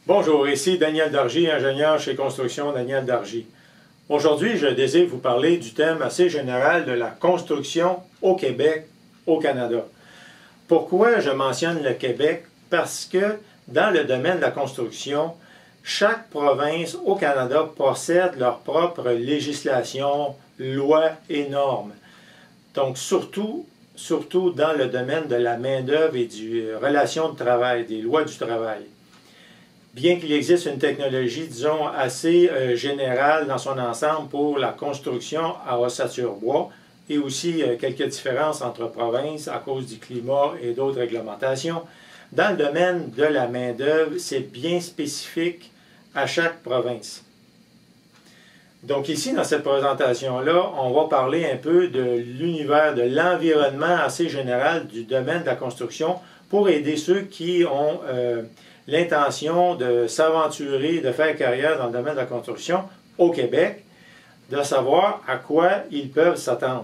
Bonjour, ici Daniel Dargy, ingénieur chez Construction Daniel Dargy. Aujourd'hui, je désire vous parler du thème assez général de la construction au Québec, au Canada. Pourquoi je mentionne le Québec? Parce que dans le domaine de la construction, chaque province au Canada possède leur propre législation, loi et normes. Donc surtout dans le domaine de la main-d'œuvre et des relations de travail, des lois du travail. Bien qu'il existe une technologie, disons, assez générale dans son ensemble pour la construction à ossature-bois et aussi quelques différences entre provinces à cause du climat et d'autres réglementations, dans le domaine de la main-d'œuvre, c'est bien spécifique à chaque province. Donc ici, dans cette présentation-là, on va parler un peu de l'univers, de l'environnement assez général du domaine de la construction pour aider ceux qui ont l'intention de s'aventurer, de faire carrière dans le domaine de la construction au Québec, de savoir à quoi ils peuvent s'attendre.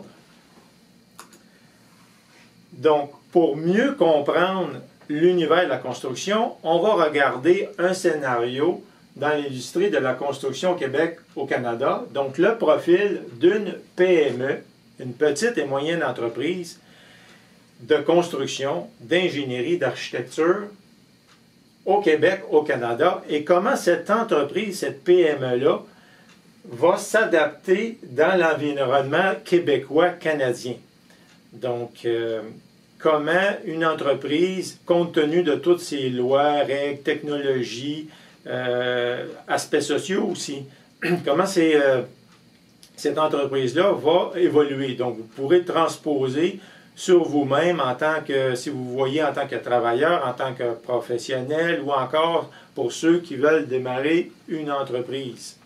Donc, pour mieux comprendre l'univers de la construction, on va regarder un scénario dans l'industrie de la construction au Québec, au Canada. Donc, le profil d'une PME, une petite et moyenne entreprise de construction, d'ingénierie, d'architecture au Québec, au Canada, et comment cette entreprise, cette PME-là, va s'adapter dans l'environnement québécois-canadien. Donc, comment une entreprise, compte tenu de toutes ces lois, règles, technologies, aspects sociaux aussi, comment cette entreprise-là va évoluer. Donc, vous pourrez transposer sur vous-même en tant que, si vous voyez en tant que travailleur, en tant que professionnel ou encore pour ceux qui veulent démarrer une entreprise.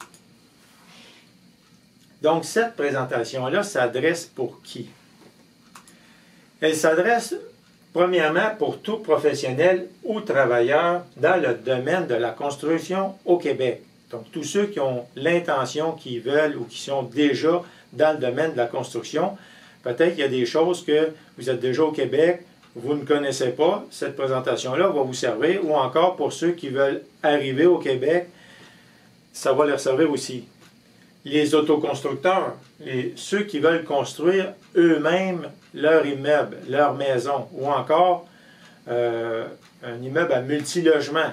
Donc, cette présentation-là s'adresse pour qui? Elle s'adresse premièrement pour tout professionnel ou travailleur dans le domaine de la construction au Québec. Donc, tous ceux qui ont l'intention, qui veulent ou qui sont déjà dans le domaine de la construction. Peut-être qu'il y a des choses que vous êtes déjà au Québec, vous ne connaissez pas, cette présentation-là va vous servir, ou encore pour ceux qui veulent arriver au Québec, ça va leur servir aussi. Les autoconstructeurs, ceux qui veulent construire eux-mêmes leur immeuble, leur maison, ou encore un immeuble à multilogement.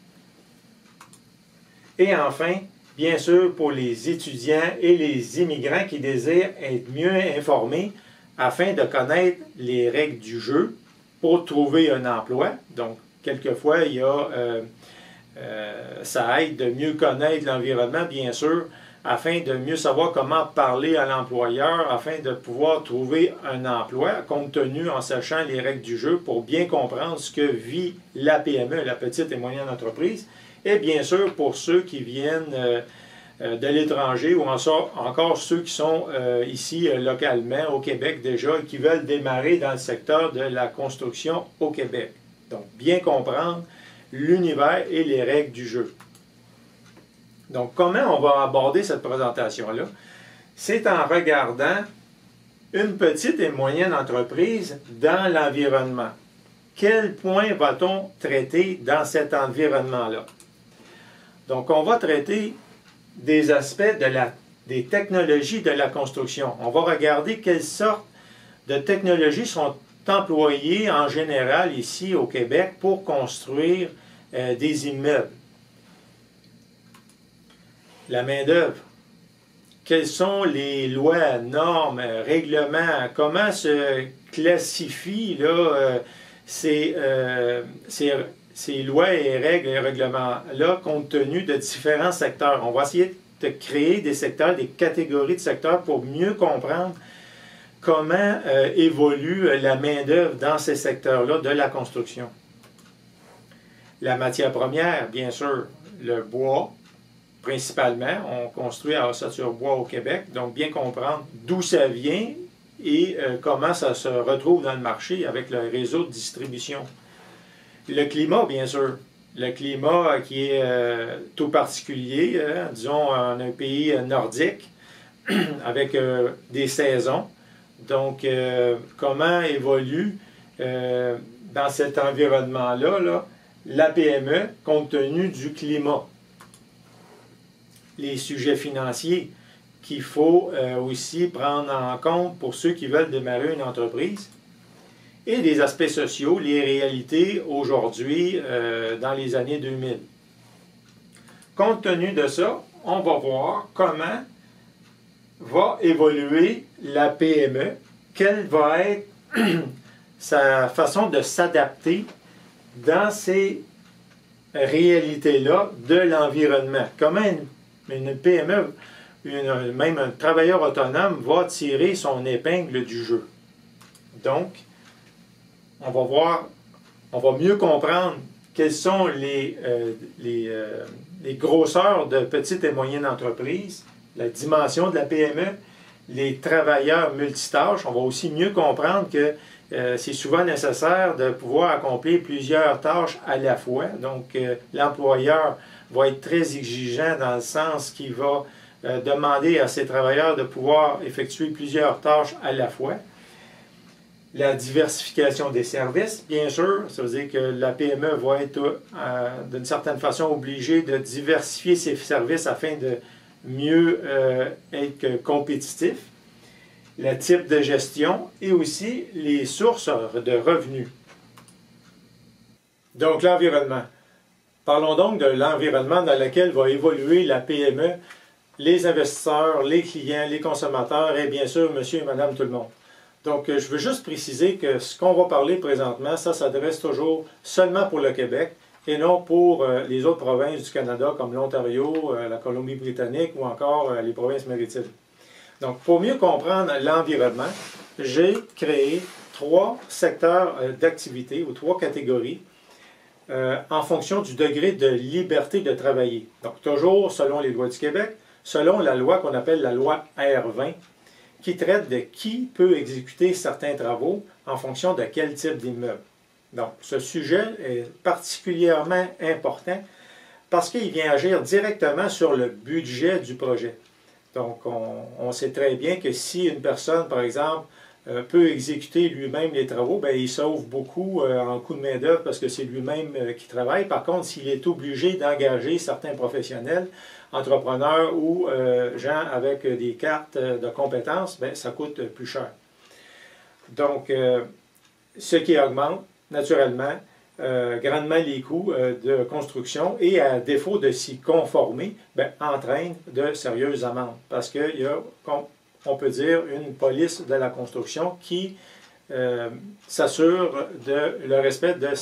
Et enfin, bien sûr, pour les étudiants et les immigrants qui désirent être mieux informés afin de connaître les règles du jeu pour trouver un emploi. Donc, quelquefois, ça aide de mieux connaître l'environnement, bien sûr, afin de mieux savoir comment parler à l'employeur, afin de pouvoir trouver un emploi, compte tenu en sachant les règles du jeu pour bien comprendre ce que vit la PME, la petite et moyenne entreprise. Et bien sûr, pour ceux qui viennent de l'étranger ou encore ceux qui sont ici localement au Québec déjà et qui veulent démarrer dans le secteur de la construction au Québec. Donc, bien comprendre l'univers et les règles du jeu. Donc, comment on va aborder cette présentation-là? C'est en regardant une petite et moyenne entreprise dans l'environnement. Quel point va-t-on traiter dans cet environnement-là? Donc, on va traiter des aspects des technologies de la construction. On va regarder quelles sortes de technologies sont employées en général ici au Québec pour construire des immeubles. La main-d'œuvre. Quelles sont les lois, normes, règlements? Comment se classifient là, ces lois et règles et règlements-là compte tenu de différents secteurs? On va essayer de créer des secteurs, des catégories de secteurs pour mieux comprendre comment évolue la main-d'œuvre dans ces secteurs-là de la construction. La matière première, bien sûr, le bois, principalement. On construit à ossature-bois au Québec, donc bien comprendre d'où ça vient et comment ça se retrouve dans le marché avec le réseau de distribution. Le climat, bien sûr. Le climat qui est tout particulier, disons, en un pays nordique, avec des saisons. Donc, comment évolue dans cet environnement-là la PME compte tenu du climat, les sujets financiers qu'il faut aussi prendre en compte pour ceux qui veulent démarrer une entreprise, et des aspects sociaux, les réalités aujourd'hui dans les années 2000. Compte tenu de ça, on va voir comment va évoluer la PME, quelle va être sa façon de s'adapter dans ces réalités-là de l'environnement. Comment une PME, même un travailleur autonome, va tirer son épingle du jeu. Donc, on va voir, on va mieux comprendre quelles sont les grosseurs de petites et moyennes entreprises, la dimension de la PME, les travailleurs multitâches. On va aussi mieux comprendre que c'est souvent nécessaire de pouvoir accomplir plusieurs tâches à la fois. Donc, l'employeur va être très exigeant dans le sens qu'il va demander à ses travailleurs de pouvoir effectuer plusieurs tâches à la fois. La diversification des services, bien sûr, ça veut dire que la PME va être d'une certaine façon obligée de diversifier ses services afin de mieux être compétitif. Le type de gestion et aussi les sources de revenus. Donc, l'environnement. Parlons donc de l'environnement dans lequel va évoluer la PME, les investisseurs, les clients, les consommateurs et bien sûr, monsieur et madame tout le monde. Donc, je veux juste préciser que ce qu'on va parler présentement, ça s'adresse toujours seulement pour le Québec et non pour les autres provinces du Canada comme l'Ontario, la Colombie-Britannique ou encore les provinces maritimes. Donc, pour mieux comprendre l'environnement, j'ai créé 3 secteurs d'activité ou 3 catégories en fonction du degré de liberté de travailler. Donc, toujours selon les lois du Québec, selon la loi qu'on appelle la loi R20, qui traite de qui peut exécuter certains travaux en fonction de quel type d'immeuble. Donc, ce sujet est particulièrement important parce qu'il vient agir directement sur le budget du projet. Donc, on sait très bien que si une personne, par exemple, peut exécuter lui-même les travaux, bien, il sauve beaucoup en coût de main-d'œuvre parce que c'est lui-même qui travaille. Par contre, s'il est obligé d'engager certains professionnels, entrepreneurs ou gens avec des cartes de compétences, bien, ça coûte plus cher. Donc, ce qui augmente naturellement grandement les coûts de construction et à défaut de s'y conformer, bien, entraîne de sérieuses amendes. Parce qu'il y a, on peut dire, une police de la construction qui s'assure de le respect de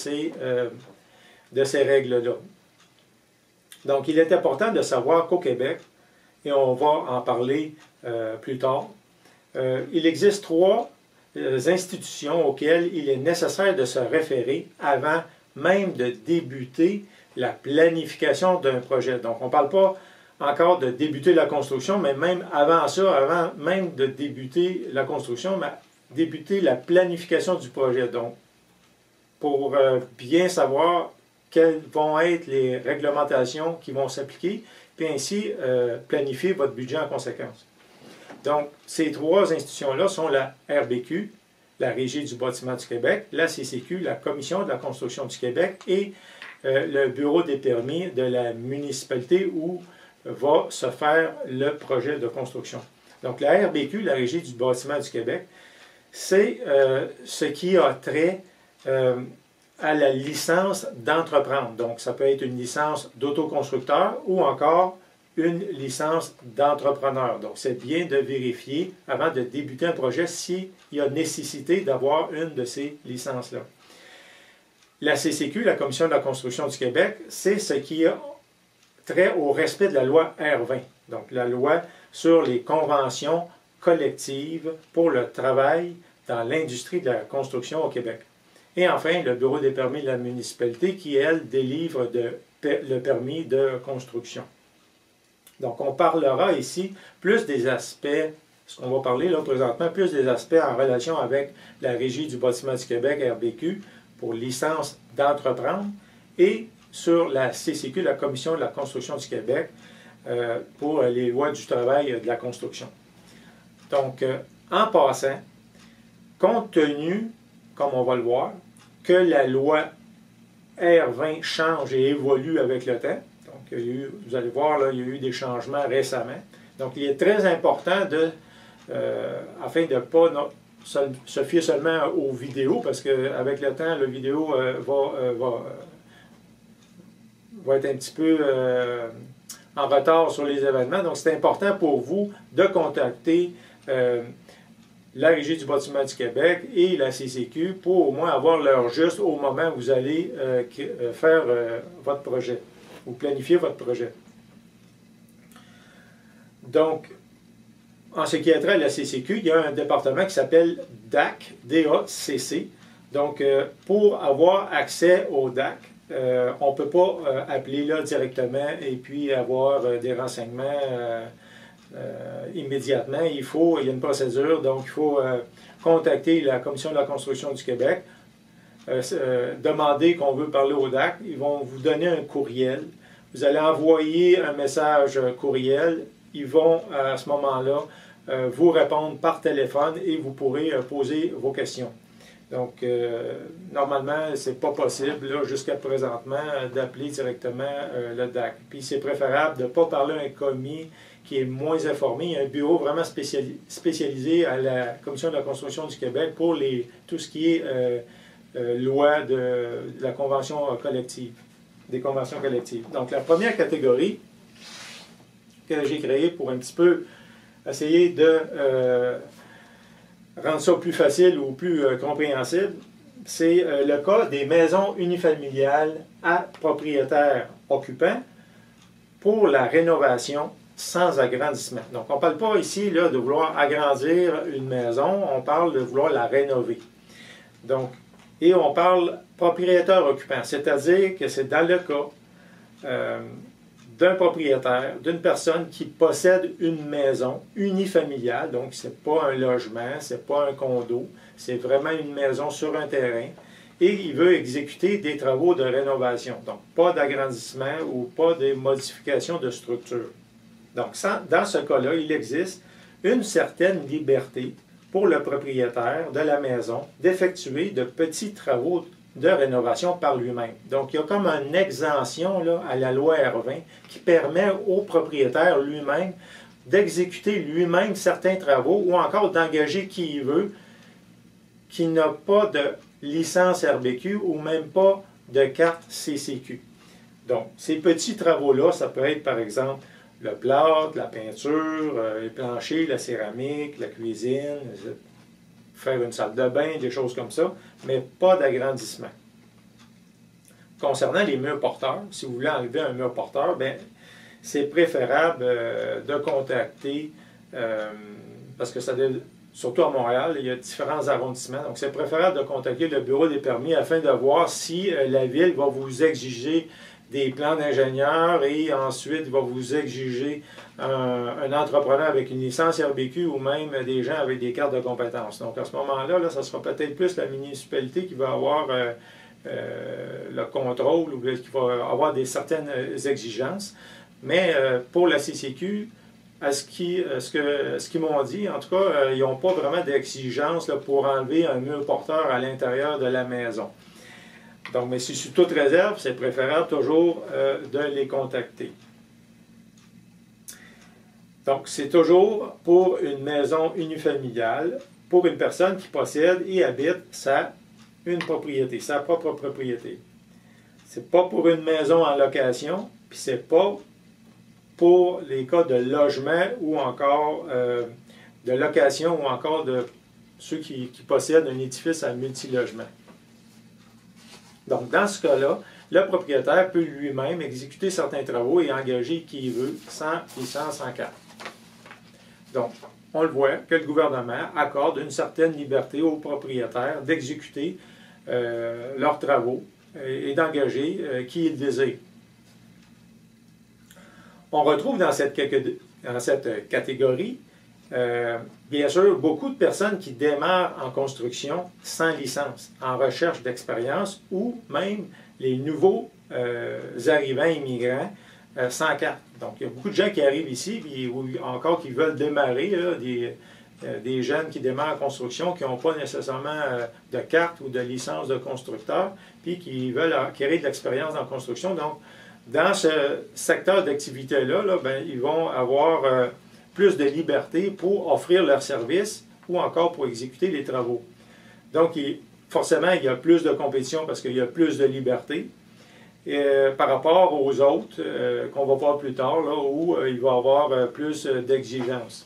ces règles-là. Donc, il est important de savoir qu'au Québec, et on va en parler plus tard, il existe 3 institutions auxquelles il est nécessaire de se référer avant même de débuter la planification d'un projet. Donc, on ne parle pas encore de débuter la construction, mais même avant ça, avant même de débuter la construction, mais débuter la planification du projet. Donc, pour bien savoir quelles vont être les réglementations qui vont s'appliquer, puis ainsi planifier votre budget en conséquence. Donc, ces 3 institutions-là sont la RBQ, la Régie du bâtiment du Québec, la CCQ, la Commission de la construction du Québec et le Bureau des permis de la municipalité où va se faire le projet de construction. Donc, la RBQ, la Régie du bâtiment du Québec, c'est ce qui a trait à la licence d'entreprendre. Donc, ça peut être une licence d'autoconstructeur ou encore une licence d'entrepreneur. Donc, c'est bien de vérifier avant de débuter un projet s'il y a nécessité d'avoir une de ces licences-là. La CCQ, la Commission de la construction du Québec, c'est ce qui a trait au respect de la loi R20. Donc, la loi sur les conventions collectives pour le travail dans l'industrie de la construction au Québec. Et enfin, le Bureau des permis de la municipalité qui, elle, délivre le permis de construction. Donc, on parlera ici plus des aspects, ce qu'on va parler là présentement, plus des aspects en relation avec la Régie du bâtiment du Québec, RBQ, pour licence d'entreprendre, et sur la CCQ, la Commission de la construction du Québec, pour les lois du travail de la construction. Donc, en passant, compte tenu, comme on va le voir, que la loi R20 change et évolue avec le temps. Donc, vous allez voir, là, il y a eu des changements récemment. Donc, il est très important afin de ne pas se fier seulement aux vidéos, parce qu'avec le temps, la vidéo va être un petit peu en retard sur les événements. Donc, c'est important pour vous de contacter la Régie du bâtiment du Québec et la CCQ pour au moins avoir l'heure juste au moment où vous allez faire votre projet ou planifier votre projet. Donc, en ce qui a trait à la CCQ, il y a un département qui s'appelle DAC, D-A-C-C. Donc, pour avoir accès au DAC, on ne peut pas appeler là directement et puis avoir des renseignements immédiatement. Il y a une procédure, donc il faut contacter la Commission de la construction du Québec, demander qu'on veut parler au DAC. Ils vont vous donner un courriel. Vous allez envoyer un message courriel. Ils vont, à ce moment-là, vous répondre par téléphone et vous pourrez poser vos questions. Donc, normalement, ce n'est pas possible, jusqu'à présentement, d'appeler directement le DAC. Puis, c'est préférable de ne pas parler à un commis qui est moins informé. Il y a un bureau vraiment spécialisé à la Commission de la construction du Québec pour tout ce qui est loi de la convention collective, des conventions collectives. Donc, la première catégorie que j'ai créée pour un petit peu essayer de rendre ça plus facile ou plus compréhensible, c'est le cas des maisons unifamiliales à propriétaires occupants pour la rénovation sans agrandissement. Donc, on ne parle pas ici là, de vouloir agrandir une maison, on parle de vouloir la rénover. Donc, et on parle propriétaire occupant, c'est-à-dire que c'est dans le cas d'un propriétaire, d'une personne qui possède une maison unifamiliale, donc ce n'est pas un logement, ce n'est pas un condo, c'est vraiment une maison sur un terrain, et il veut exécuter des travaux de rénovation, donc pas d'agrandissement ou pas de modification de structure. Donc, dans ce cas-là, il existe une certaine liberté pour le propriétaire de la maison d'effectuer de petits travaux de rénovation par lui-même. Donc, il y a comme une exemption là, à la loi R20 qui permet au propriétaire lui-même d'exécuter lui-même certains travaux ou encore d'engager qui il veut, qui n'a pas de licence RBQ ou même pas de carte CCQ. Donc, ces petits travaux-là, ça peut être par exemple le plâtre, la peinture, les planchers, la céramique, la cuisine, faire une salle de bain, des choses comme ça, mais pas d'agrandissement. Concernant les murs porteurs, si vous voulez enlever un mur porteur, c'est préférable de contacter, parce que surtout à Montréal, il y a différents arrondissements, donc c'est préférable de contacter le bureau des permis afin de voir si la ville va vous exiger des plans d'ingénieur et ensuite va vous exiger un entrepreneur avec une licence RBQ ou même des gens avec des cartes de compétences. Donc à ce moment-là, ça sera peut-être plus la municipalité qui va avoir le contrôle ou qui va avoir certaines exigences. Mais pour la CCQ, ce qu'ils m'ont dit, en tout cas, ils n'ont pas vraiment d'exigence pour enlever un mur porteur à l'intérieur de la maison. Donc, mais si sous toute réserve, c'est préférable toujours de les contacter. Donc, c'est toujours pour une maison unifamiliale, pour une personne qui possède et habite une propriété, sa propre propriété. C'est pas pour une maison en location, puis c'est pas pour les cas de logement ou encore de location ou encore de ceux qui possèdent un édifice à multilogement. Donc, dans ce cas-là, le propriétaire peut lui-même exécuter certains travaux et engager qui il veut, sans licence en carte. Donc, on le voit que le gouvernement accorde une certaine liberté aux propriétaires d'exécuter leurs travaux et d'engager qui ils désirent. On retrouve dans cette catégorie, bien sûr, beaucoup de personnes qui démarrent en construction sans licence, en recherche d'expérience, ou même les nouveaux arrivants immigrants sans carte. Donc, il y a beaucoup de gens qui arrivent ici, ou encore qui veulent démarrer, des jeunes qui démarrent en construction, qui n'ont pas nécessairement de carte ou de licence de constructeur, puis qui veulent acquérir de l'expérience en construction. Donc, dans ce secteur d'activité-là, ben, ils vont avoir plus de liberté pour offrir leurs services ou encore pour exécuter les travaux. Donc, forcément, il y a plus de compétition parce qu'il y a plus de liberté par rapport aux autres qu'on va voir plus tard, là, où il va y avoir plus d'exigences.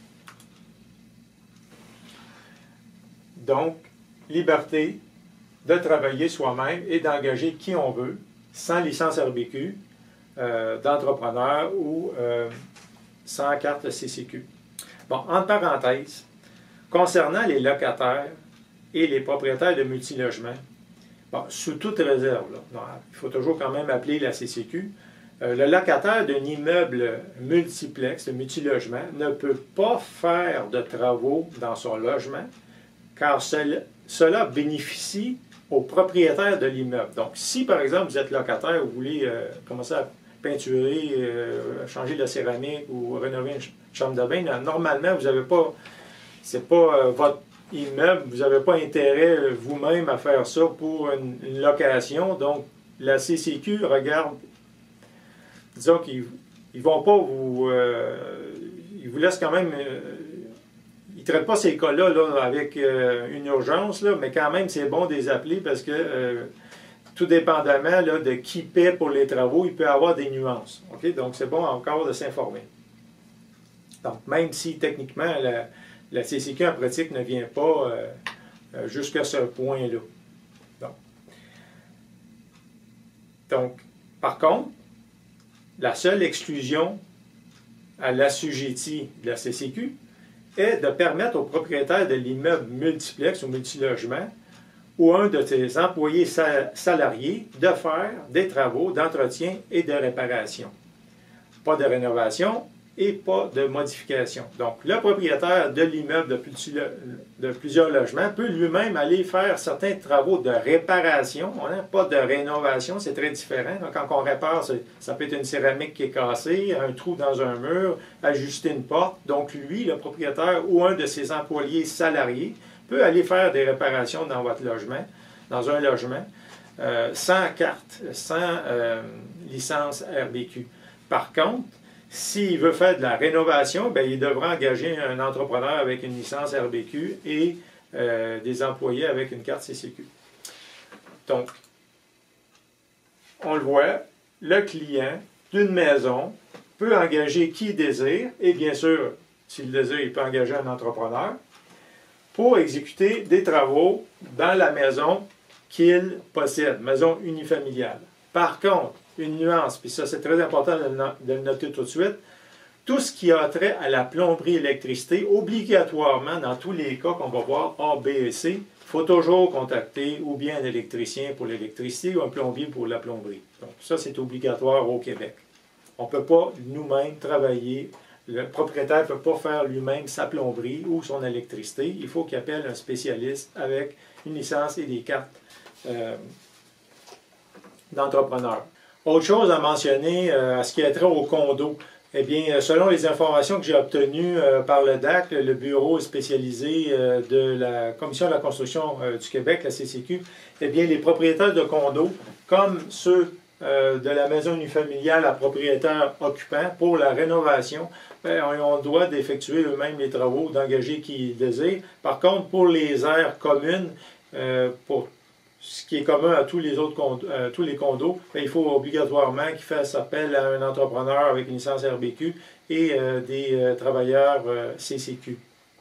Donc, liberté de travailler soi-même et d'engager qui on veut, sans licence RBQ, d'entrepreneur ou sans carte CCQ. Bon, entre parenthèses, concernant les locataires et les propriétaires de multilogements, bon, sous toute réserve, là, il faut toujours quand même appeler la CCQ, le locataire d'un immeuble multiplex, de multilogement, ne peut pas faire de travaux dans son logement, car cela bénéficie au propriétaire de l'immeuble. Donc, si par exemple vous êtes locataire, vous voulez commencer à peinturer, changer de la céramique ou rénover une chambre de bain, normalement, vous n'avez pas, c'est pas votre immeuble, vous n'avez pas intérêt vous-même à faire ça pour une location. Donc, la CCQ regarde, disons qu'ils ne vont pas vous... ils vous laissent quand même... ils ne traitent pas ces cas-là là, avec une urgence, là, mais quand même, c'est bon de les appeler parce que tout dépendamment là, de qui paie pour les travaux, il peut y avoir des nuances. Okay? Donc, c'est bon encore de s'informer. Donc, même si techniquement, la CCQ en pratique ne vient pas jusqu'à ce point-là. Donc, par contre, la seule exclusion à l'assujetti de la CCQ est de permettre aux propriétaires de l'immeuble multiplex ou multilogement ou un de ses employés salariés de faire des travaux d'entretien et de réparation. Pas de rénovation et pas de modification. Donc, le propriétaire de l'immeuble de plusieurs logements peut lui-même aller faire certains travaux de réparation, pas de rénovation, c'est très différent. Donc, quand on répare, ça peut être une céramique qui est cassée, un trou dans un mur, ajuster une porte. Donc, lui, le propriétaire ou un de ses employés salariés peut aller faire des réparations dans votre logement, dans un logement, sans carte, sans licence RBQ. Par contre, s'il veut faire de la rénovation, bien, il devra engager un entrepreneur avec une licence RBQ et des employés avec une carte CCQ. Donc, on le voit, le client d'une maison peut engager qui il désire, et bien sûr, s'il désire, il peut engager un entrepreneur pour exécuter des travaux dans la maison qu'il possède, maison unifamiliale. Par contre, une nuance, puis ça c'est très important de le noter tout de suite, tout ce qui a trait à la plomberie électricité, obligatoirement, dans tous les cas qu'on va voir A, B et C, il faut toujours contacter ou bien un électricien pour l'électricité ou un plombier pour la plomberie. Donc ça c'est obligatoire au Québec. On ne peut pas nous-mêmes travailler, le propriétaire ne peut pas faire lui-même sa plomberie ou son électricité. Il faut qu'il appelle un spécialiste avec une licence et des cartes d'entrepreneur. Autre chose à mentionner à ce qui a trait au condo. Eh bien, selon les informations que j'ai obtenues par le DAC, le bureau spécialisé de la Commission de la construction du Québec, la CCQ, eh bien, les propriétaires de condos, comme ceux de la maison unifamiliale à propriétaire occupant, pour la rénovation, bien, on doit d'effectuer eux-mêmes les travaux, d'engager qui désire. Par contre, pour les aires communes, pour ce qui est commun à tous les autres tous les condos, bien, il faut obligatoirement qu'il fasse appel à un entrepreneur avec une licence RBQ et des travailleurs CCQ.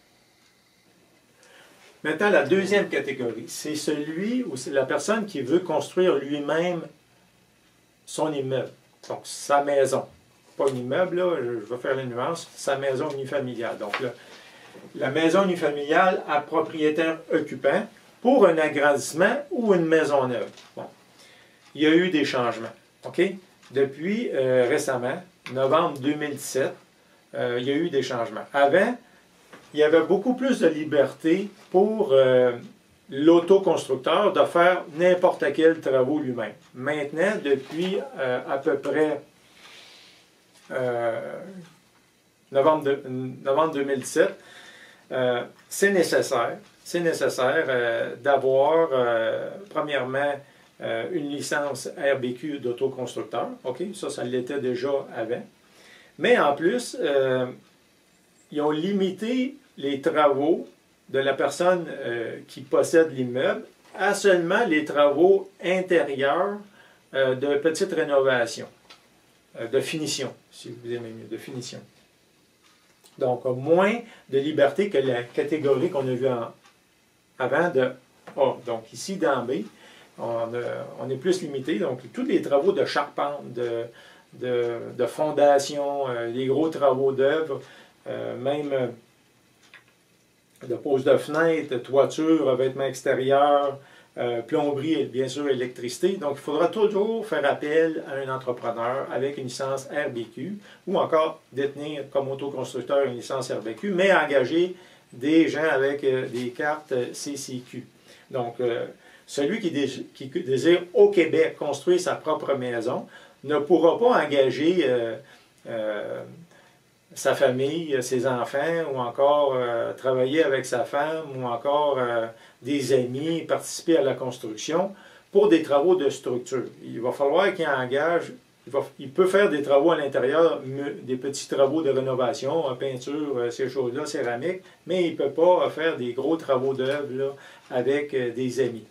Maintenant, la deuxième catégorie, c'est celui ou c'est la personne qui veut construire lui-même son immeuble, donc sa maison. Pas un immeuble, là, je vais faire les nuances, sa maison unifamiliale. Donc, là, la maison unifamiliale à propriétaire occupant, pour un agrandissement ou une maison neuve. Bon. Il y a eu des changements. OK? Depuis récemment, novembre 2017, il y a eu des changements. Avant, il y avait beaucoup plus de liberté pour l'autoconstructeur de faire n'importe quel travaux lui-même. Maintenant, depuis à peu près novembre 2017, c'est nécessaire. C'est nécessaire d'avoir, premièrement, une licence RBQ d'autoconstructeur. OK? Ça l'était déjà avant. Mais en plus, ils ont limité les travaux de la personne qui possède l'immeuble à seulement les travaux intérieurs de petite rénovation, de finition, si vous aimez mieux, de finition. Donc, moins de liberté que la catégorie qu'on a vue avant de A. Donc, ici, dans B, on est plus limité. Donc, tous les travaux de charpente, de fondation, les gros travaux d'œuvre, même de pose de fenêtres, de toiture, revêtement extérieur, plomberie et bien sûr électricité. Donc, il faudra toujours faire appel à un entrepreneur avec une licence RBQ ou encore détenir comme autoconstructeur une licence RBQ, mais engager des gens avec des cartes CCQ. Donc, celui qui désire au Québec construire sa propre maison ne pourra pas engager sa famille, ses enfants, ou encore travailler avec sa femme, ou encore des amis, participer à la construction pour des travaux de structure. Il va falloir qu'il engage, il peut faire des travaux à l'intérieur, des petits travaux de rénovation, peinture, ces choses-là, céramique, mais il ne peut pas faire des gros travaux d'œuvre avec des amis.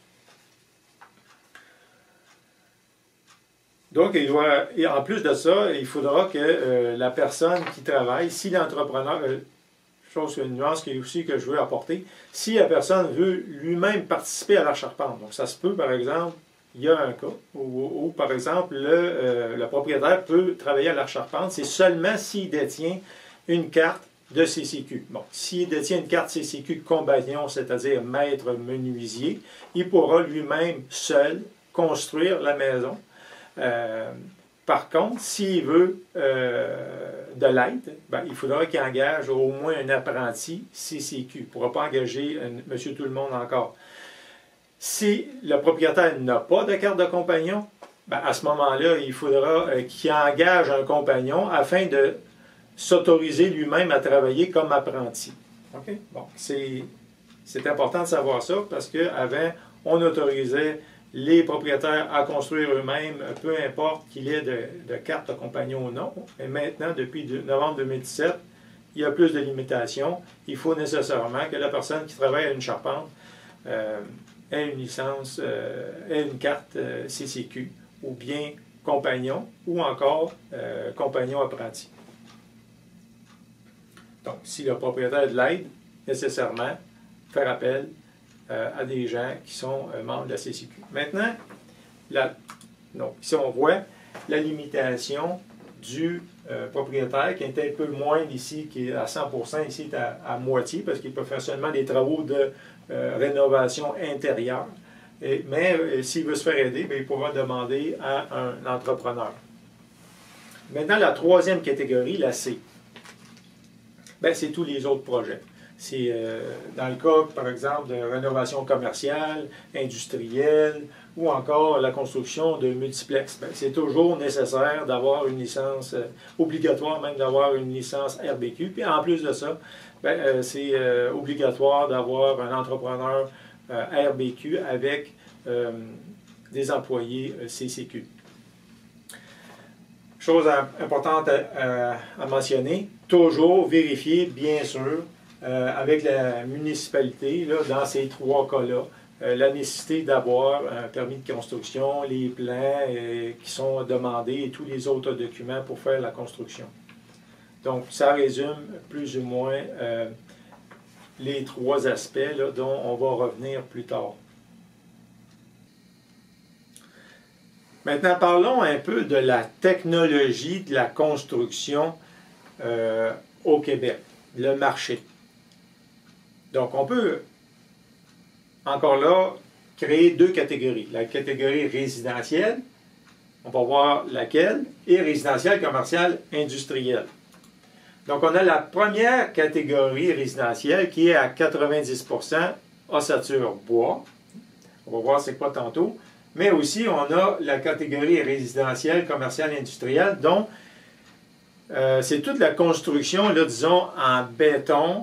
Donc, en plus de ça, il faudra que la personne qui travaille, si l'entrepreneur, une nuance qui est aussi que je veux apporter, si la personne veut lui-même participer à la charpente, donc ça se peut, par exemple, il y a un cas où par exemple, le propriétaire peut travailler à la charpente, c'est seulement s'il détient une carte de CCQ. Bon, s'il détient une carte CCQ compagnon, c'est-à-dire maître menuisier, il pourra lui-même seul construire la maison. Par contre, s'il veut de l'aide, il faudra qu'il engage au moins un apprenti CCQ. Il ne pourra pas engager monsieur tout le monde encore. Si le propriétaire n'a pas de carte de compagnon, à ce moment-là, il faudra qu'il engage un compagnon afin de s'autoriser lui-même à travailler comme apprenti. OK? Bon, c'est important de savoir ça parce qu'avant, on autorisait les propriétaires à construire eux-mêmes, peu importe qu'il ait de carte de compagnon ou non. Et maintenant, depuis novembre 2017, il y a plus de limitations. Il faut nécessairement que la personne qui travaille à une charpente ait une licence, ait une carte CCQ, ou bien compagnon, ou encore compagnon apprenti. Donc, si le propriétaire de l'aide, nécessairement, faire appel à des gens qui sont membres de la CCQ. Maintenant, donc, ici on voit la limitation du propriétaire qui est un peu moins ici, qui est à 100%, ici est à moitié, parce qu'il peut faire seulement des travaux de rénovation intérieure. Mais s'il veut se faire aider, il pourra demander à un entrepreneur. Maintenant, la troisième catégorie, la C, c'est tous les autres projets. C'est dans le cas, par exemple, de rénovation commerciale, industrielle, ou encore la construction de multiplex. C'est toujours nécessaire d'avoir une licence, obligatoire même d'avoir une licence RBQ. Puis en plus de ça, c'est obligatoire d'avoir un entrepreneur RBQ avec des employés CCQ. Chose importante à mentionner, toujours vérifier, bien sûr, avec la municipalité, là, dans ces trois cas-là, la nécessité d'avoir un permis de construction, les plans qui sont demandés et tous les autres documents pour faire la construction. Donc, ça résume plus ou moins les trois aspects là, dont on va revenir plus tard. Maintenant, parlons un peu de la technologie de la construction au Québec, le marché. Donc, on peut, encore là, créer deux catégories. La catégorie résidentielle, on va voir laquelle, et résidentielle, commerciale, industrielle. Donc, on a la première catégorie résidentielle qui est à 90% ossature bois. On va voir c'est quoi tantôt. Mais aussi, on a la catégorie résidentielle, commerciale, industrielle, dont c'est toute la construction, là, disons, en béton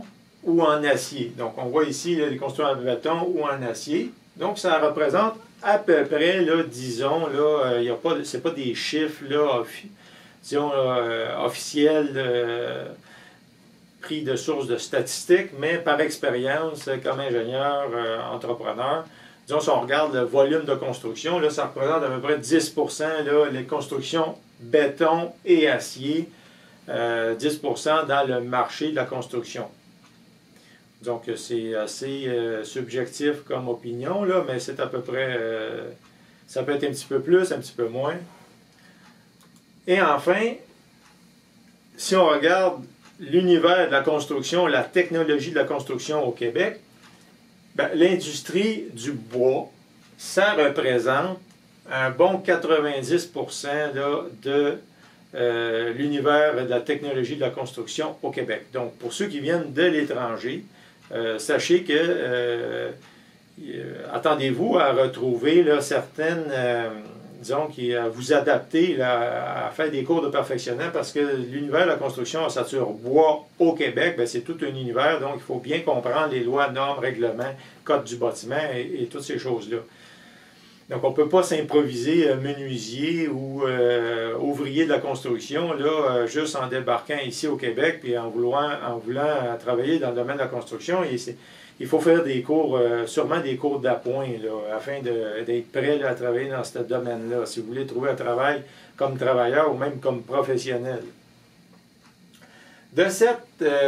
ou en acier. Donc, on voit ici là, les construits en béton ou en acier. Donc, ça représente à peu près, là, disons, là, ce n'est pas des chiffres là, disons, officiels pris de sources de statistiques, mais par expérience, comme ingénieur, entrepreneur, disons, si on regarde le volume de construction, là, ça représente à peu près 10% là, les constructions béton et acier, 10% dans le marché de la construction. Donc, c'est assez subjectif comme opinion, là, mais c'est à peu près, ça peut être un petit peu plus, un petit peu moins. Et enfin, si on regarde l'univers de la construction, la technologie de la construction au Québec, ben, l'industrie du bois, ça représente un bon 90% là, de l'univers de la technologie de la construction au Québec. Donc, pour ceux qui viennent de l'étranger, sachez que attendez-vous à retrouver là, certaines, disons, vous adapter là, à faire des cours de perfectionnement parce que l'univers de la construction en ossature bois au Québec, c'est tout un univers, donc il faut bien comprendre les lois, normes, règlements, code du bâtiment et toutes ces choses-là. Donc, on ne peut pas s'improviser menuisier ou ouvrier de la construction, là, juste en débarquant ici au Québec puis en voulant travailler dans le domaine de la construction. Il faut faire des cours, sûrement des cours d'appoint, afin d'être prêt là, à travailler dans ce domaine-là, si vous voulez trouver un travail comme travailleur ou même comme professionnel. De ce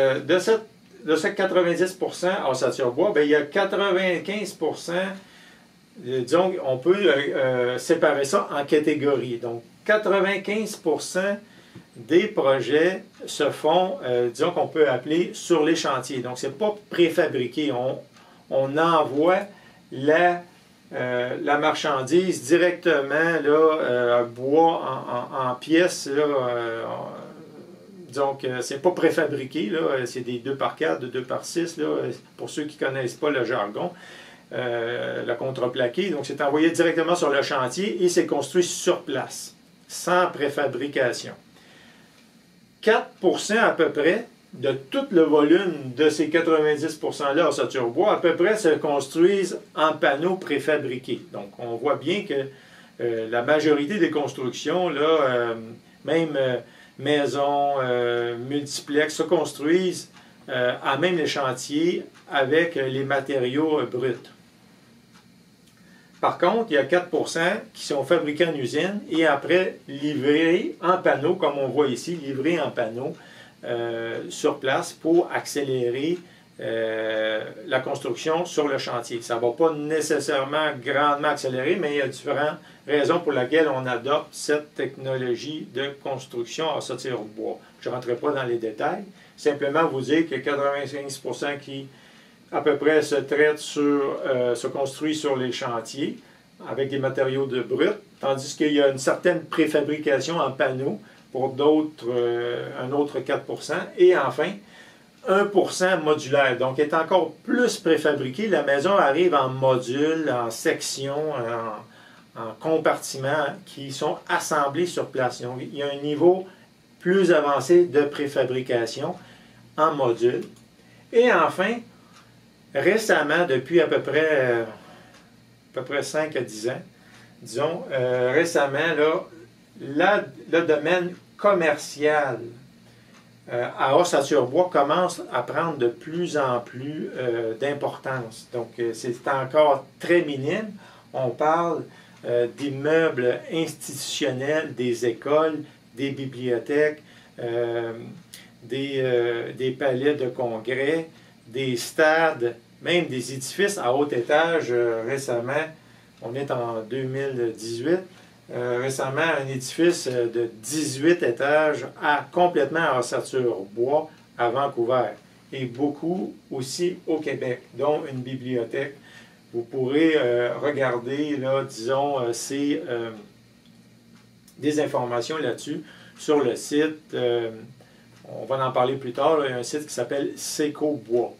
90% ossature bois, il y a 95%. Disons, on peut séparer ça en catégories. Donc, 95% des projets se font, disons qu'on peut appeler sur les chantiers. Donc, ce n'est pas préfabriqué. On envoie la marchandise directement, là, bois en pièces. Là, donc, c'est pas préfabriqué. C'est des 2x4, de 2x6, là, pour ceux qui ne connaissent pas le jargon. La contreplaqué, donc c'est envoyé directement sur le chantier et c'est construit sur place, sans préfabrication. 4% à peu près de tout le volume de ces 90%-là ossature bois, à peu près se construisent en panneaux préfabriqués. Donc on voit bien que la majorité des constructions, là, même maisons, multiplex, se construisent à même les chantiers avec les matériaux bruts. Par contre, il y a 4% qui sont fabriqués en usine et après livrés en panneaux, comme on voit ici, livrés en panneaux sur place pour accélérer la construction sur le chantier. Ça ne va pas nécessairement grandement accélérer, mais il y a différentes raisons pour lesquelles on adopte cette technologie de construction en ossature bois. Je ne rentrerai pas dans les détails. Simplement vous dire que 95% qui à peu près se construit sur les chantiers avec des matériaux de brut, tandis qu'il y a une certaine préfabrication en panneaux pour d'autres, un autre 4%, et enfin 1% modulaire. Donc, est encore plus préfabriqué. La maison arrive en modules, en sections, en compartiments qui sont assemblés sur place. Donc, il y a un niveau plus avancé de préfabrication en modules. Et enfin, récemment, depuis à peu près 5 à 10 ans, disons, récemment, là, le domaine commercial à ossature bois commence à prendre de plus en plus d'importance. Donc, c'est encore très minime. On parle d'immeubles institutionnels, des écoles, des bibliothèques, des palais de congrès, des stades, même des édifices à haut étage. Récemment, on est en 2018, récemment un édifice de 18 étages complètement en ossature bois à Vancouver et beaucoup aussi au Québec, dont une bibliothèque. Vous pourrez regarder, là, disons, des informations là-dessus sur le site. On va en parler plus tard. Là, il y a un site qui s'appelle Seco Bois.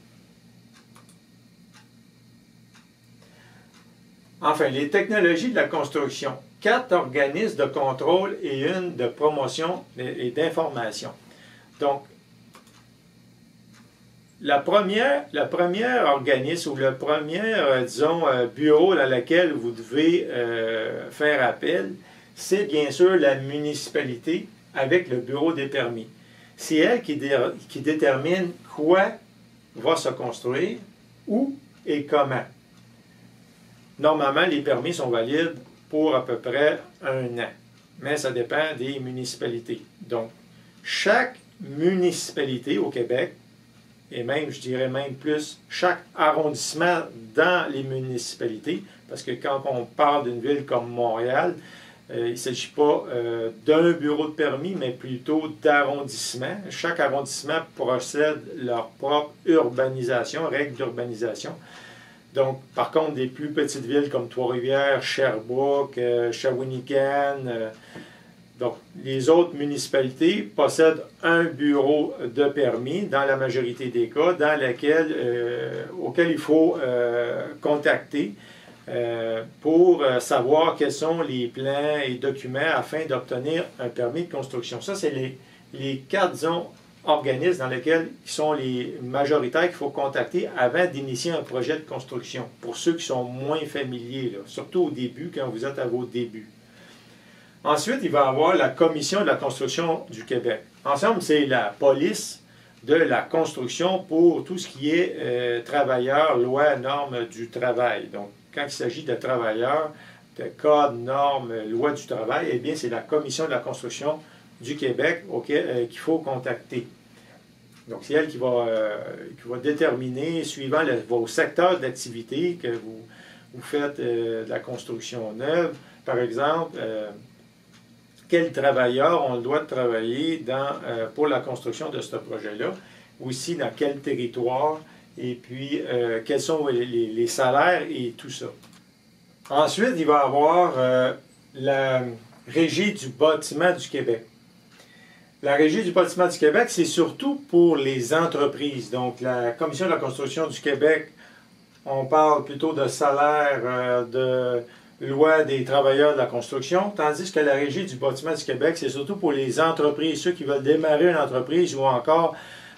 Enfin, les technologies de la construction. 4 organismes de contrôle et une de promotion et d'information. Donc, la première organisme ou le premier, disons, bureau dans lequel vous devez faire appel, c'est bien sûr la municipalité avec le bureau des permis. C'est elle qui détermine quoi va se construire, où et comment. Normalement, les permis sont valides pour à peu près 1 an, mais ça dépend des municipalités. Donc, chaque municipalité au Québec, et même, je dirais même plus, chaque arrondissement dans les municipalités, parce que quand on parle d'une ville comme Montréal, il ne s'agit pas d'un bureau de permis, mais plutôt d'arrondissement. Chaque arrondissement possède leur propre urbanisation, règles d'urbanisation. Donc, par contre, des plus petites villes comme Trois-Rivières, Sherbrooke, Shawinigan, donc les autres municipalités possèdent un bureau de permis dans la majorité des cas, auquel il faut contacter pour savoir quels sont les plans et documents afin d'obtenir un permis de construction. Ça, c'est les 4 organismes dans lesquels qui sont les majoritaires qu'il faut contacter avant d'initier un projet de construction, pour ceux qui sont moins familiers, là, surtout au début, quand vous êtes à vos débuts. Ensuite, il va y avoir la Commission de la construction du Québec. Ensemble, c'est la police de la construction pour tout ce qui est travailleurs, loi, normes du travail. Donc, quand il s'agit de travailleurs, de codes, normes, loi du travail, eh bien, c'est la Commission de la construction du Québec qu'il faut contacter. Donc, c'est elle qui va déterminer, suivant vos secteurs d'activité, que vous faites de la construction neuve, par exemple, quels travailleurs ont le droit de travailler pour la construction de ce projet-là, aussi dans quel territoire, et puis quels sont les salaires et tout ça. Ensuite, il va y avoir la Régie du bâtiment du Québec. La Régie du bâtiment du Québec, c'est surtout pour les entreprises. Donc, la Commission de la construction du Québec, on parle plutôt de salaire, de loi des travailleurs de la construction, tandis que la Régie du bâtiment du Québec, c'est surtout pour les entreprises, ceux qui veulent démarrer une entreprise ou encore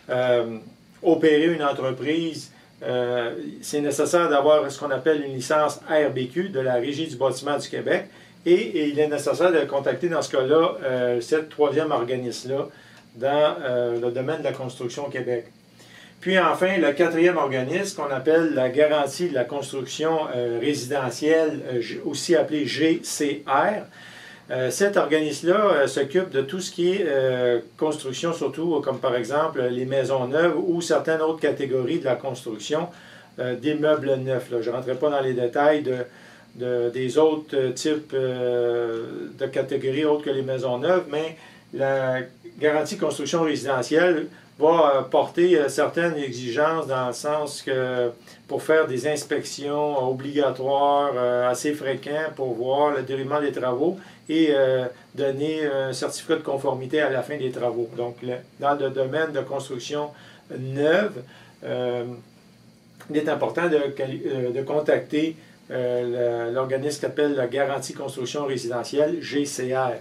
opérer une entreprise. C'est nécessaire d'avoir ce qu'on appelle une licence RBQ de la Régie du bâtiment du Québec. Et il est nécessaire de contacter dans ce cas-là cette 3e organisme-là dans le domaine de la construction au Québec. Puis enfin, le 4e organisme qu'on appelle la garantie de la construction résidentielle, aussi appelé GCR. Cet organisme-là s'occupe de tout ce qui est construction, surtout comme par exemple les maisons neuves ou certaines autres catégories de la construction des meubles neufs. Là. Je ne rentrerai pas dans les détails des autres types de catégories autres que les maisons neuves, mais la garantie de construction résidentielle va porter certaines exigences dans le sens que pour faire des inspections obligatoires assez fréquentes pour voir le déroulement des travaux et donner un certificat de conformité à la fin des travaux. Donc, dans le domaine de construction neuve, il est important de contacter l'organisme qu'appelle la garantie construction résidentielle, GCR.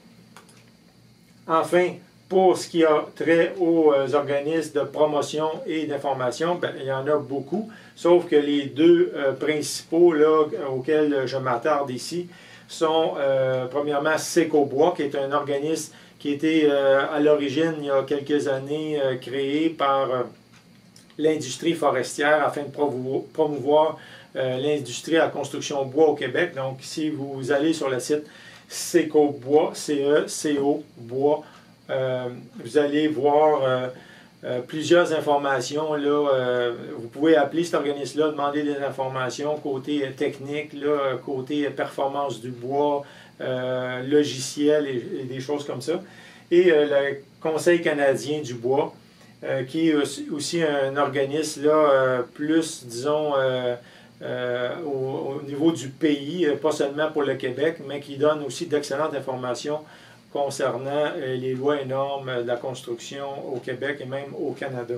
Enfin, pour ce qui a trait aux organismes de promotion et d'information, ben, il y en a beaucoup, sauf que les 2 principaux là, auxquels je m'attarde ici sont premièrement Secobois, qui est un organisme qui était à l'origine, il y a quelques années, créé par l'industrie forestière afin de promouvoir l'industrie à construction bois au Québec. Donc, si vous allez sur le site Secobois, C-E-C-O, bois, vous allez voir plusieurs informations. Là, vous pouvez appeler cet organisme-là, demander des informations côté technique, là, côté performance du bois, logiciel et des choses comme ça. Et le Conseil canadien du bois, qui est aussi un organisme là, plus, disons, au niveau du pays, pas seulement pour le Québec, mais qui donne aussi d'excellentes informations concernant les lois et normes de la construction au Québec et même au Canada.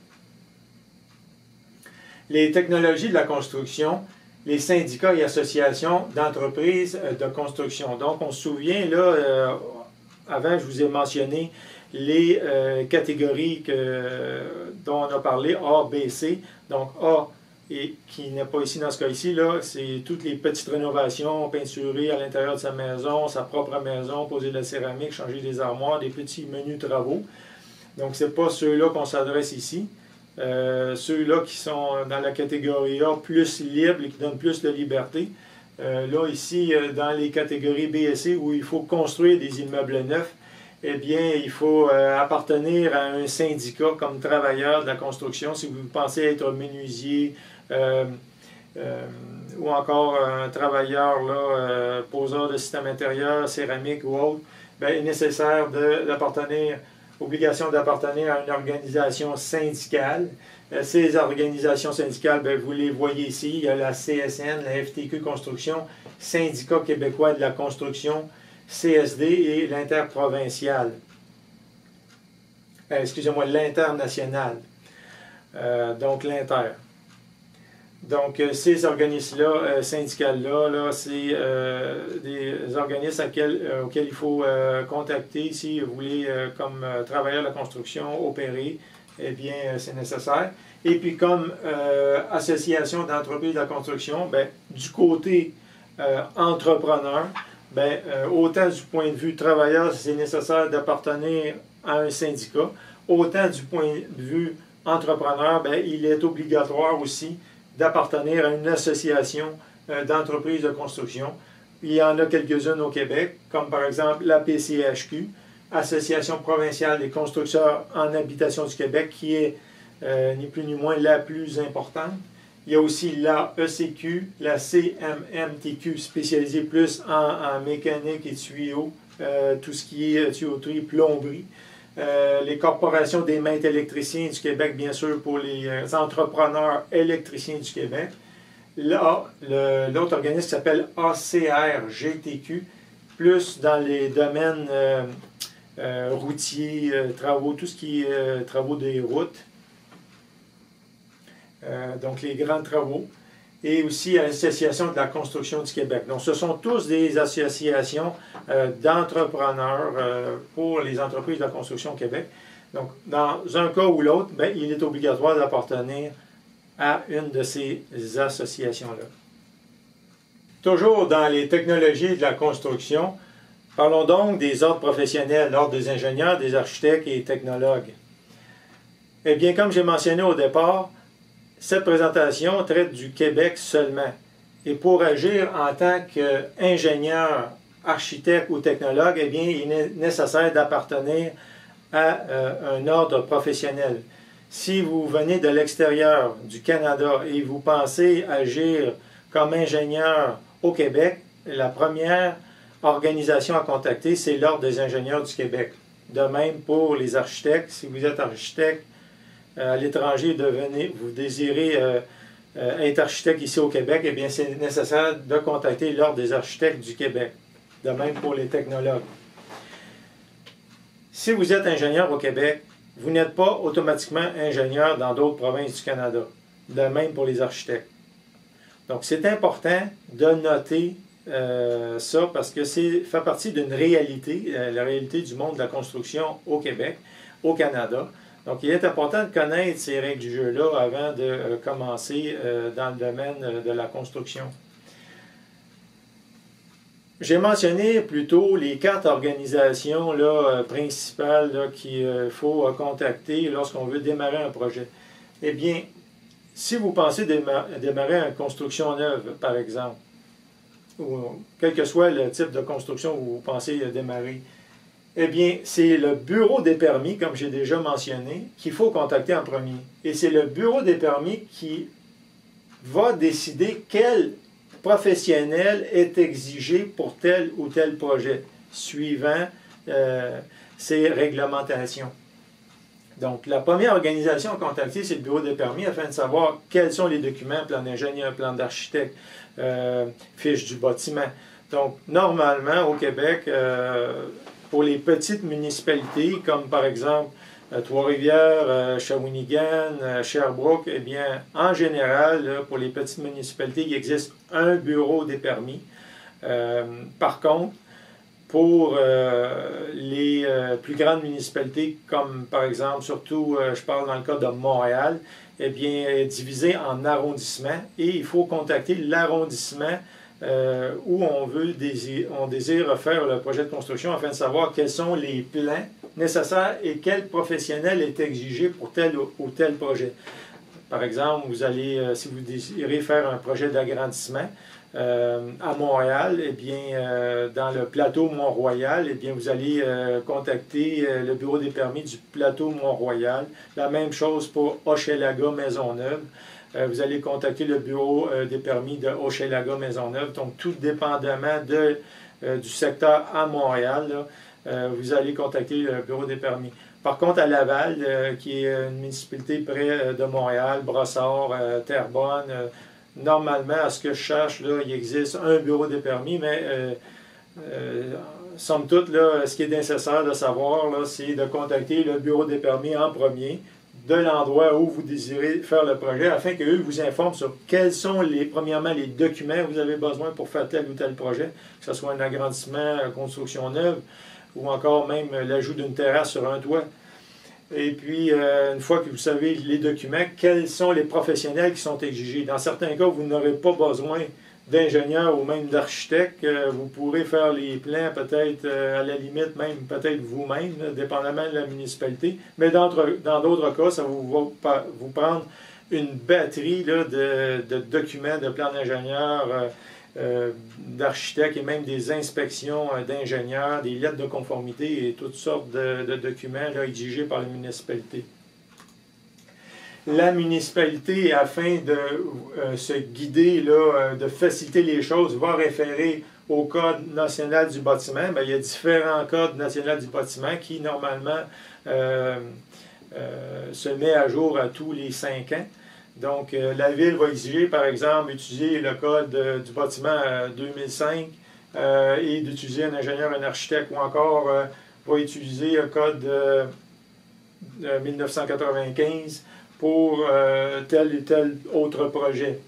Les technologies de la construction, les syndicats et associations d'entreprises de construction. Donc, on se souvient, là, avant, je vous ai mentionné les catégories dont on a parlé, A, B, C. Donc A, et qui n'est pas ici dans ce cas ici, là, c'est toutes les petites rénovations, peinturer à l'intérieur de sa maison, sa propre maison, poser de la céramique, changer des armoires, des petits menus travaux. Donc, ce n'est pas ceux-là qu'on s'adresse ici. Ceux-là qui sont dans la catégorie A, plus libre et qui donnent plus de liberté. Là, ici, dans les catégories B et C, où il faut construire des immeubles neufs, eh bien, il faut appartenir à un syndicat comme travailleur de la construction. Si vous pensez être menuisier ou encore un travailleur, là, poseur de système intérieur, céramique ou autre, bien, il est nécessaire d'appartenir, obligation d'appartenir à une organisation syndicale. Ces organisations syndicales, bien, vous les voyez ici. Il y a la CSN, la FTQ Construction, Syndicat québécois de la construction, CSD et l'interprovincial. Excusez-moi, l'international. Donc, l'inter. Donc, ces organismes-là, syndicales-là, c'est des organismes auxquels il faut contacter si vous voulez, comme travailleur de la construction, opérer. Eh bien, c'est nécessaire. Et puis, comme association d'entreprises de la construction, bien, du côté entrepreneur, bien, autant du point de vue travailleur, c'est nécessaire d'appartenir à un syndicat, autant du point de vue entrepreneur, bien, il est obligatoire aussi d'appartenir à une association d'entreprises de construction. Il y en a quelques-unes au Québec, comme par exemple la PCHQ, Association provinciale des constructeurs en habitation du Québec, qui est ni plus ni moins la plus importante. Il y a aussi la ECQ, la CMMTQ, spécialisée plus en mécanique et tuyaux, tout ce qui est tuyauterie, plomberie. Les corporations des maîtres électriciens du Québec, bien sûr, pour les entrepreneurs électriciens du Québec. Là, l'autre organisme s'appelle ACRGTQ, plus dans les domaines routiers, travaux, tout ce qui est travaux des routes. Donc les grands travaux, et aussi à l'Association de la construction du Québec. Donc ce sont tous des associations d'entrepreneurs pour les entreprises de la construction au Québec. Donc dans un cas ou l'autre, bien, il est obligatoire d'appartenir à une de ces associations-là. Toujours dans les technologies de la construction, parlons donc des ordres professionnels, l'ordre des ingénieurs, des architectes et technologues. Eh bien, comme j'ai mentionné au départ, cette présentation traite du Québec seulement. Et pour agir en tant qu'ingénieur, architecte ou technologue, eh bien, il est nécessaire d'appartenir à un ordre professionnel. Si vous venez de l'extérieur du Canada et vous pensez agir comme ingénieur au Québec, la première organisation à contacter, c'est l'Ordre des ingénieurs du Québec. De même pour les architectes, si vous êtes architecte à l'étranger, vous désirez être architecte ici au Québec, eh bien c'est nécessaire de contacter l'Ordre des architectes du Québec. De même pour les technologues. Si vous êtes ingénieur au Québec, vous n'êtes pas automatiquement ingénieur dans d'autres provinces du Canada. De même pour les architectes. Donc c'est important de noter ça parce que c'est fait partie d'une réalité, la réalité du monde de la construction au Québec, au Canada. Donc, il est important de connaître ces règles du jeu-là avant de commencer dans le domaine de la construction. J'ai mentionné plutôt les 4 organisations là, principales qu'il faut contacter lorsqu'on veut démarrer un projet. Eh bien, si vous pensez démarrer une construction neuve, par exemple, ou quel que soit le type de construction où vous pensez démarrer, eh bien, c'est le bureau des permis, comme j'ai déjà mentionné, qu'il faut contacter en premier. Et c'est le bureau des permis qui va décider quel professionnel est exigé pour tel ou tel projet, suivant ces réglementations. Donc, la première organisation à contacter, c'est le bureau des permis, afin de savoir quels sont les documents, plan d'ingénieur, plan d'architecte, fiche du bâtiment. Donc, normalement, au Québec, pour les petites municipalités, comme par exemple Trois-Rivières, Shawinigan, Sherbrooke, eh bien, en général, là, pour les petites municipalités, il existe un bureau des permis. Par contre, Pour les plus grandes municipalités, comme par exemple, surtout je parle dans le cas de Montréal, eh bien, divisé en arrondissements et il faut contacter l'arrondissement où on désire faire le projet de construction afin de savoir quels sont les plans nécessaires et quel professionnel est exigé pour tel ou tel projet. Par exemple, vous allez, si vous désirez faire un projet d'agrandissement à Montréal, eh bien, dans le plateau Mont-Royal, eh bien, vous allez contacter le bureau des permis du plateau Mont-Royal. La même chose pour Hochelaga Maisonneuve. Vous allez contacter le bureau des permis de Hochelaga Maisonneuve. Donc, tout dépendamment du secteur à Montréal, là, vous allez contacter le bureau des permis. Par contre, à Laval, qui est une municipalité près de Montréal, Brossard, Terrebonne, normalement, à ce que je cherche, là, il existe un bureau des permis, mais somme toute, là, ce qui est nécessaire de savoir, c'est de contacter le bureau des permis en premier de l'endroit où vous désirez faire le projet, afin qu'eux vous informent sur quels sont, premièrement, les documents que vous avez besoin pour faire tel ou tel projet, que ce soit un agrandissement, une construction neuve, ou encore même l'ajout d'une terrasse sur un toit. Et puis, une fois que vous savez les documents, quels sont les professionnels qui sont exigés. Dans certains cas, vous n'aurez pas besoin d'ingénieurs ou même d'architectes. Vous pourrez faire les plans peut-être à la limite, même peut-être vous-même, dépendamment de la municipalité. Mais dans d'autres cas, ça va vous prendre une batterie là, de documents, de plans d'ingénieurs, d'architectes et même des inspections d'ingénieurs, des lettres de conformité et toutes sortes de documents là, exigés par la municipalité. La municipalité, afin de se guider, là, de faciliter les choses, va référer au Code national du bâtiment. Bien, il y a différents codes nationaux du bâtiment qui, normalement, se met à jour à tous les 5 ans. Donc, la Ville va exiger, par exemple, d'utiliser le Code du bâtiment 2005 et d'utiliser un ingénieur, un architecte, ou encore va utiliser le Code 1995 pour tel et tel autre projet.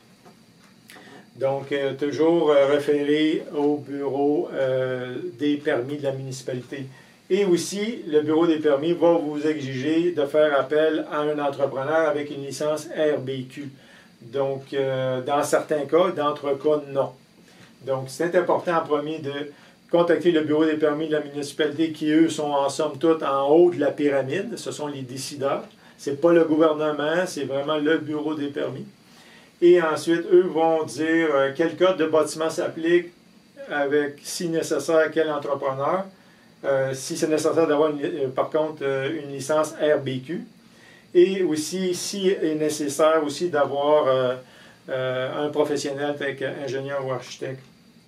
Donc, toujours référer au bureau des permis de la municipalité. Et aussi, le bureau des permis va vous exiger de faire appel à un entrepreneur avec une licence RBQ. Donc, dans certains cas, d'autres cas, non. Donc, c'est important en premier de contacter le bureau des permis de la municipalité qui, eux, sont en somme toute en haut de la pyramide. Ce sont les décideurs. Ce n'est pas le gouvernement, c'est vraiment le bureau des permis. Et ensuite, eux vont dire quel code de bâtiment s'applique avec, si nécessaire, quel entrepreneur. Si c'est nécessaire d'avoir, par contre, une licence RBQ. Et aussi, si est nécessaire aussi d'avoir un professionnel tel qu'ingénieur ou architecte.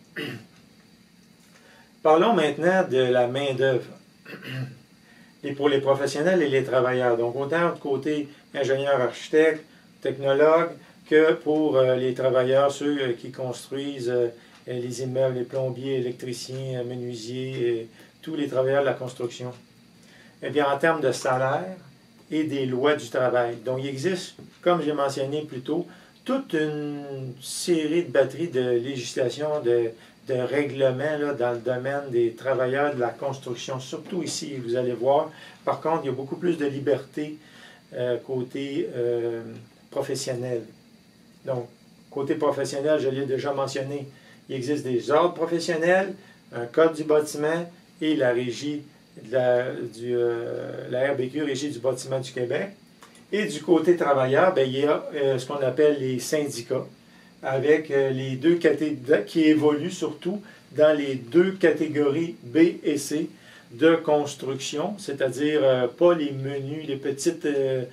Parlons maintenant de la main-d'œuvre. Et pour les professionnels et les travailleurs. Donc, autant du côté ingénieur, architecte, technologue, que pour les travailleurs, ceux qui construisent les immeubles, les plombiers, électriciens, menuisiers, tous les travailleurs de la construction. Eh bien, en termes de salaire et des lois du travail. Donc, il existe, comme j'ai mentionné plus tôt, toute une série de batteries de législation, de règlements là, dans le domaine des travailleurs de la construction, surtout ici, vous allez voir. Par contre, il y a beaucoup plus de liberté côté professionnel. Donc, côté professionnel, je l'ai déjà mentionné, il existe des ordres professionnels, un code du bâtiment et la régie de la RBQ, Régie du bâtiment du Québec. Et du côté travailleur, bien, il y a ce qu'on appelle les syndicats, avec les deux catégories qui évoluent surtout dans les deux catégories B et C de construction, c'est-à-dire pas les menus, les petites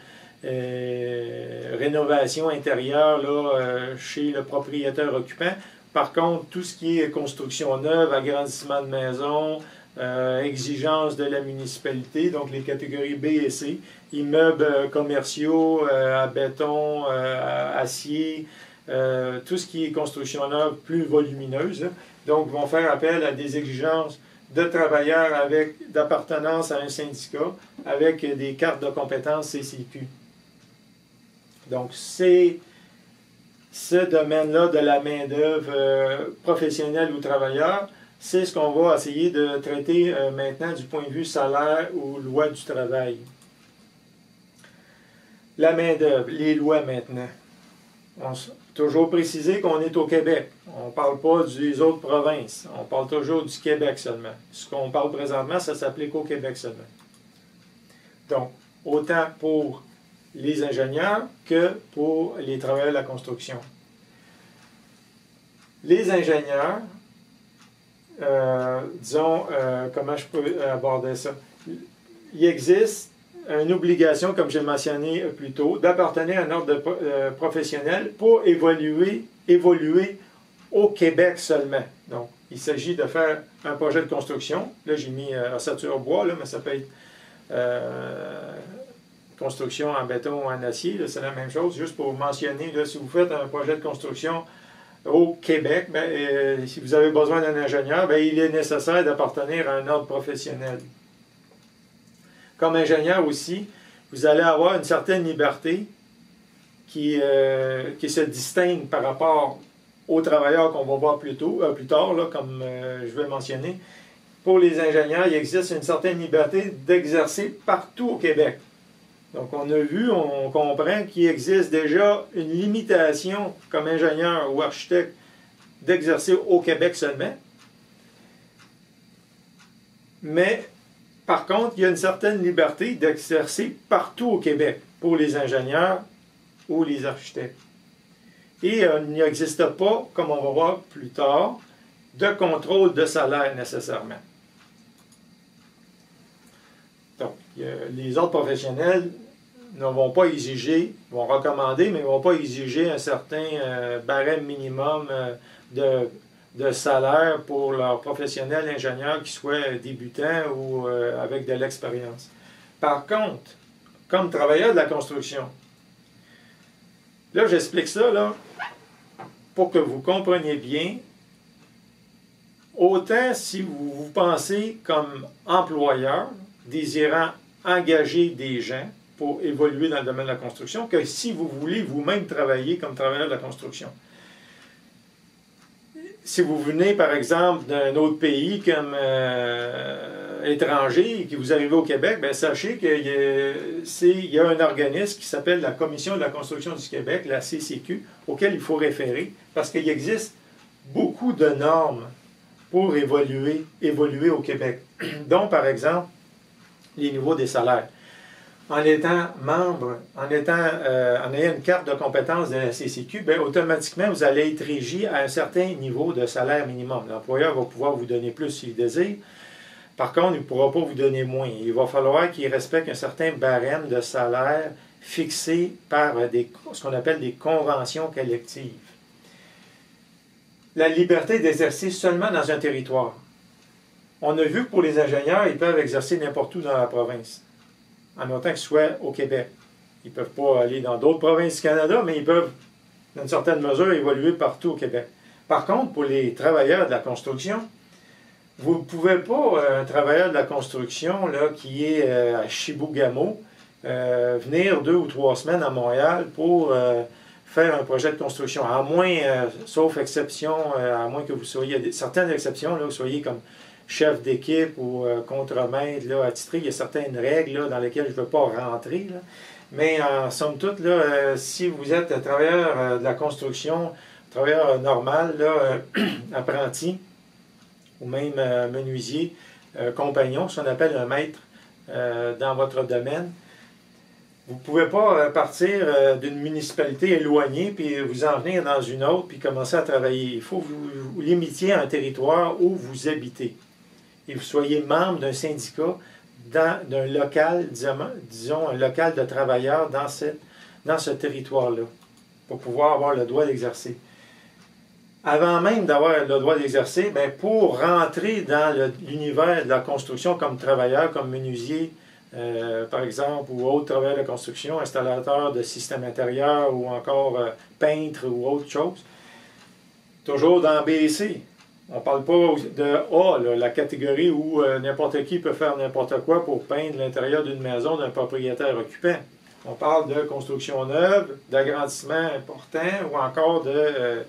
rénovations intérieures là, chez le propriétaire occupant. Par contre, tout ce qui est construction neuve, agrandissement de maison, exigences de la municipalité, donc les catégories B et C, immeubles commerciaux à béton, à acier, tout ce qui est construction neuve plus volumineuse, là, donc vont faire appel à des exigences de travailleurs avec d'appartenance à un syndicat avec des cartes de compétences CCQ. Donc, c'est ce domaine-là de la main-d'œuvre professionnelle ou travailleur c'est ce qu'on va essayer de traiter maintenant du point de vue salaire ou loi du travail. La main-d'œuvre, les lois maintenant. On a toujours précisé qu'on est au Québec. On ne parle pas des autres provinces. On parle toujours du Québec seulement. Ce qu'on parle présentement, ça s'applique au Québec seulement. Donc, autant pour les ingénieurs que pour les travailleurs de la construction. Les ingénieurs, comment je peux aborder ça? Il existe une obligation, comme j'ai mentionné plus tôt, d'appartenir à un ordre professionnel pour évoluer au Québec seulement. Donc, il s'agit de faire un projet de construction. Là, j'ai mis ossature bois, là, mais ça peut être construction en béton ou en acier, c'est la même chose. Juste pour mentionner, là, si vous faites un projet de construction au Québec, si vous avez besoin d'un ingénieur, il est nécessaire d'appartenir à un ordre professionnel. Comme ingénieur aussi, vous allez avoir une certaine liberté qui se distingue par rapport aux travailleurs qu'on va voir plus tard, là, comme je vais mentionner. Pour les ingénieurs, il existe une certaine liberté d'exercer partout au Québec. Donc, on a vu, on comprend qu'il existe déjà une limitation comme ingénieur ou architecte d'exercer au Québec seulement. Mais, par contre, il y a une certaine liberté d'exercer partout au Québec pour les ingénieurs ou les architectes. Et il n'existe pas, comme on va voir plus tard, de contrôle de salaire nécessairement. Donc, les ordres professionnels ne vont pas exiger, vont recommander, mais ne vont pas exiger un certain barème minimum de salaire pour leurs professionnels ingénieurs qui soient débutants ou avec de l'expérience. Par contre, comme travailleur de la construction, là j'explique ça là, pour que vous compreniez bien, autant si vous pensez comme employeur, désirant engager des gens pour évoluer dans le domaine de la construction, que si vous voulez vous-même travailler comme travailleur de la construction. Si vous venez, par exemple, d'un autre pays comme étranger et que vous arrivez au Québec, sachez qu'il y a un organisme qui s'appelle la Commission de la construction du Québec, la CCQ, auquel il faut référer, parce qu'il existe beaucoup de normes pour évoluer au Québec. Donc, par exemple, les niveaux des salaires. En étant membre, en ayant une carte de compétence de la CCQ, automatiquement, vous allez être régi à un certain niveau de salaire minimum. L'employeur va pouvoir vous donner plus s'il désire. Par contre, il ne pourra pas vous donner moins. Il va falloir qu'il respecte un certain barème de salaire fixé par ce qu'on appelle des conventions collectives. La liberté d'exercer seulement dans un territoire. On a vu que pour les ingénieurs, ils peuvent exercer n'importe où dans la province, en autant qu'ils soient au Québec. Ils ne peuvent pas aller dans d'autres provinces du Canada, mais ils peuvent, dans une certaine mesure, évoluer partout au Québec. Par contre, pour les travailleurs de la construction, vous ne pouvez pas, un travailleur de la construction là, qui est à Chibougamau, venir 2 ou 3 semaines à Montréal pour faire un projet de construction. À moins, sauf exception, à moins que vous soyez, certaines exceptions, là, vous soyez comme chef d'équipe ou contremaître attitré, il y a certaines règles là, dans lesquelles je ne veux pas rentrer. Là. Mais en somme toute, là, si vous êtes travailleur de la construction, travailleur normal, là, apprenti, ou même menuisier, compagnon, ce qu'on appelle un maître dans votre domaine, vous ne pouvez pas partir d'une municipalité éloignée puis vous en venir dans une autre puis commencer à travailler. Il faut que vous limitiez un territoire où vous habitez. Et vous soyez membre d'un syndicat, d'un local, disons un local de travailleurs dans ce territoire-là, pour pouvoir avoir le droit d'exercer. Avant même d'avoir le droit d'exercer, pour rentrer dans l'univers de la construction comme travailleur, comme menuisier, par exemple, ou autre travailleur de construction, installateur de systèmes intérieurs, ou encore peintre ou autre chose, toujours dans B et C. On ne parle pas de A, là, la catégorie où n'importe qui peut faire n'importe quoi pour peindre l'intérieur d'une maison d'un propriétaire occupant. On parle de construction neuve, d'agrandissement important ou encore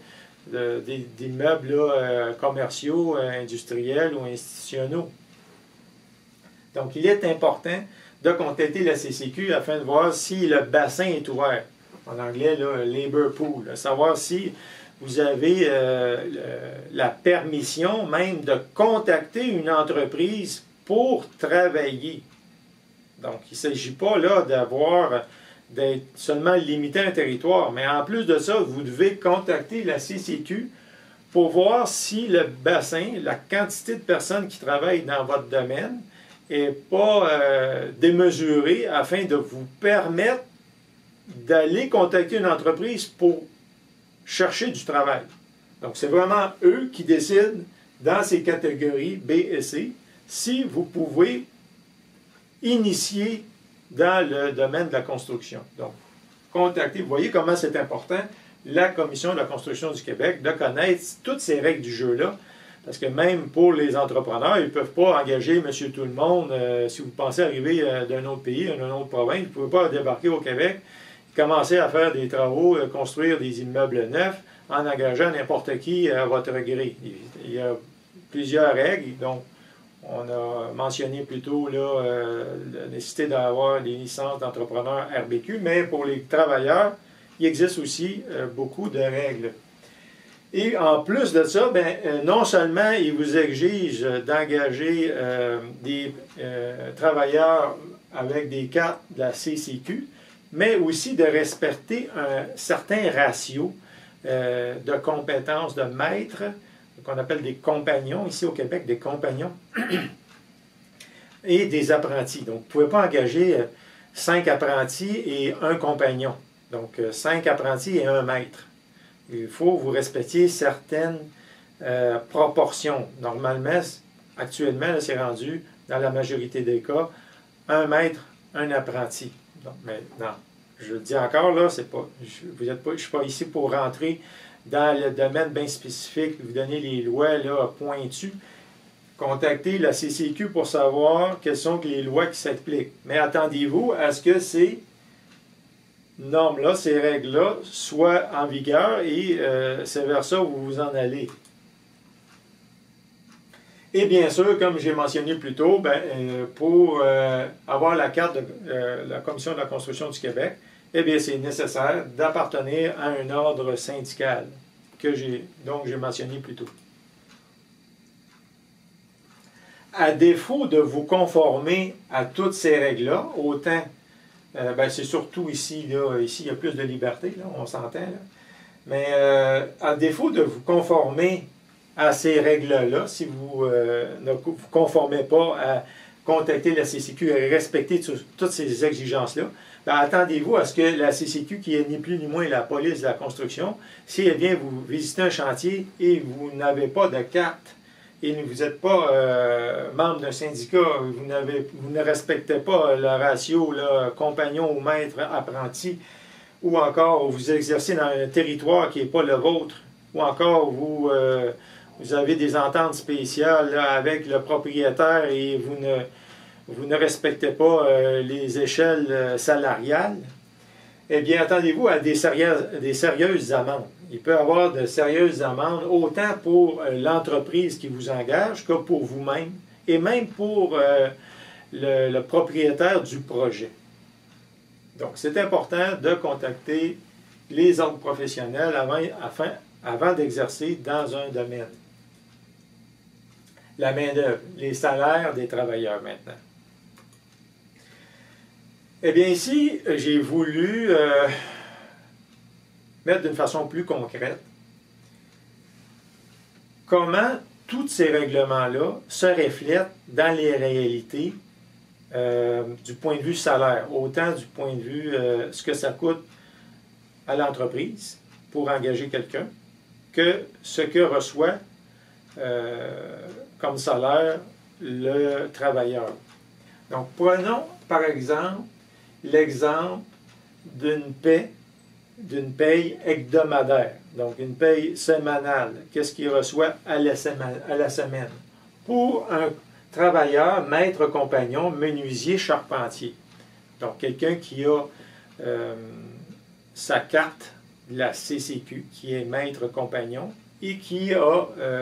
d'immeubles commerciaux, industriels ou institutionnels. Donc, il est important de contacter la CCQ afin de voir si le bassin est ouvert. En anglais, là, labor pool. Savoir si vous avez la permission même de contacter une entreprise pour travailler. Donc, il ne s'agit pas là d'être seulement limité à un territoire, mais en plus de ça, vous devez contacter la CCQ pour voir si le bassin, la quantité de personnes qui travaillent dans votre domaine n'est pas démesurée afin de vous permettre d'aller contacter une entreprise pour chercher du travail. Donc, c'est vraiment eux qui décident dans ces catégories B et C si vous pouvez initier dans le domaine de la construction. Donc, contactez, vous voyez comment c'est important, la Commission de la construction du Québec, de connaître toutes ces règles du jeu-là, parce que même pour les entrepreneurs, ils ne peuvent pas engager monsieur tout le monde. Si vous pensez arriver d'un autre pays, d'une autre province, vous ne pouvez pas débarquer au Québec, commencer à faire des travaux, construire des immeubles neufs, en engageant n'importe qui à votre gré. Il y a plusieurs règles, donc on a mentionné plus tôt là, la nécessité d'avoir des licences d'entrepreneurs RBQ, mais pour les travailleurs, il existe aussi beaucoup de règles. Et en plus de ça, non seulement ils vous exigent d'engager des travailleurs avec des cartes de la CCQ, mais aussi de respecter un certain ratio de compétences de maîtres, qu'on appelle des compagnons, ici au Québec, des compagnons, et des apprentis. Donc, vous ne pouvez pas engager 5 apprentis et un compagnon. Donc, 5 apprentis et un maître. Il faut que vous respectiez certaines proportions. Normalement, actuellement, c'est rendu, dans la majorité des cas, un maître, un apprenti. Donc, mais non, je le dis encore, là, c'est pas, je ne suis pas ici pour rentrer dans le domaine bien spécifique, vous donner les lois là, pointues. Contactez la CCQ pour savoir quelles sont les lois qui s'appliquent. Mais attendez-vous à ce que ces normes-là, ces règles-là, soient en vigueur et c'est vers ça où vous en allez. Et bien sûr, comme j'ai mentionné plus tôt, pour avoir la carte de la Commission de la construction du Québec, eh bien, c'est nécessaire d'appartenir à un ordre syndical que j'ai mentionné plus tôt. À défaut de vous conformer à toutes ces règles-là, autant, c'est surtout ici, là, ici, il y a plus de liberté, là, on s'entend, là. Mais à défaut de vous conformer à ces règles-là, si vous ne vous conformez pas à contacter la CCQ et respecter toutes ces exigences-là, attendez-vous à ce que la CCQ, qui est ni plus ni moins la police de la construction, si elle vient vous visiter un chantier et vous n'avez pas de carte et vous n'êtes pas membre d'un syndicat, vous ne respectez pas le ratio là, compagnon ou maître apprenti, ou encore vous exercez dans un territoire qui n'est pas le vôtre, ou encore vous avez des ententes spéciales là, avec le propriétaire et vous ne respectez pas les échelles salariales, eh bien, attendez-vous à des sérieuses amendes. Il peut y avoir de sérieuses amendes, autant pour l'entreprise qui vous engage que pour vous-même, et même pour le propriétaire du projet. Donc, c'est important de contacter les ordres professionnels avant d'exercer dans un domaine. La main-d'œuvre, les salaires des travailleurs maintenant. Eh bien, ici, j'ai voulu mettre d'une façon plus concrète comment tous ces règlements-là se reflètent dans les réalités du point de vue salaire, autant du point de vue ce que ça coûte à l'entreprise pour engager quelqu'un, que ce que reçoit comme salaire le travailleur. Donc, prenons par exemple l'exemple d'une paye hebdomadaire, donc une paye sémanale. Qu'est-ce qu'il reçoit à la semaine? Pour un travailleur, maître compagnon, menuisier, charpentier. Donc, quelqu'un qui a sa carte de la CCQ, qui est maître compagnon, et qui a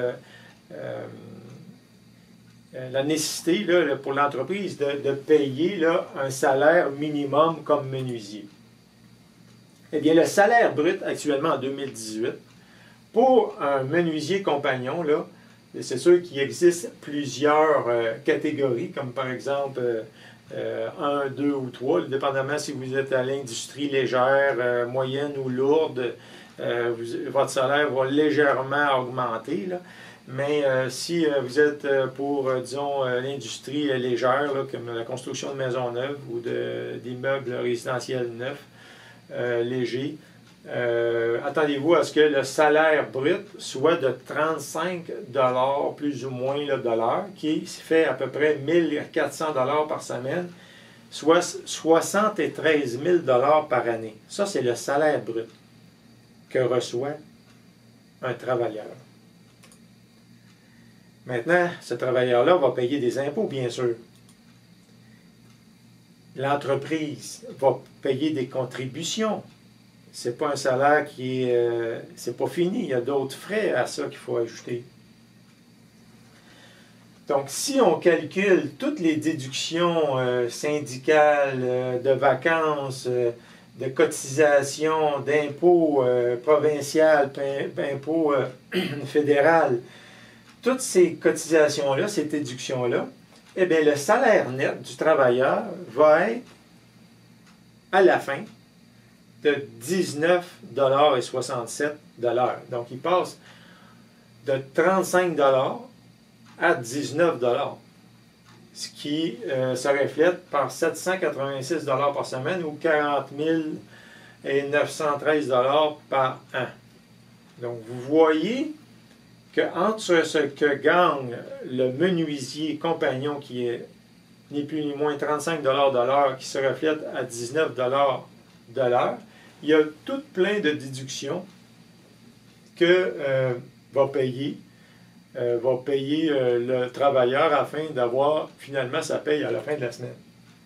la nécessité là, pour l'entreprise de payer là, un salaire minimum comme menuisier. Eh bien, le salaire brut actuellement en 2018, pour un menuisier compagnon, là, c'est sûr qu'il existe plusieurs catégories, comme par exemple 1, 2 ou 3, dépendamment si vous êtes à l'industrie légère, moyenne ou lourde, votre salaire va légèrement augmenter. Là. Mais si vous êtes pour, disons, l'industrie légère, là, comme la construction de maisons neuves ou d'immeubles résidentiels neufs, légers, attendez-vous à ce que le salaire brut soit de 35 $ plus ou moins de l'heure, qui fait à peu près 1400 $ par semaine, soit 73 000 $ par année. Ça, c'est le salaire brut que reçoit un travailleur. Maintenant, ce travailleur-là va payer des impôts, bien sûr. L'entreprise va payer des contributions. Ce n'est pas un salaire qui est... c'est pas fini, il y a d'autres frais à ça qu'il faut ajouter. Donc, si on calcule toutes les déductions syndicales, de vacances, de cotisations, d'impôts provinciaux, d'impôts fédéral, toutes ces cotisations-là, ces déductions-là, eh bien, le salaire net du travailleur va être, à la fin, de 19,67 $. Donc, il passe de 35 $ à 19 $, ce qui se reflète par 786 $ par semaine ou 40 913 $ par an. Donc, vous voyez qu'entre ce que gagne le menuisier compagnon, qui est ni plus ni moins 35 $ de l'heure, qui se reflète à 19 $ de l'heure, il y a tout plein de déductions que va payer le travailleur afin d'avoir finalement sa paye à la fin de la semaine.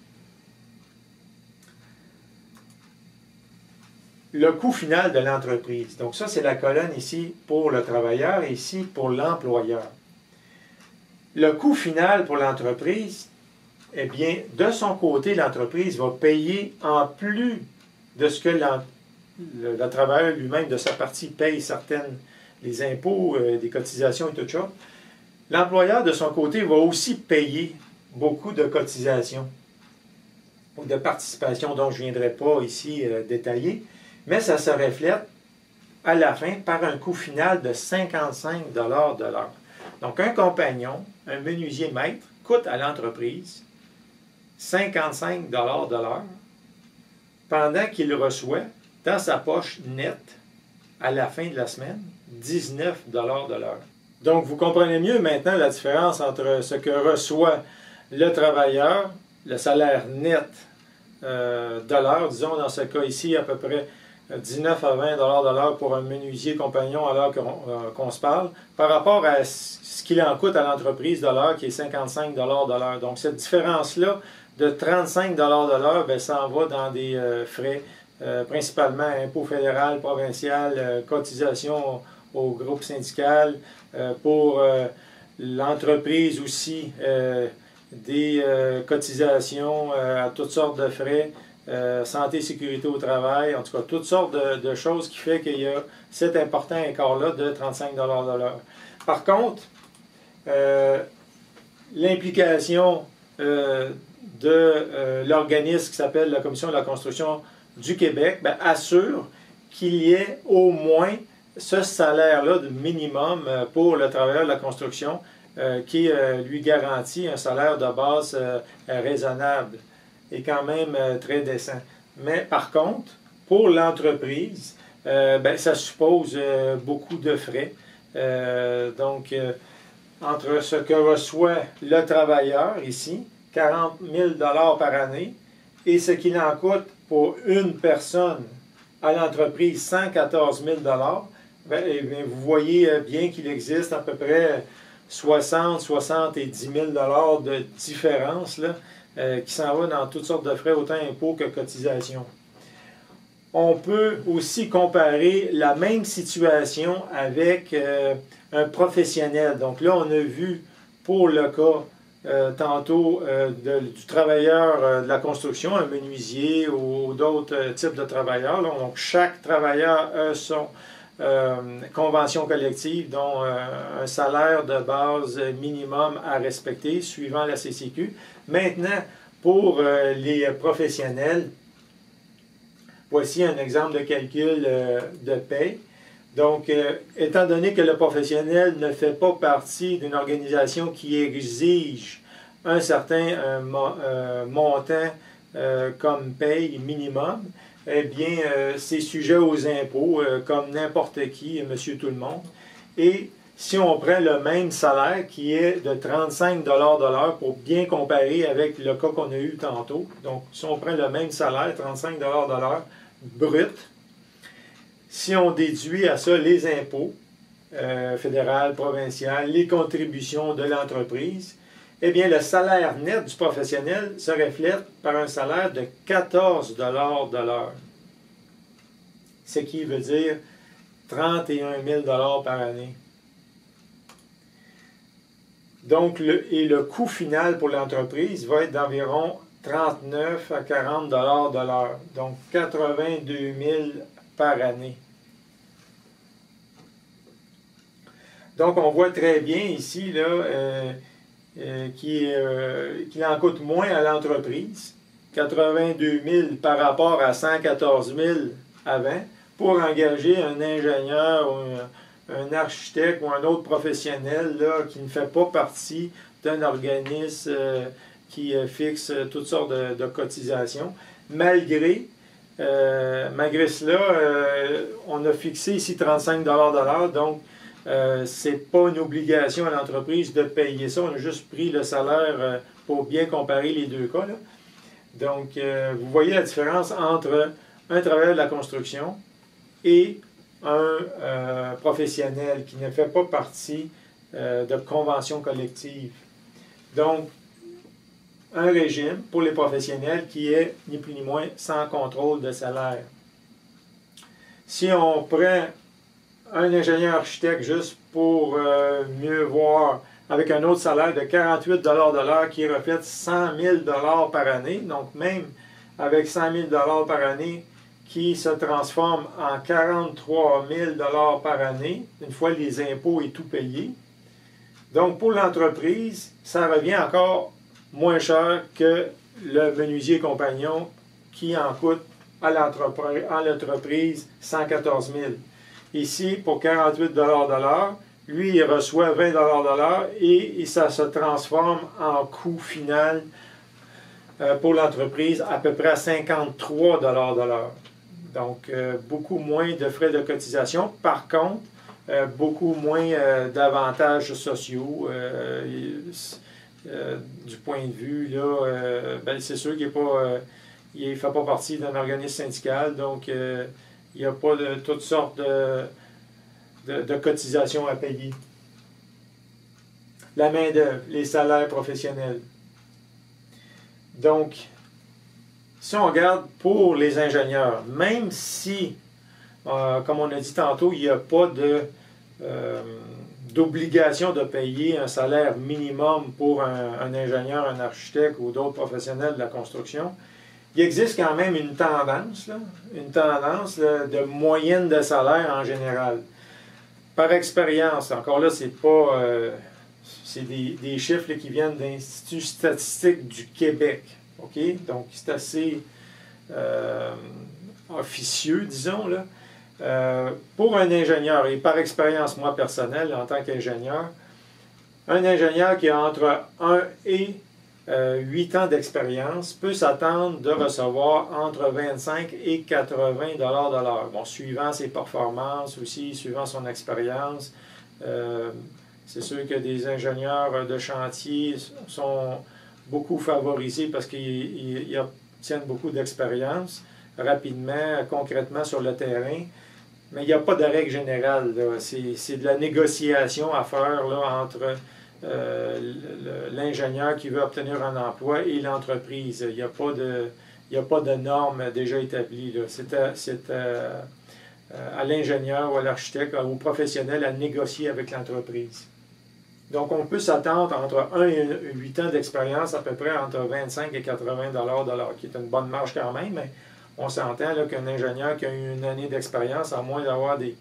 Le coût final de l'entreprise. Donc ça, c'est la colonne ici pour le travailleur et ici pour l'employeur. Le coût final pour l'entreprise, eh bien, de son côté, l'entreprise va payer en plus de ce que le travailleur lui-même, de sa partie, paye les impôts, des cotisations et tout ça. L'employeur, de son côté, va aussi payer beaucoup de cotisations ou de participation dont je ne viendrai pas ici détailler, mais ça se reflète à la fin par un coût final de 55 $ de l'heure. Donc, un compagnon, un menuisier maître, coûte à l'entreprise 55 $ de l'heure, pendant qu'il reçoit dans sa poche nette, à la fin de la semaine, 19 $ de l'heure. Donc, vous comprenez mieux maintenant la différence entre ce que reçoit le travailleur, le salaire net de l'heure, disons dans ce cas ici, à peu près 19 à 20 $ de l'heure pour un menuisier compagnon à l'heure qu'on se parle, par rapport à ce qu'il en coûte à l'entreprise de l'heure, qui est 55 $ de l'heure. Donc, cette différence-là de 35 $ de l'heure, bien, ça en va dans des frais, principalement impôts fédéral, provincial, cotisation au groupe syndical, pour l'entreprise aussi, des cotisations à toutes sortes de frais, santé, sécurité au travail, en tout cas, toutes sortes de choses qui fait qu'il y a cet important écart-là de 35 $ de l'heure. Par contre, l'implication de l'organisme qui s'appelle la Commission de la construction du Québec assure qu'il y ait au moins ce salaire-là de minimum pour le travailleur de la construction qui lui garantit un salaire de base raisonnable et quand même très décent. Mais par contre, pour l'entreprise, ça suppose beaucoup de frais. Donc, entre ce que reçoit le travailleur ici, 40 000 $ par année, et ce qu'il en coûte pour une personne à l'entreprise, 114 000 $, vous voyez bien qu'il existe à peu près 70 000 $ de différence là, qui s'en va dans toutes sortes de frais, autant impôts que cotisations. on peut aussi comparer la même situation avec un professionnel. Donc là, on a vu pour le cas tantôt du travailleur de la construction, un menuisier ou d'autres types de travailleurs. Là. Donc chaque travailleur a son convention collective, dont un salaire de base minimum à respecter suivant la CCQ. Maintenant, pour les professionnels, voici un exemple de calcul de paie. Donc, étant donné que le professionnel ne fait pas partie d'une organisation qui exige un certain montant comme paye minimum, eh bien, c'est sujet aux impôts comme n'importe qui, monsieur tout le monde. Et si on prend le même salaire qui est de 35 $ de l'heure pour bien comparer avec le cas qu'on a eu tantôt, donc si on prend le même salaire, 35 $ de l'heure, brut, si on déduit à ça les impôts fédéral, provincial, les contributions de l'entreprise, eh bien, le salaire net du professionnel se reflète par un salaire de 14 $ de l'heure. Ce qui veut dire 31 000 $ par année. Donc, le coût final pour l'entreprise va être d'environ 39 à 40 $ de l'heure. Donc, 82 000 par année. Donc, on voit très bien ici là, qu'il en coûte moins à l'entreprise, 82 000 par rapport à 114 000 avant, pour engager un ingénieur ou un architecte ou un autre professionnel là, qui ne fait pas partie d'un organisme qui fixe toutes sortes de cotisations. Malgré cela, on a fixé ici 35 $ de l'heure, donc ce n'est pas une obligation à l'entreprise de payer ça. On a juste pris le salaire pour bien comparer les deux cas. Là. Donc, vous voyez la différence entre un travailleur de la construction et un professionnel qui ne fait pas partie de convention collective. Donc, un régime pour les professionnels qui est ni plus ni moins sans contrôle de salaire. Si on prend un ingénieur architecte juste pour mieux voir, avec un autre salaire de 48 $ de l'heure qui reflète 100 000 $ par année, donc même avec 100 000 $ par année, qui se transforme en 43 000 $ par année, une fois les impôts et tout payés. Donc, pour l'entreprise, ça revient encore moins cher que le menuisier compagnon qui en coûte à l'entreprise 114 000. Ici, pour 48 $ de l'heure, lui, il reçoit 20 $ de l'heure et ça se transforme en coût final pour l'entreprise à peu près à 53 $ de l'heure. Donc, beaucoup moins de frais de cotisation. Par contre, beaucoup moins d'avantages sociaux. Du point de vue, là, c'est sûr qu'il ne fait pas partie d'un organisme syndical, donc il n'y a pas de toutes sortes de cotisations à payer. La main-d'œuvre, les salaires professionnels. Donc, si on regarde pour les ingénieurs, même si, comme on a dit tantôt, il n'y a pas d'obligation de payer un salaire minimum pour un ingénieur, un architecte ou d'autres professionnels de la construction, il existe quand même une tendance de moyenne de salaire en général. Par expérience, encore là, c'est pas c'est des chiffres là, qui viennent de l'Institut statistique du Québec. Okay? Donc, c'est assez officieux, disons. Là. Pour un ingénieur, et par expérience, moi personnelle, en tant qu'ingénieur, un ingénieur qui a entre 1 et 8 ans d'expérience peut s'attendre de recevoir entre 25 et 80 $ de l'heure. Bon, suivant ses performances aussi, suivant son expérience. C'est sûr que des ingénieurs de chantier sont beaucoup favorisés parce qu'ils obtiennent beaucoup d'expérience rapidement, concrètement sur le terrain. Mais il n'y a pas de règle générale. C'est de la négociation à faire là, entre l'ingénieur qui veut obtenir un emploi et l'entreprise. Il n'y il n'y a pas de normes déjà établies. C'est à l'ingénieur ou à l'architecte ou au professionnel à négocier avec l'entreprise. Donc, on peut s'attendre entre 1 et 8 ans d'expérience, à peu près entre 25 et 80 $ de l'heure, qui est une bonne marge quand même, mais on s'entend qu'un ingénieur qui a eu une année d'expérience, à moins d'avoir des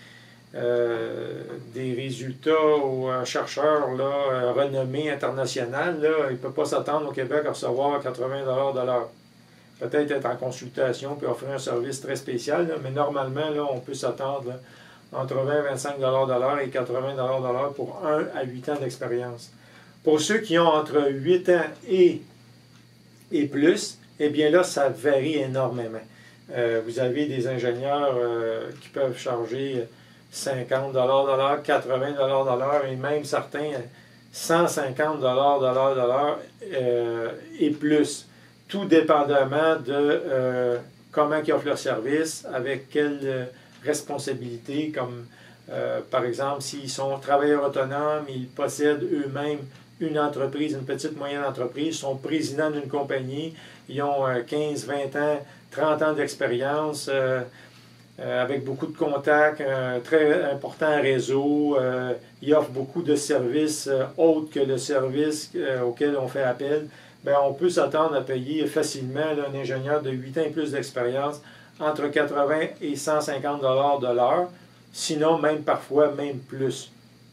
résultats ou un chercheur là, renommé international, là, il ne peut pas s'attendre au Québec à recevoir 80 $ de l'heure. Peut-être être en consultation puis offrir un service très spécial, là, mais normalement, là, on peut s'attendre entre 20 et 25 $ de l'heure et 80 $ de l'heure pour 1 à 8 ans d'expérience. Pour ceux qui ont entre 8 ans et plus, eh bien là, ça varie énormément. Vous avez des ingénieurs qui peuvent charger 50 $ de l'heure, 80 $ de l'heure et même certains 150 $ de l'heure et plus. Tout dépendamment de comment ils offrent leur service, avec quelle responsabilité, comme par exemple s'ils sont travailleurs autonomes, ils possèdent eux-mêmes une entreprise, une petite moyenne entreprise, sont présidents d'une compagnie, ils ont 15, 20 ans, 30 ans d'expérience, avec beaucoup de contacts, un très important réseau, ils offrent beaucoup de services autres que le service auquel on fait appel. Bien, on peut s'attendre à payer facilement là, un ingénieur de 8 ans et plus d'expérience entre 80 et 150 $ de l'heure, sinon même parfois même plus.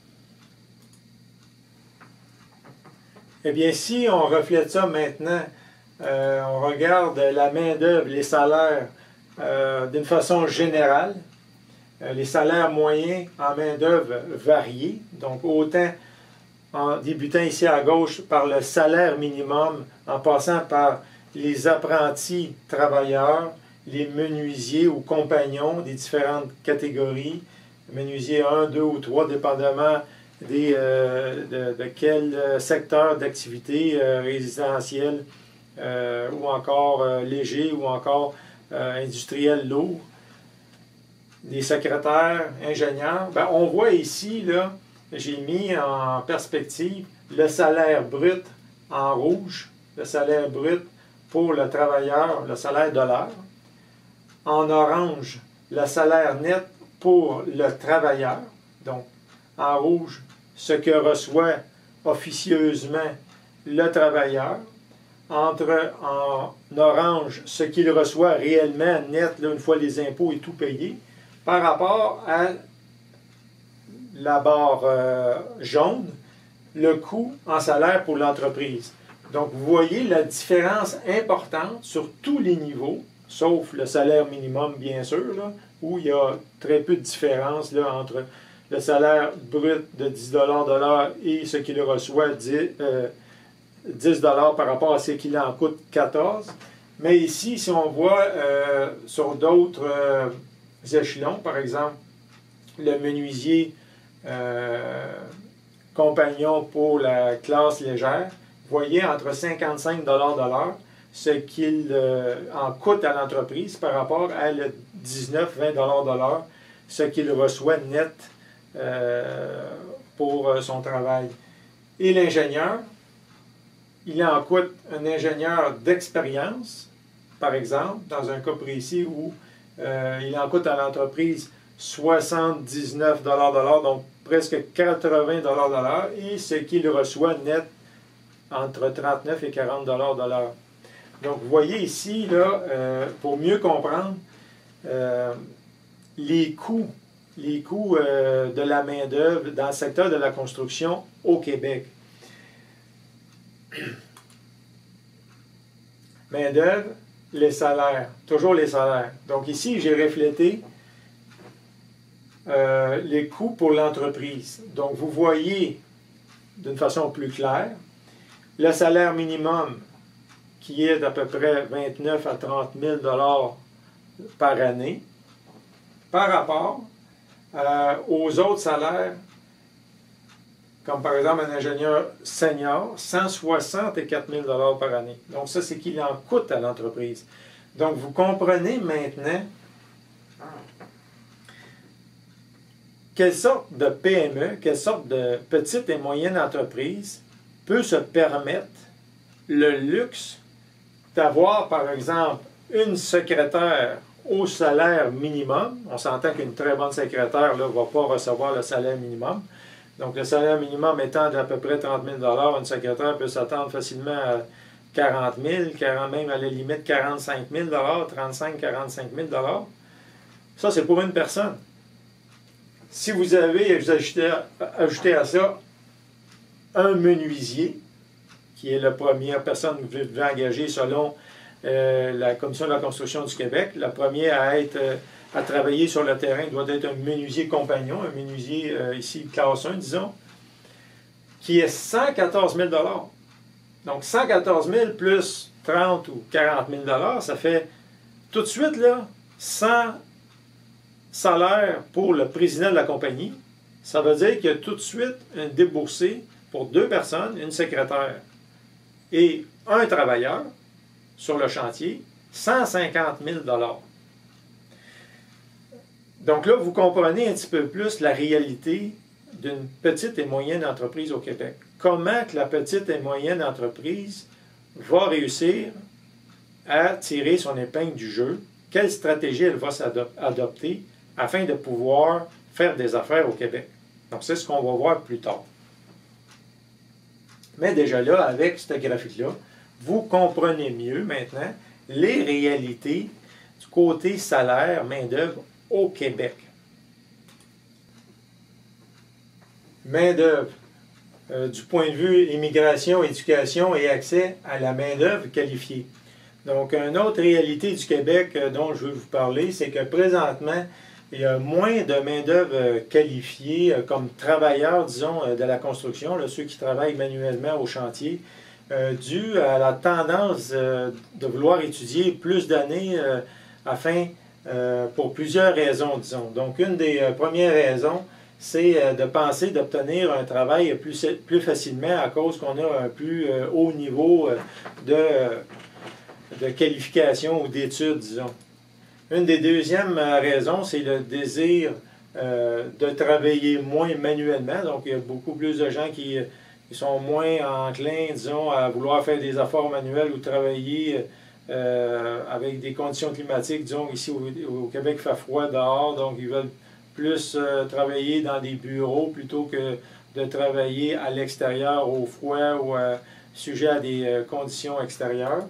Eh bien, si on reflète ça maintenant, on regarde la main-d'œuvre, les salaires d'une façon générale, les salaires moyens en main-d'œuvre variés, donc autant en débutant ici à gauche par le salaire minimum, en passant par les apprentis travailleurs, les menuisiers ou compagnons des différentes catégories, menuisier 1, 2 ou 3, dépendamment de quel secteur d'activité résidentiel ou encore léger ou encore industriel lourd, des secrétaires, ingénieurs. Bien, on voit ici, là, j'ai mis en perspective le salaire brut en rouge, le salaire brut pour le travailleur, le salaire de l'heure. En orange, le salaire net pour le travailleur. Donc, en rouge, ce que reçoit officieusement le travailleur. En orange, ce qu'il reçoit réellement net, là, une fois les impôts et tout payé, par rapport à la barre jaune, le coût en salaire pour l'entreprise. Donc, vous voyez la différence importante sur tous les niveaux, sauf le salaire minimum, bien sûr, là, où il y a très peu de différence là, entre le salaire brut de 10 $ de l'heure et ce qu'il reçoit 10 $ par rapport à ce qu'il en coûte 14. Mais ici, si on voit sur d'autres échelons, par exemple, le menuisier compagnon pour la classe légère, vous voyez entre 55 $ de l'heure, ce qu'il en coûte à l'entreprise par rapport à le 19-20 $ de l'heure, ce qu'il reçoit net pour son travail. Et l'ingénieur, il en coûte un ingénieur d'expérience, par exemple, dans un cas précis où il en coûte à l'entreprise 79 $ de l'heure, donc presque 80 $ de l'heure, et ce qu'il reçoit net entre 39 et 40 $ de l'heure. Donc, vous voyez ici, là, pour mieux comprendre les coûts de la main-d'œuvre dans le secteur de la construction au Québec. Main-d'œuvre, les salaires, toujours les salaires. Donc, ici, j'ai reflété les coûts pour l'entreprise. Donc, vous voyez d'une façon plus claire le salaire minimum qui est d'à peu près 29 à 30 000 $ par année par rapport aux autres salaires, comme par exemple un ingénieur senior, 164 000 $ par année. Donc ça, c'est qu'il en coûte à l'entreprise. Donc vous comprenez maintenant quelle sorte de PME, quelle sorte de petite et moyenne entreprise peut se permettre le luxe d'avoir, par exemple, une secrétaire au salaire minimum. On s'entend qu'une très bonne secrétaire ne va pas recevoir le salaire minimum. Donc, le salaire minimum étant d'à peu près 30 000 $, une secrétaire peut s'attendre facilement à 40 000, même à la limite 45 000 $, 35-45 000 $. Ça, c'est pour une personne. Si vous avez, vous ajoutez à ça un menuisier, qui est la première personne que vous devez engager selon la Commission de la construction du Québec. La première à travailler sur le terrain doit être un menuisier compagnon, un menuisier ici classe 1, disons, qui est 114 000 $. Donc 114 000 plus 30 ou 40 000 $, ça fait tout de suite là 100 salaires pour le président de la compagnie. Ça veut dire qu'il y a tout de suite un déboursé pour 2 personnes, une secrétaire et un travailleur sur le chantier, 150 000 $. Donc là, vous comprenez un petit peu plus la réalité d'une petite et moyenne entreprise au Québec. Comment que la petite et moyenne entreprise va réussir à tirer son épingle du jeu, quelle stratégie elle va adopter afin de pouvoir faire des affaires au Québec. Donc c'est ce qu'on va voir plus tard. Mais déjà là, avec ce graphique-là, vous comprenez mieux maintenant les réalités du côté salaire, main-d'œuvre au Québec. Main-d'œuvre, du point de vue immigration, éducation et accès à la main-d'œuvre qualifiée. Donc, une autre réalité du Québec dont je veux vous parler, c'est que présentement, il y a moins de main-d'œuvre qualifiée comme travailleurs, disons, de la construction, là, ceux qui travaillent manuellement au chantier, dû à la tendance de vouloir étudier plus d'années pour plusieurs raisons, disons. Donc, une des premières raisons, c'est de penser d'obtenir un travail plus facilement à cause qu'on a un plus haut niveau de qualification ou d'études, disons. Une des deuxièmes raisons, c'est le désir de travailler moins manuellement. Donc, il y a beaucoup plus de gens qui sont moins enclins, disons, à vouloir faire des efforts manuels ou travailler avec des conditions climatiques. Disons, ici au Québec, il fait froid dehors, donc ils veulent plus travailler dans des bureaux plutôt que de travailler à l'extérieur, au froid ou sujet à des conditions extérieures.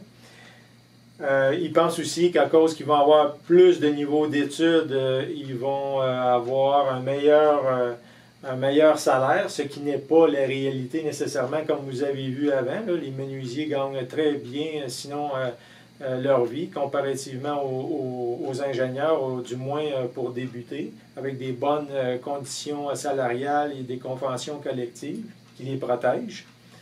Ils pensent aussi qu'à cause qu'ils vont avoir plus de niveaux d'études, ils vont avoir un meilleur salaire, ce qui n'est pas la réalité nécessairement comme vous avez vu avant. Là, les menuisiers gagnent très bien, sinon leur vie, comparativement aux ingénieurs, du moins pour débuter, avec des bonnes conditions salariales et des conventions collectives qui les protègent.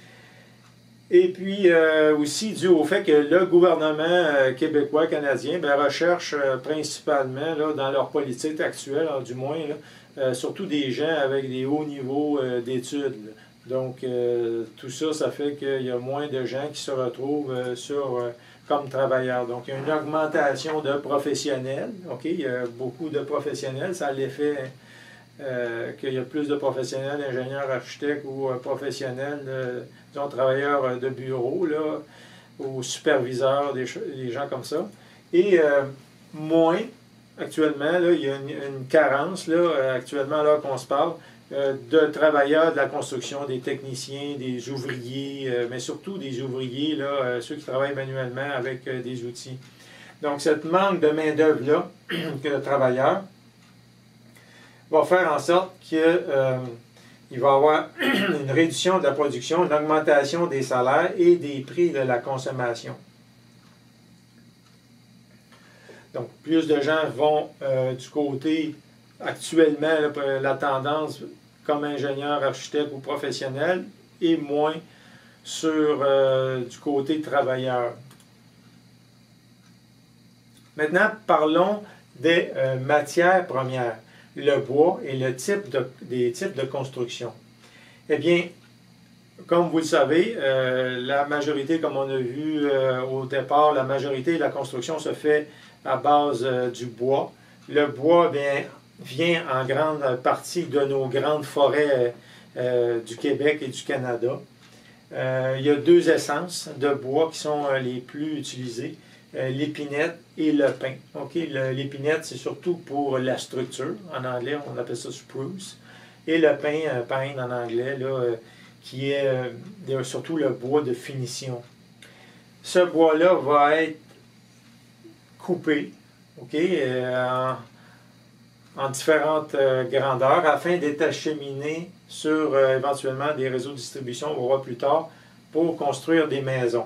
Et puis aussi dû au fait que le gouvernement québécois, canadien, recherche principalement là, dans leur politique actuelle, du moins, là, surtout des gens avec des hauts niveaux d'études. Donc tout ça, ça fait qu'il y a moins de gens qui se retrouvent comme travailleurs. Donc il y a une augmentation de professionnels. Okay? Il y a beaucoup de professionnels. Ça a l'effet qu'il y a plus de professionnels, ingénieurs, architectes ou professionnels, disons travailleurs de bureau, là, ou superviseurs, des gens comme ça. Et moins, actuellement, là, il y a une carence, là, actuellement, là qu'on se parle, de travailleurs de la construction, des techniciens, des ouvriers, mais surtout des ouvriers, là, ceux qui travaillent manuellement avec des outils. Donc, cette manque de main-d'œuvre-là, que de travailleurs, va faire en sorte qu'il va y avoir une réduction de la production, une augmentation des salaires et des prix de la consommation. Donc, plus de gens vont du côté, actuellement, la tendance comme ingénieur, architecte ou professionnel, et moins sur du côté travailleur. Maintenant, parlons des matières premières, le bois et des types de construction. Eh bien, comme vous le savez, la majorité, comme on a vu au départ, la majorité de la construction se fait à base du bois. Le bois vient en grande partie de nos grandes forêts du Québec et du Canada. Il y a deux essences de bois qui sont les plus utilisées, l'épinette et le pin. Okay? L'épinette, c'est surtout pour la structure. En anglais, on appelle ça spruce. Et le pin, pine en anglais, là, qui est surtout le bois de finition. Ce bois-là va être coupé, en différentes grandeurs afin d'être acheminé sur éventuellement des réseaux de distribution, on va voir plus tard, pour construire des maisons.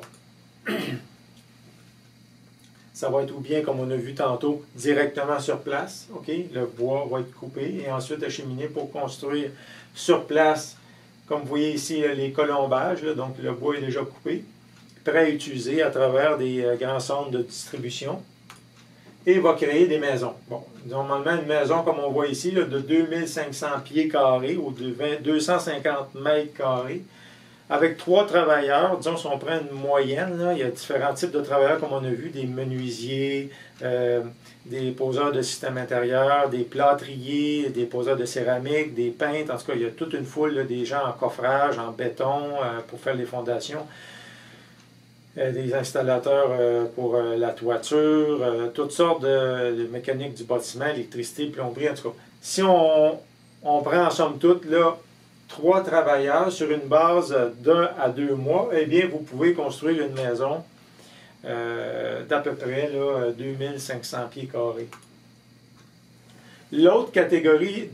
Ça va être ou bien, comme on a vu tantôt, directement sur place. Le bois va être coupé et ensuite acheminé pour construire sur place. Comme vous voyez ici, les colombages, là, donc le bois est déjà coupé, prêt à utiliser à travers des grands centres de distribution. Et va créer des maisons. Bon, normalement, une maison, comme on voit ici, là, de 2500 pieds carrés ou de 250 mètres carrés, avec 3 travailleurs. Disons, si on prend une moyenne, là, il y a différents types de travailleurs, comme on a vu, des menuisiers, des poseurs de système intérieur, des plâtriers, des poseurs de céramique, des peintres. En tout cas, il y a toute une foule, là, des gens en coffrage, en béton, pour faire les fondations. Des installateurs pour la toiture, toutes sortes de mécanique du bâtiment, électricité, plomberie, en tout cas. Si on prend en somme toute là, 3 travailleurs sur une base d'1 à 2 mois, eh bien, vous pouvez construire une maison d'à peu près là, 2500 pieds carrés. L'autre catégorie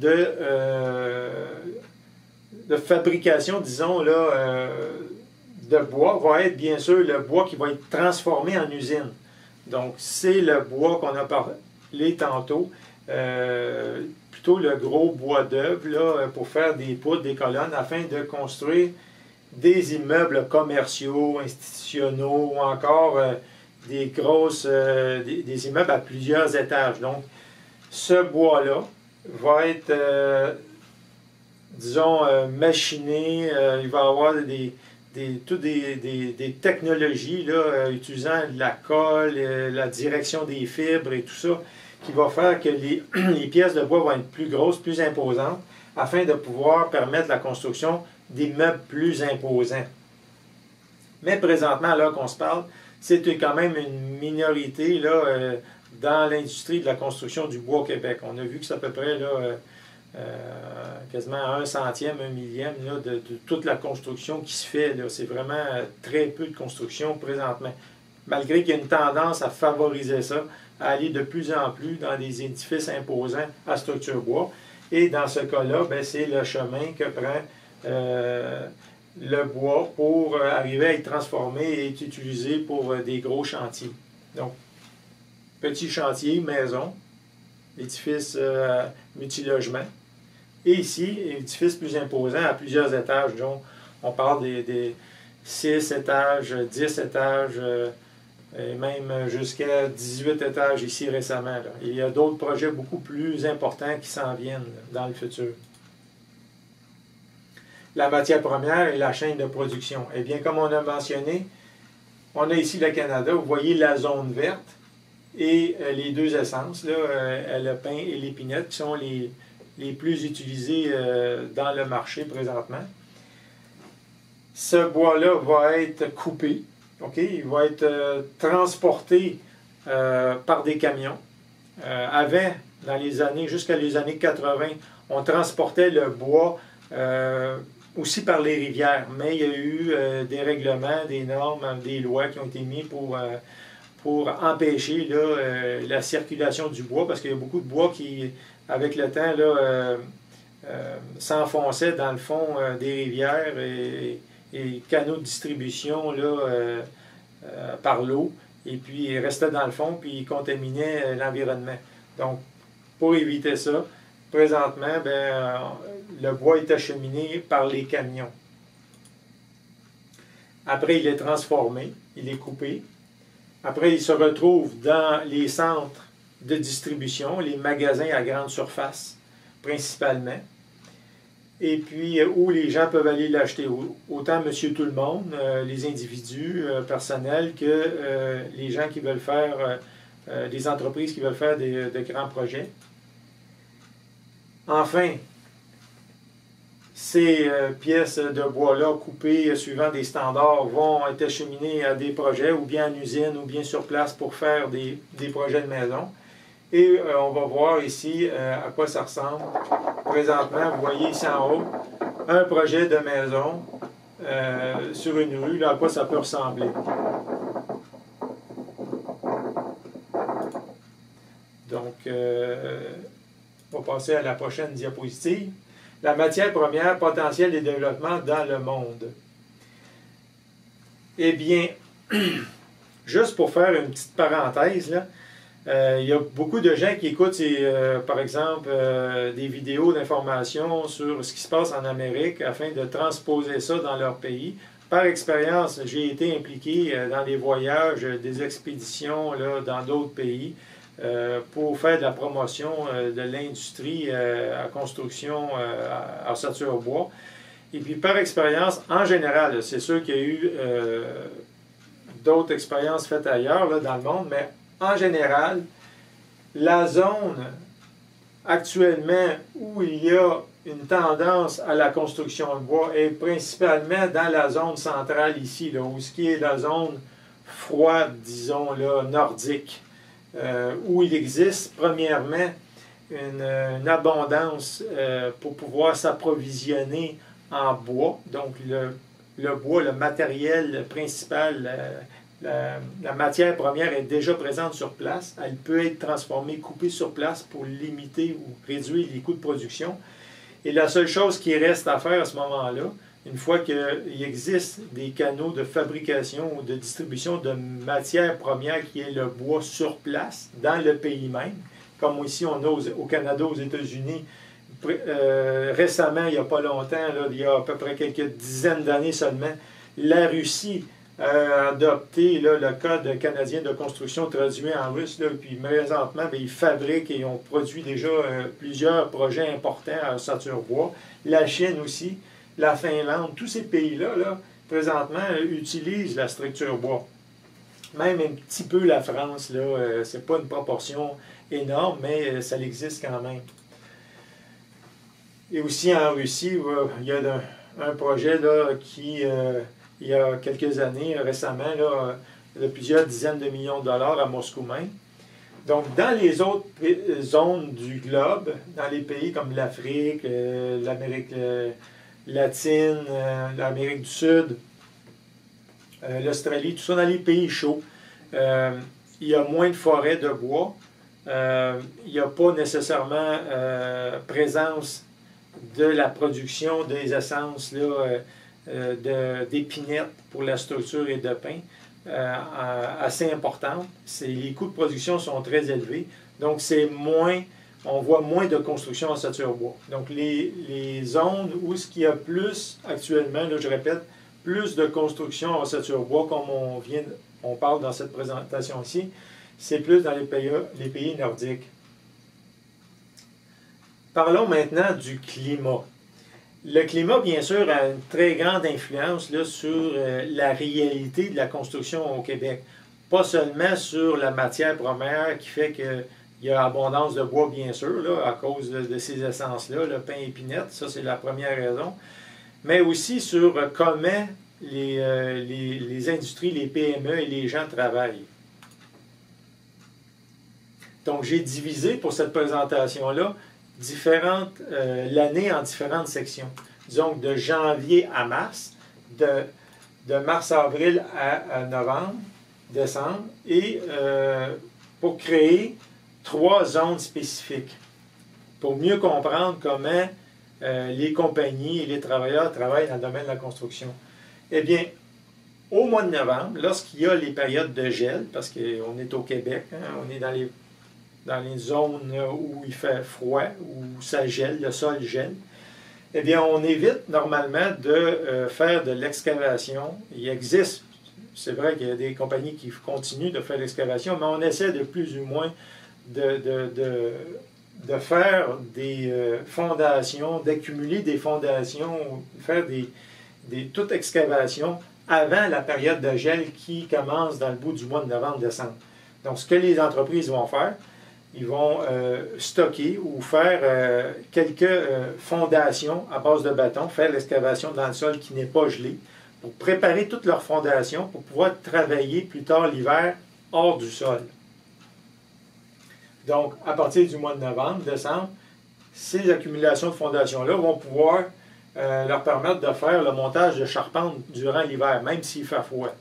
de fabrication, disons, là, de bois va être bien sûr le bois qui va être transformé en usine. Donc, c'est le bois qu'on a parlé tantôt, plutôt le gros bois d'œuvre pour faire des poutres, des colonnes, afin de construire des immeubles commerciaux, institutionnels ou encore des grosses, des immeubles à plusieurs étages. Donc, ce bois-là va être, disons, machiné, il va y avoir des technologies là, utilisant la colle, la direction des fibres et tout ça, qui va faire que les pièces de bois vont être plus grosses, plus imposantes, afin de pouvoir permettre la construction d'immeubles plus imposants. Mais présentement, là qu'on se parle, c'est quand même une minorité là, dans l'industrie de la construction du bois au Québec. On a vu que c'est à peu près là, quasiment 1/100e, 1/1000e là, de toute la construction qui se fait. C'est vraiment très peu de construction présentement. Malgré qu'il y a une tendance à favoriser ça, à aller de plus en plus dans des édifices imposants à structure bois. Et dans ce cas-là, c'est le chemin que prend le bois pour arriver à être transformé et être utilisé pour des gros chantiers. Donc, petit chantier, maison, édifice multilogement. Et ici, édifice plus imposant à plusieurs étages. Donc, on parle des 6 étages, 10 étages, et même jusqu'à 18 étages ici récemment. Là. Il y a d'autres projets beaucoup plus importants qui s'en viennent dans le futur. La matière première et la chaîne de production. Eh bien, comme on a mentionné, on a ici le Canada. Vous voyez la zone verte et les deux essences, là, le pin et l'épinette, qui sont les plus utilisés dans le marché présentement. Ce bois-là va être coupé. Il va être transporté par des camions. Avant, dans les années, jusqu'à les années 80, on transportait le bois aussi par les rivières. Mais il y a eu des règlements, des normes, des lois qui ont été mises pour empêcher là, la circulation du bois, parce qu'il y a beaucoup de bois qui, avec le temps, s'enfonçait dans le fond des rivières et canaux de distribution là, par l'eau, et puis il restait dans le fond, puis il contaminait l'environnement. Donc, pour éviter ça, présentement, le bois est acheminé par les camions. Après, il est transformé, il est coupé. Après, il se retrouve dans les centres de distribution, les magasins à grande surface, principalement. Et puis, où les gens peuvent aller l'acheter. Autant monsieur tout le monde, les individus personnels, que les gens qui veulent faire, des entreprises qui veulent faire de grands projets. Enfin, Ces pièces de bois-là coupées suivant des standards vont être acheminées à des projets ou bien en usine ou bien sur place pour faire des projets de maison. Et on va voir ici à quoi ça ressemble. Présentement, vous voyez ici en haut, un projet de maison sur une rue, là, à quoi ça peut ressembler. Donc, on va passer à la prochaine diapositive. La matière première, potentiel de développement dans le monde. Eh bien, juste pour faire une petite parenthèse, là, il y a beaucoup de gens qui écoutent, par exemple, des vidéos d'information sur ce qui se passe en Amérique afin de transposer ça dans leur pays. Par expérience, j'ai été impliqué dans des voyages, des expéditions là, dans d'autres pays pour faire de la promotion de l'industrie à construction à ossature bois. Et puis, par expérience, en général, c'est sûr qu'il y a eu d'autres expériences faites ailleurs là, dans le monde, mais en général, la zone actuellement où il y a une tendance à la construction de bois est principalement dans la zone centrale ici, là, où ce qui est la zone froide, disons, là, nordique, où il existe premièrement une abondance pour pouvoir s'approvisionner en bois. Donc le bois, le matériel principal, la matière première est déjà présente sur place. Elle peut être transformée, coupée sur place pour limiter ou réduire les coûts de production. Et la seule chose qui reste à faire à ce moment-là, une fois qu'il existe des canaux de fabrication ou de distribution de matière première qui est le bois sur place, dans le pays même, comme ici on a au Canada, aux États-Unis, récemment, il n'y a pas longtemps, là, il y a à peu près quelques dizaines d'années seulement, la Russie a adopté là, le Code canadien de construction traduit en russe, là, puis présentement, bien, ils fabriquent et ont produit déjà plusieurs projets importants à ossature bois. La Chine aussi, la Finlande, tous ces pays-là, là, présentement, utilisent la structure bois. Même un petit peu la France, là, c'est pas une proportion énorme, mais ça existe quand même. Et aussi en Russie, il y a un projet là, qui, il y a quelques années, récemment, là, de plusieurs dizaines de millions de dollars à Moscou même. Donc, dans les autres zones du globe, dans les pays comme l'Afrique, l'Amérique latine, l'Amérique du Sud, l'Australie, tout ça, dans les pays chauds, il y a moins de forêts de bois. Il n'y a pas nécessairement présence de la production des essences d'épinettes pour la structure et de pin assez importante. Les coûts de production sont très élevés, donc on voit moins de construction en ossature bois. Donc les zones où ce qu'il y a plus actuellement, là, je répète, plus de construction en ossature bois, comme on parle dans cette présentation ici, c'est plus dans les pays nordiques. Parlons maintenant du climat. Le climat, bien sûr, a une très grande influence là, sur la réalité de la construction au Québec. Pas seulement sur la matière première qui fait qu'il y a abondance de bois, bien sûr, là, à cause de ces essences-là, le pin épinette, ça c'est la première raison, mais aussi sur comment les industries, les PME et les gens travaillent. Donc j'ai divisé pour cette présentation-là l'année en différentes sections. Disons de janvier à mars, de mars-avril à novembre, décembre, et pour créer 3 zones spécifiques, pour mieux comprendre comment les compagnies et les travailleurs travaillent dans le domaine de la construction. Eh bien, au mois de novembre, lorsqu'il y a les périodes de gel, parce qu'on est au Québec, hein, on est dans les zones où il fait froid, où ça gèle, le sol gèle, eh bien, on évite normalement de faire de l'excavation. Il existe, c'est vrai qu'il y a des compagnies qui continuent de faire l'excavation, mais on essaie de plus ou moins de faire des fondations, d'accumuler des fondations, faire toute excavation avant la période de gel qui commence dans le bout du mois de novembre-décembre. Donc, ce que les entreprises vont faire, ils vont stocker ou faire quelques fondations à base de bâton, faire l'excavation dans le sol qui n'est pas gelé, pour préparer toutes leurs fondations pour pouvoir travailler plus tard l'hiver hors du sol. Donc, à partir du mois de novembre, décembre, ces accumulations de fondations-là vont pouvoir leur permettre de faire le montage de charpente durant l'hiver, même s'il fait froid.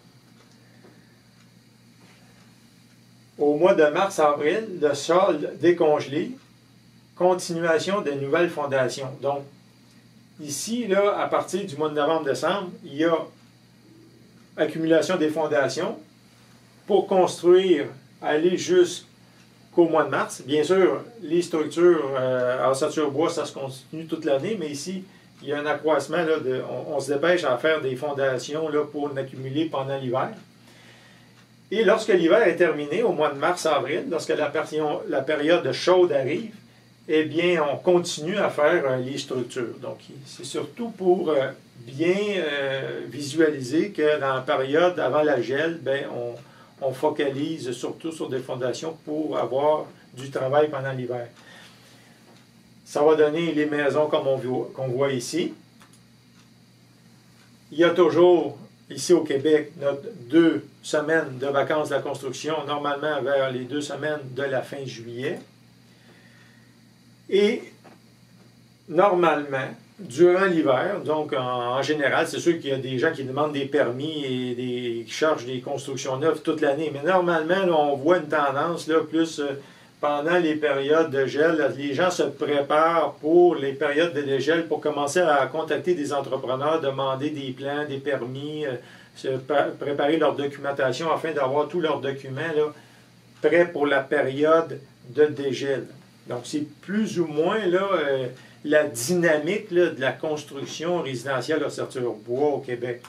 Au mois de mars-avril, le sol décongelé, continuation de nouvelles fondations. Donc, ici, là, à partir du mois de novembre-décembre, il y a accumulation des fondations pour construire, aller jusqu'au mois de mars. Bien sûr, les structures en ossature bois, ça se continue toute l'année, mais ici, il y a un accroissement, là, on se dépêche à faire des fondations là, pour l'accumuler pendant l'hiver. Et lorsque l'hiver est terminé, au mois de mars-avril, lorsque la période chaude arrive, eh bien, on continue à faire les structures. Donc, c'est surtout pour bien visualiser que dans la période avant la gel, bien, on focalise surtout sur des fondations pour avoir du travail pendant l'hiver. Ça va donner les maisons comme qu'on voit ici. Il y a toujours, ici au Québec, notre 2 semaines de vacances de la construction, normalement vers les 2 semaines de la fin juillet. Et normalement, durant l'hiver, donc en général, c'est sûr qu'il y a des gens qui demandent des permis et qui chargent des constructions neuves toute l'année, mais normalement, là, on voit une tendance là, plus pendant les périodes de gel. Là, les gens se préparent pour les périodes de dégel pour commencer à contacter des entrepreneurs, demander des plans, des permis, préparer leur documentation afin d'avoir tous leurs documents là, prêts pour la période de dégel. Donc, c'est plus ou moins là, la dynamique là, de la construction résidentielle ossature bois au Québec.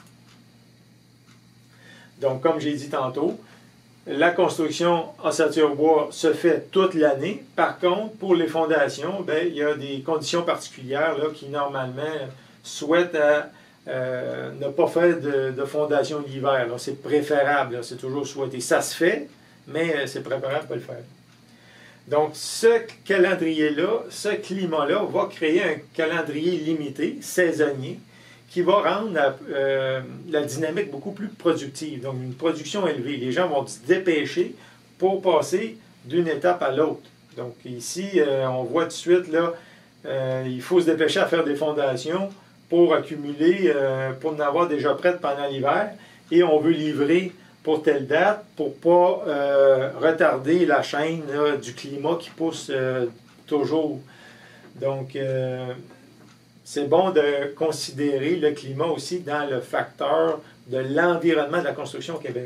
Donc, comme j'ai dit tantôt, la construction ossature bois se fait toute l'année. Par contre, pour les fondations, bien, il y a des conditions particulières là, qui, normalement, souhaitent ne pas faire de fondation l'hiver. C'est préférable, c'est toujours souhaité. Ça se fait, mais c'est préférable de pas le faire. Donc, ce calendrier-là, ce climat-là, va créer un calendrier limité, saisonnier, qui va rendre la dynamique beaucoup plus productive. Donc, une production élevée. Les gens vont se dépêcher pour passer d'une étape à l'autre. Donc, ici, on voit tout de suite, là, il faut se dépêcher à faire des fondations pour accumuler, pour en avoir déjà prêtes pendant l'hiver. Et on veut livrer pour telle date, pour ne pas retarder la chaîne là, du climat qui pousse toujours. Donc, c'est bon de considérer le climat aussi dans le facteur de l'environnement de la construction au Québec.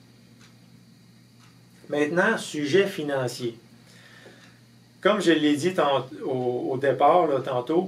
Maintenant, sujet financier. Comme je l'ai dit au départ, là, tantôt,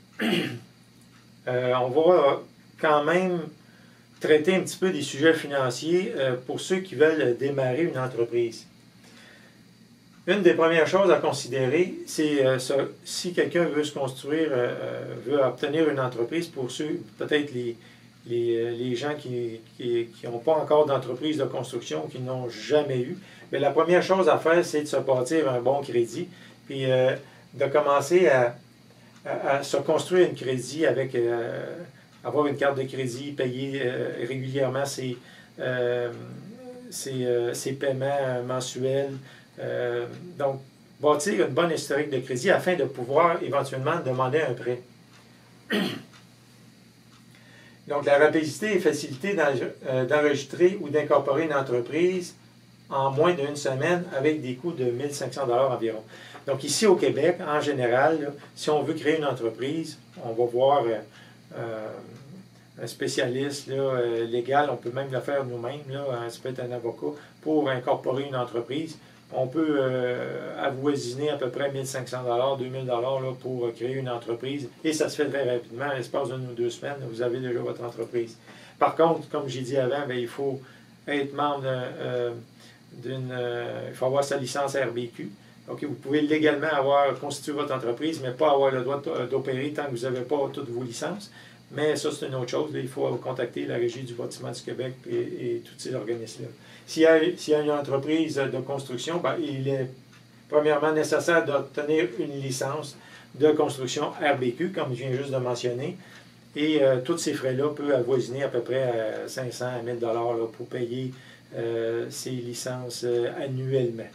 on va quand même traiter un petit peu des sujets financiers pour ceux qui veulent démarrer une entreprise. Une des premières choses à considérer, c'est si quelqu'un veut se construire, veut obtenir une entreprise, pour ceux, peut-être les gens qui n'ont pas encore d'entreprise de construction, qui n'ont jamais eu, mais la première chose à faire, c'est de se bâtir un bon crédit, puis de commencer à se construire un crédit avec avoir une carte de crédit, payer régulièrement ses paiements mensuels. Donc, bâtir une bonne historique de crédit afin de pouvoir éventuellement demander un prêt. Donc, la rapidité et facilité d'enregistrer ou d'incorporer une entreprise en moins d'une semaine avec des coûts de 1 500 $ environ. Donc, ici au Québec, en général, là, si on veut créer une entreprise, on va voir un spécialiste là, légal, on peut même le faire nous-mêmes, ça peut être un avocat, pour incorporer une entreprise. On peut avoisiner à peu près 1 500 $, 2 000 $ là, pour créer une entreprise. Et ça se fait très rapidement. À l'espace d'1 ou 2 semaines, vous avez déjà votre entreprise. Par contre, comme j'ai dit avant, bien, il faut être membre il faut avoir sa licence RBQ. Donc, vous pouvez légalement avoir constitué votre entreprise, mais pas avoir le droit d'opérer tant que vous n'avez pas toutes vos licences. Mais ça, c'est une autre chose. Là, il faut contacter la Régie du bâtiment du Québec et tous ces organismes-là. S'il y a une entreprise de construction, ben, il est premièrement nécessaire d'obtenir une licence de construction RBQ, comme je viens juste de mentionner. Et tous ces frais-là peuvent avoisiner à peu près 500 à 1000 $ pour payer ces licences annuellement.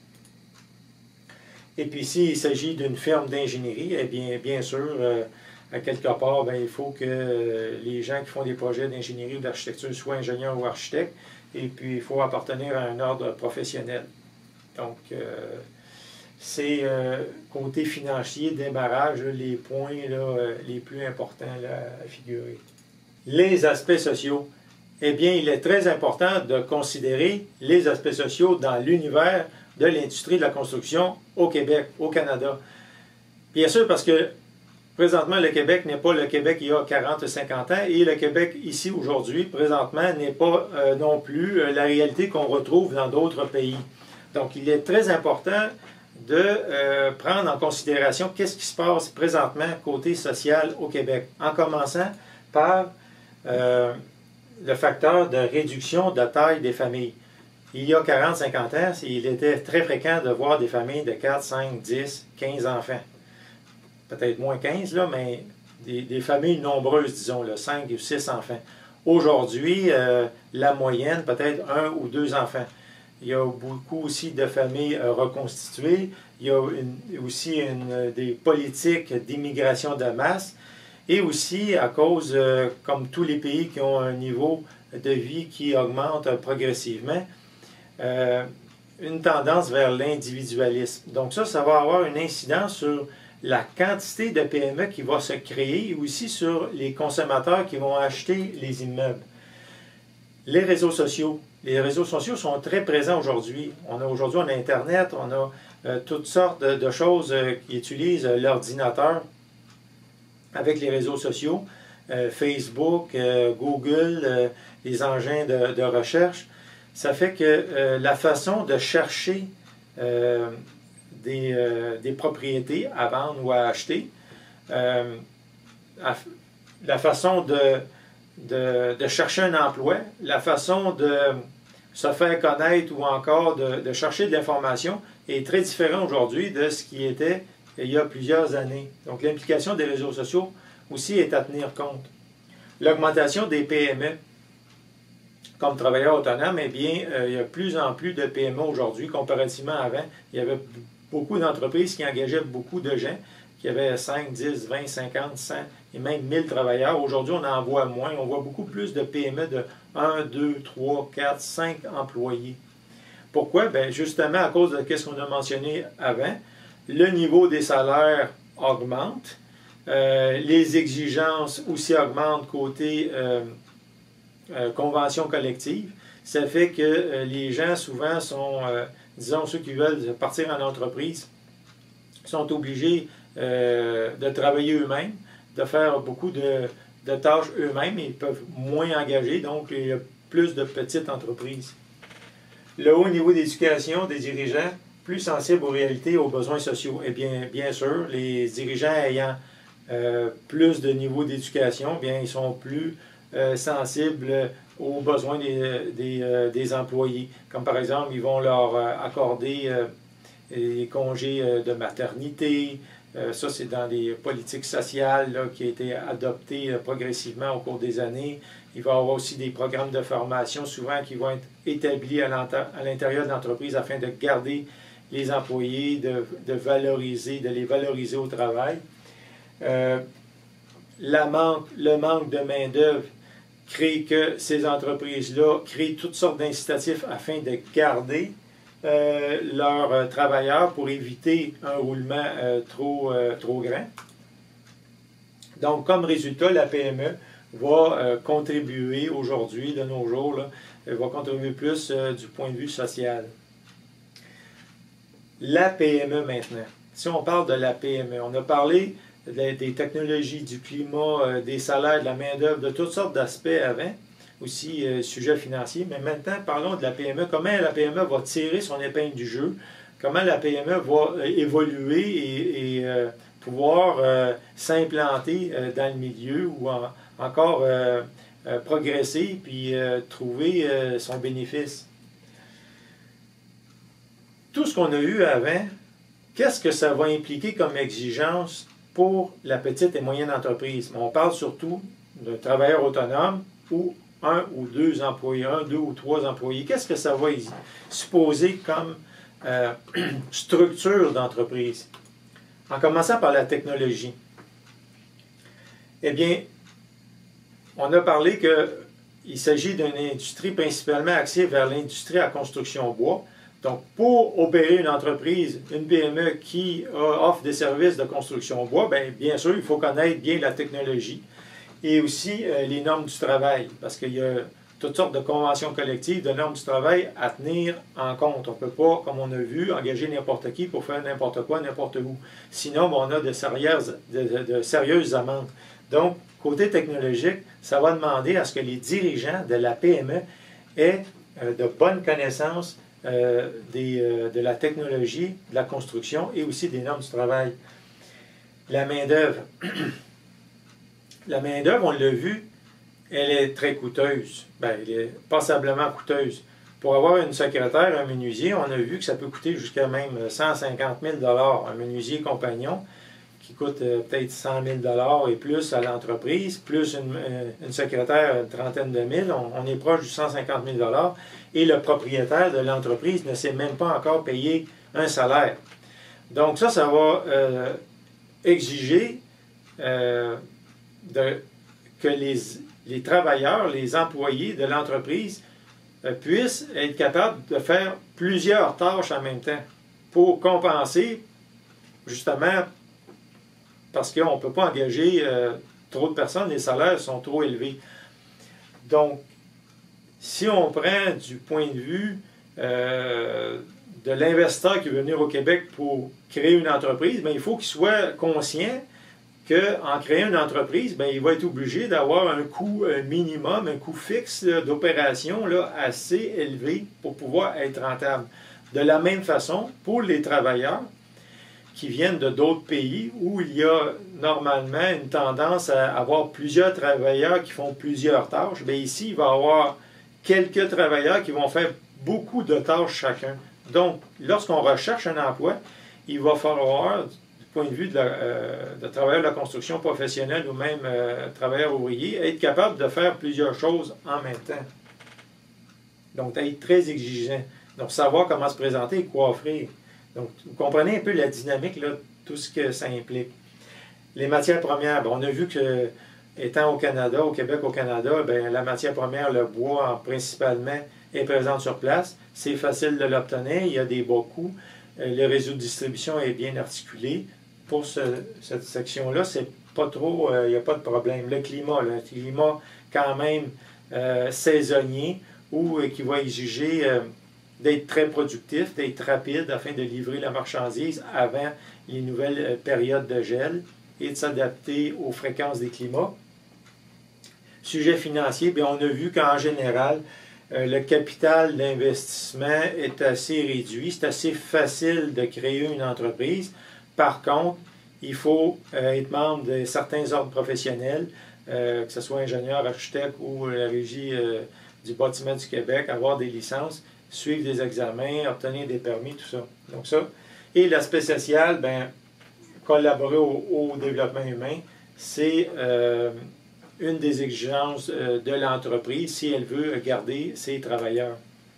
Et puis, s'il s'agit d'une firme d'ingénierie, eh bien sûr, à quelque part, il faut que les gens qui font des projets d'ingénierie ou d'architecture soient ingénieurs ou architectes. Et puis, il faut appartenir à un ordre professionnel. Donc, c'est côté financier, démarrage, les points les plus importants à figurer. Les aspects sociaux. Eh bien, il est très important de considérer les aspects sociaux dans l'univers de l'industrie de la construction au Québec, au Canada. Bien sûr, parce que présentement, le Québec n'est pas le Québec il y a 40 ou 50 ans et le Québec ici aujourd'hui, présentement, n'est pas non plus la réalité qu'on retrouve dans d'autres pays. Donc, il est très important de prendre en considération qu'est-ce qui se passe présentement côté social au Québec, en commençant par le facteur de réduction de taille des familles. Il y a 40-50 ans, il était très fréquent de voir des familles de 4, 5, 10, 15 enfants. Peut-être moins 15, là, mais des familles nombreuses, disons, là, 5 ou 6 enfants. Aujourd'hui, la moyenne, peut-être 1 ou 2 enfants. Il y a beaucoup aussi de familles reconstituées. Il y a aussi des politiques d'immigration de masse. Et aussi, à cause, comme tous les pays qui ont un niveau de vie qui augmente progressivement, une tendance vers l'individualisme. Donc ça va avoir une incidence sur la quantité de PME qui va se créer et aussi sur les consommateurs qui vont acheter les immeubles. Les réseaux sociaux. Les réseaux sociaux sont très présents aujourd'hui. Aujourd'hui, on a Internet, on a toutes sortes de choses qui utilisent l'ordinateur avec les réseaux sociaux, Facebook, Google, les engins de recherche. Ça fait que la façon de chercher des propriétés à vendre ou à acheter, la façon de chercher un emploi, la façon de se faire connaître ou encore de chercher de l'information est très différent aujourd'hui de ce qui était il y a plusieurs années. Donc l'implication des réseaux sociaux aussi est à tenir compte. L'augmentation des PME comme travailleurs autonomes, eh bien, il y a de plus en plus de PME aujourd'hui, comparativement à avant. Il y avait beaucoup d'entreprises qui engageaient beaucoup de gens, qui avaient 5, 10, 20, 50, 100 et même 1000 travailleurs. Aujourd'hui, on en voit moins. On voit beaucoup plus de PME de 1, 2, 3, 4, 5 employés. Pourquoi? Bien, justement, à cause de ce qu'on a mentionné avant, le niveau des salaires augmente, les exigences aussi augmentent côté convention collective. Ça fait que les gens souvent sont, disons, ceux qui veulent partir en entreprise, sont obligés de travailler eux-mêmes, de faire beaucoup de tâches eux-mêmes et ils peuvent moins engager, donc il y a plus de petites entreprises. Le haut niveau d'éducation des dirigeants, plus sensibles aux réalités et aux besoins sociaux. Eh bien sûr, les dirigeants ayant plus de niveau d'éducation, bien ils sont plus sensibles aux besoins des employés. Comme par exemple, ils vont leur accorder des congés de maternité. Ça, c'est dans les politiques sociales là, qui ont été adoptées progressivement au cours des années. Il va y avoir aussi des programmes de formation souvent qui vont être établis à l'intérieur de l'entreprise afin de garder les employés, de les valoriser au travail. Le manque de main-d'œuvre crée que ces entreprises-là créent toutes sortes d'incitatifs afin de garder leurs travailleurs pour éviter un roulement trop grand. Donc, comme résultat, la PME va contribuer aujourd'hui, de nos jours, là, va contribuer plus du point de vue social. La PME maintenant. Si on parle de la PME, on a parlé des technologies, du climat, des salaires, de la main-d'œuvre, de toutes sortes d'aspects avant, aussi sujet financier. Mais maintenant, parlons de la PME. Comment la PME va tirer son épingle du jeu? Comment la PME va évoluer et pouvoir s'implanter dans le milieu ou encore progresser puis trouver son bénéfice? tout ce qu'on a eu avant, qu'est-ce que ça va impliquer comme exigence pour la petite et moyenne entreprise? On parle surtout de travailleurs autonomes ou un ou deux employés, un, deux ou trois employés. Qu'est-ce que ça va supposer comme structure d'entreprise? En commençant par la technologie. Eh bien, on a parlé qu'il s'agit d'une industrie principalement axée vers l'industrie à construction bois. Donc, pour opérer une entreprise, une PME qui offre des services de construction bois, bien sûr, il faut connaître bien la technologie et aussi les normes du travail, parce qu'il y a toutes sortes de conventions collectives, de normes du travail à tenir en compte. On ne peut pas, comme on a vu, engager n'importe qui pour faire n'importe quoi, n'importe où. Sinon, on a de sérieuses amendes. Donc, côté technologique, ça va demander à ce que les dirigeants de la PME aient de bonnes connaissances de la technologie, de la construction et aussi des normes du travail. La main-d'œuvre. La main-d'œuvre, on l'a vu, elle est très coûteuse. Elle est passablement coûteuse. Pour avoir une secrétaire, un menuisier, on a vu que ça peut coûter jusqu'à même 150 000 $. Un menuisier compagnon qui coûte peut-être 100 000 $ et plus à l'entreprise, plus une secrétaire, une trentaine de mille, on est proche du 150 000 $, et le propriétaire de l'entreprise ne s'est même pas encore payé un salaire. Donc ça va exiger que les travailleurs, les employés de l'entreprise puissent être capables de faire plusieurs tâches en même temps pour compenser justement parce qu'on ne peut pas engager trop de personnes, les salaires sont trop élevés. Donc, si on prend du point de vue de l'investisseur qui veut venir au Québec pour créer une entreprise, il faut qu'il soit conscient qu'en créant une entreprise, il va être obligé d'avoir un coût minimum, un coût fixe d'opération assez élevé pour pouvoir être rentable. De la même façon, pour les travailleurs qui viennent de d'autres pays où il y a normalement une tendance à avoir plusieurs travailleurs qui font plusieurs tâches, ici, il va y avoir quelques travailleurs qui vont faire beaucoup de tâches chacun. Donc, lorsqu'on recherche un emploi, il va falloir, du point de vue de travailleur de la construction professionnelle ou même travailleur ouvrier, être capable de faire plusieurs choses en même temps. Donc, être très exigeant. Donc, savoir comment se présenter et quoi offrir. Donc, vous comprenez un peu la dynamique, tout ce que ça implique. Les matières premières, on a vu que, étant au Canada, au Québec, au Canada, la matière première, le bois, principalement, est présente sur place. C'est facile de l'obtenir, il y a des bas coûts. Le réseau de distribution est bien articulé. Pour cette section-là, c'est pas trop, il n'y a pas de problème. Le climat quand même saisonnier, ou qui va exiger d'être très productif, d'être rapide afin de livrer la marchandise avant les nouvelles périodes de gel et de s'adapter aux fréquences des climats. Sujet financier, on a vu qu'en général, le capital d'investissement est assez réduit. C'est assez facile de créer une entreprise. Par contre, il faut être membre de certains ordres professionnels, que ce soit ingénieur, architecte ou la Régie du bâtiment du Québec, avoir des licences, suivre des examens, obtenir des permis, tout ça. Donc ça. Et l'aspect social, collaborer au développement humain, c'est une des exigences de l'entreprise si elle veut garder ses travailleurs.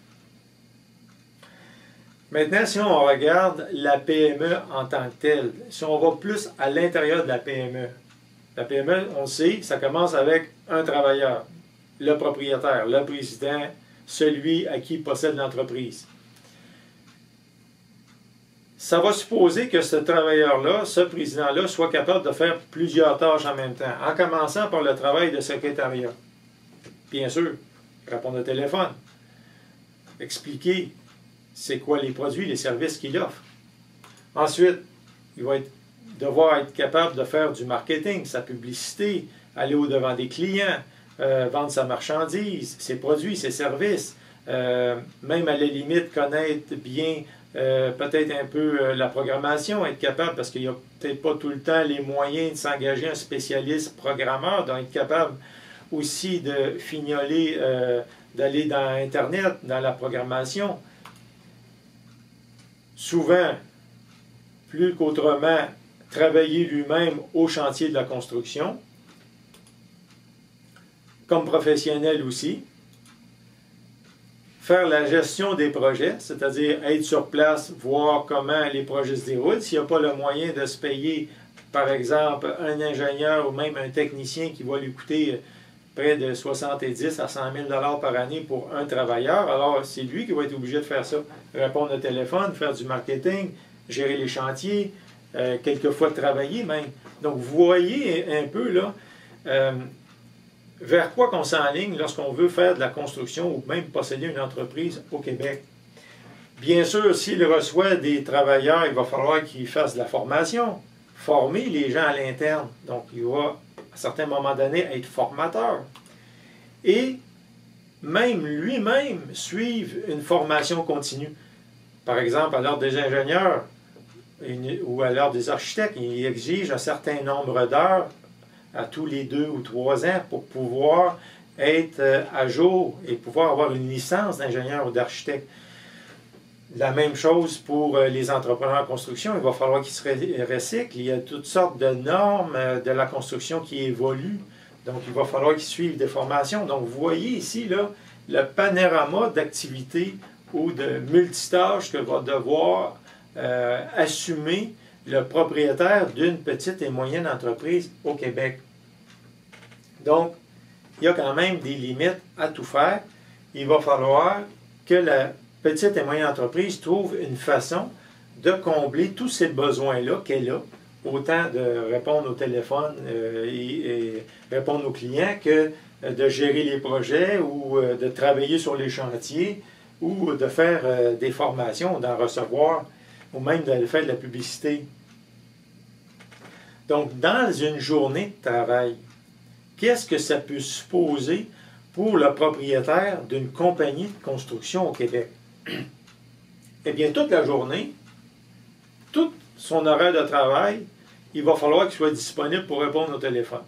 Maintenant, si on regarde la PME en tant que telle, si on va plus à l'intérieur de la PME, on sait, ça commence avec un travailleur, le propriétaire, le président, celui à qui possède l'entreprise. Ça va supposer que ce travailleur-là, ce président-là, soit capable de faire plusieurs tâches en même temps, en commençant par le travail de secrétariat. Bien sûr, répondre au téléphone, expliquer c'est quoi les produits, les services qu'il offre. Ensuite, il va devoir être capable de faire du marketing, sa publicité, aller au-devant des clients, vendre sa marchandise, ses produits, ses services, même à la limite connaître bien peut-être un peu la programmation, être capable, parce qu'il n'y a peut-être pas tout le temps les moyens de s'engager un spécialiste programmeur, donc être capable aussi de fignoler, d'aller dans Internet, dans la programmation. souvent, plus qu'autrement, travailler lui-même au chantier de la construction, comme professionnel aussi, faire la gestion des projets, c'est-à-dire être sur place, voir comment les projets se déroulent. S'il n'y a pas le moyen de se payer, par exemple, un ingénieur ou même un technicien qui va lui coûter près de 70 à 100 000 par année pour un travailleur, alors c'est lui qui va être obligé de faire ça. Répondre au téléphone, faire du marketing, gérer les chantiers, quelquefois travailler même. Donc, vous voyez un peu là vers quoi qu'on s'enligne lorsqu'on veut faire de la construction ou même posséder une entreprise au Québec. Bien sûr, s'il reçoit des travailleurs, il va falloir qu'il fasse de la formation, former les gens à l'interne. Donc, il va, à certains moments donnés, être formateur. Et même lui-même suivre une formation continue. Par exemple, à l'ordre des ingénieurs ou à l'ordre des architectes, il exige un certain nombre d'heures à tous les 2 ou 3 ans pour pouvoir être à jour et pouvoir avoir une licence d'ingénieur ou d'architecte. La même chose pour les entrepreneurs en construction, il va falloir qu'ils se recyclent. Il y a toutes sortes de normes de la construction qui évoluent. Donc, il va falloir qu'ils suivent des formations. Donc, vous voyez ici là, le panorama d'activités ou de multitâches que va devoir assumer le propriétaire d'une petite et moyenne entreprise au Québec. Donc, il y a quand même des limites à tout faire. Il va falloir que la petite et moyenne entreprise trouve une façon de combler tous ces besoins-là qu'elle a, autant de répondre au téléphone et répondre aux clients que de gérer les projets ou de travailler sur les chantiers ou de faire des formations, d'en recevoir ou même de faire de la publicité. Donc, dans une journée de travail, qu'est-ce que ça peut supposer pour le propriétaire d'une compagnie de construction au Québec? Eh bien, toute la journée, tout son horaire de travail, il va falloir qu'il soit disponible pour répondre au téléphone.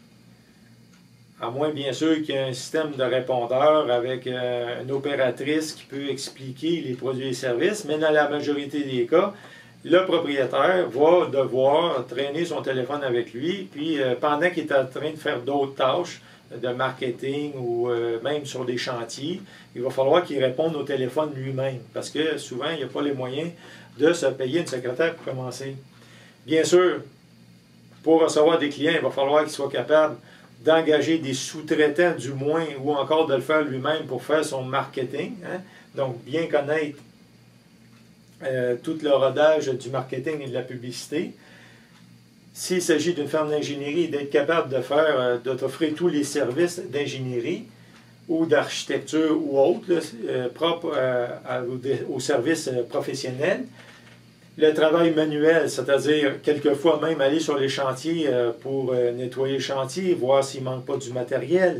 À moins, bien sûr, qu'il y ait un système de répondeur avec une opératrice qui peut expliquer les produits et services, mais dans la majorité des cas, le propriétaire va devoir traîner son téléphone avec lui, puis pendant qu'il est en train de faire d'autres tâches de marketing ou même sur des chantiers, il va falloir qu'il réponde au téléphone lui-même, parce que souvent, il n'y a pas les moyens de se payer une secrétaire pour commencer. Bien sûr, pour recevoir des clients, il va falloir qu'il soit capable d'engager des sous-traitants du moins, ou encore de le faire lui-même pour faire son marketing. Hein? Donc, bien connaître tout le rodage du marketing et de la publicité. S'il s'agit d'une firme d'ingénierie, d'être capable de faire, d'offrir tous les services d'ingénierie ou d'architecture ou autres, propres aux services professionnels. Le travail manuel, c'est-à-dire quelquefois même aller sur les chantiers pour nettoyer le chantier, voir s'il ne manque pas du matériel,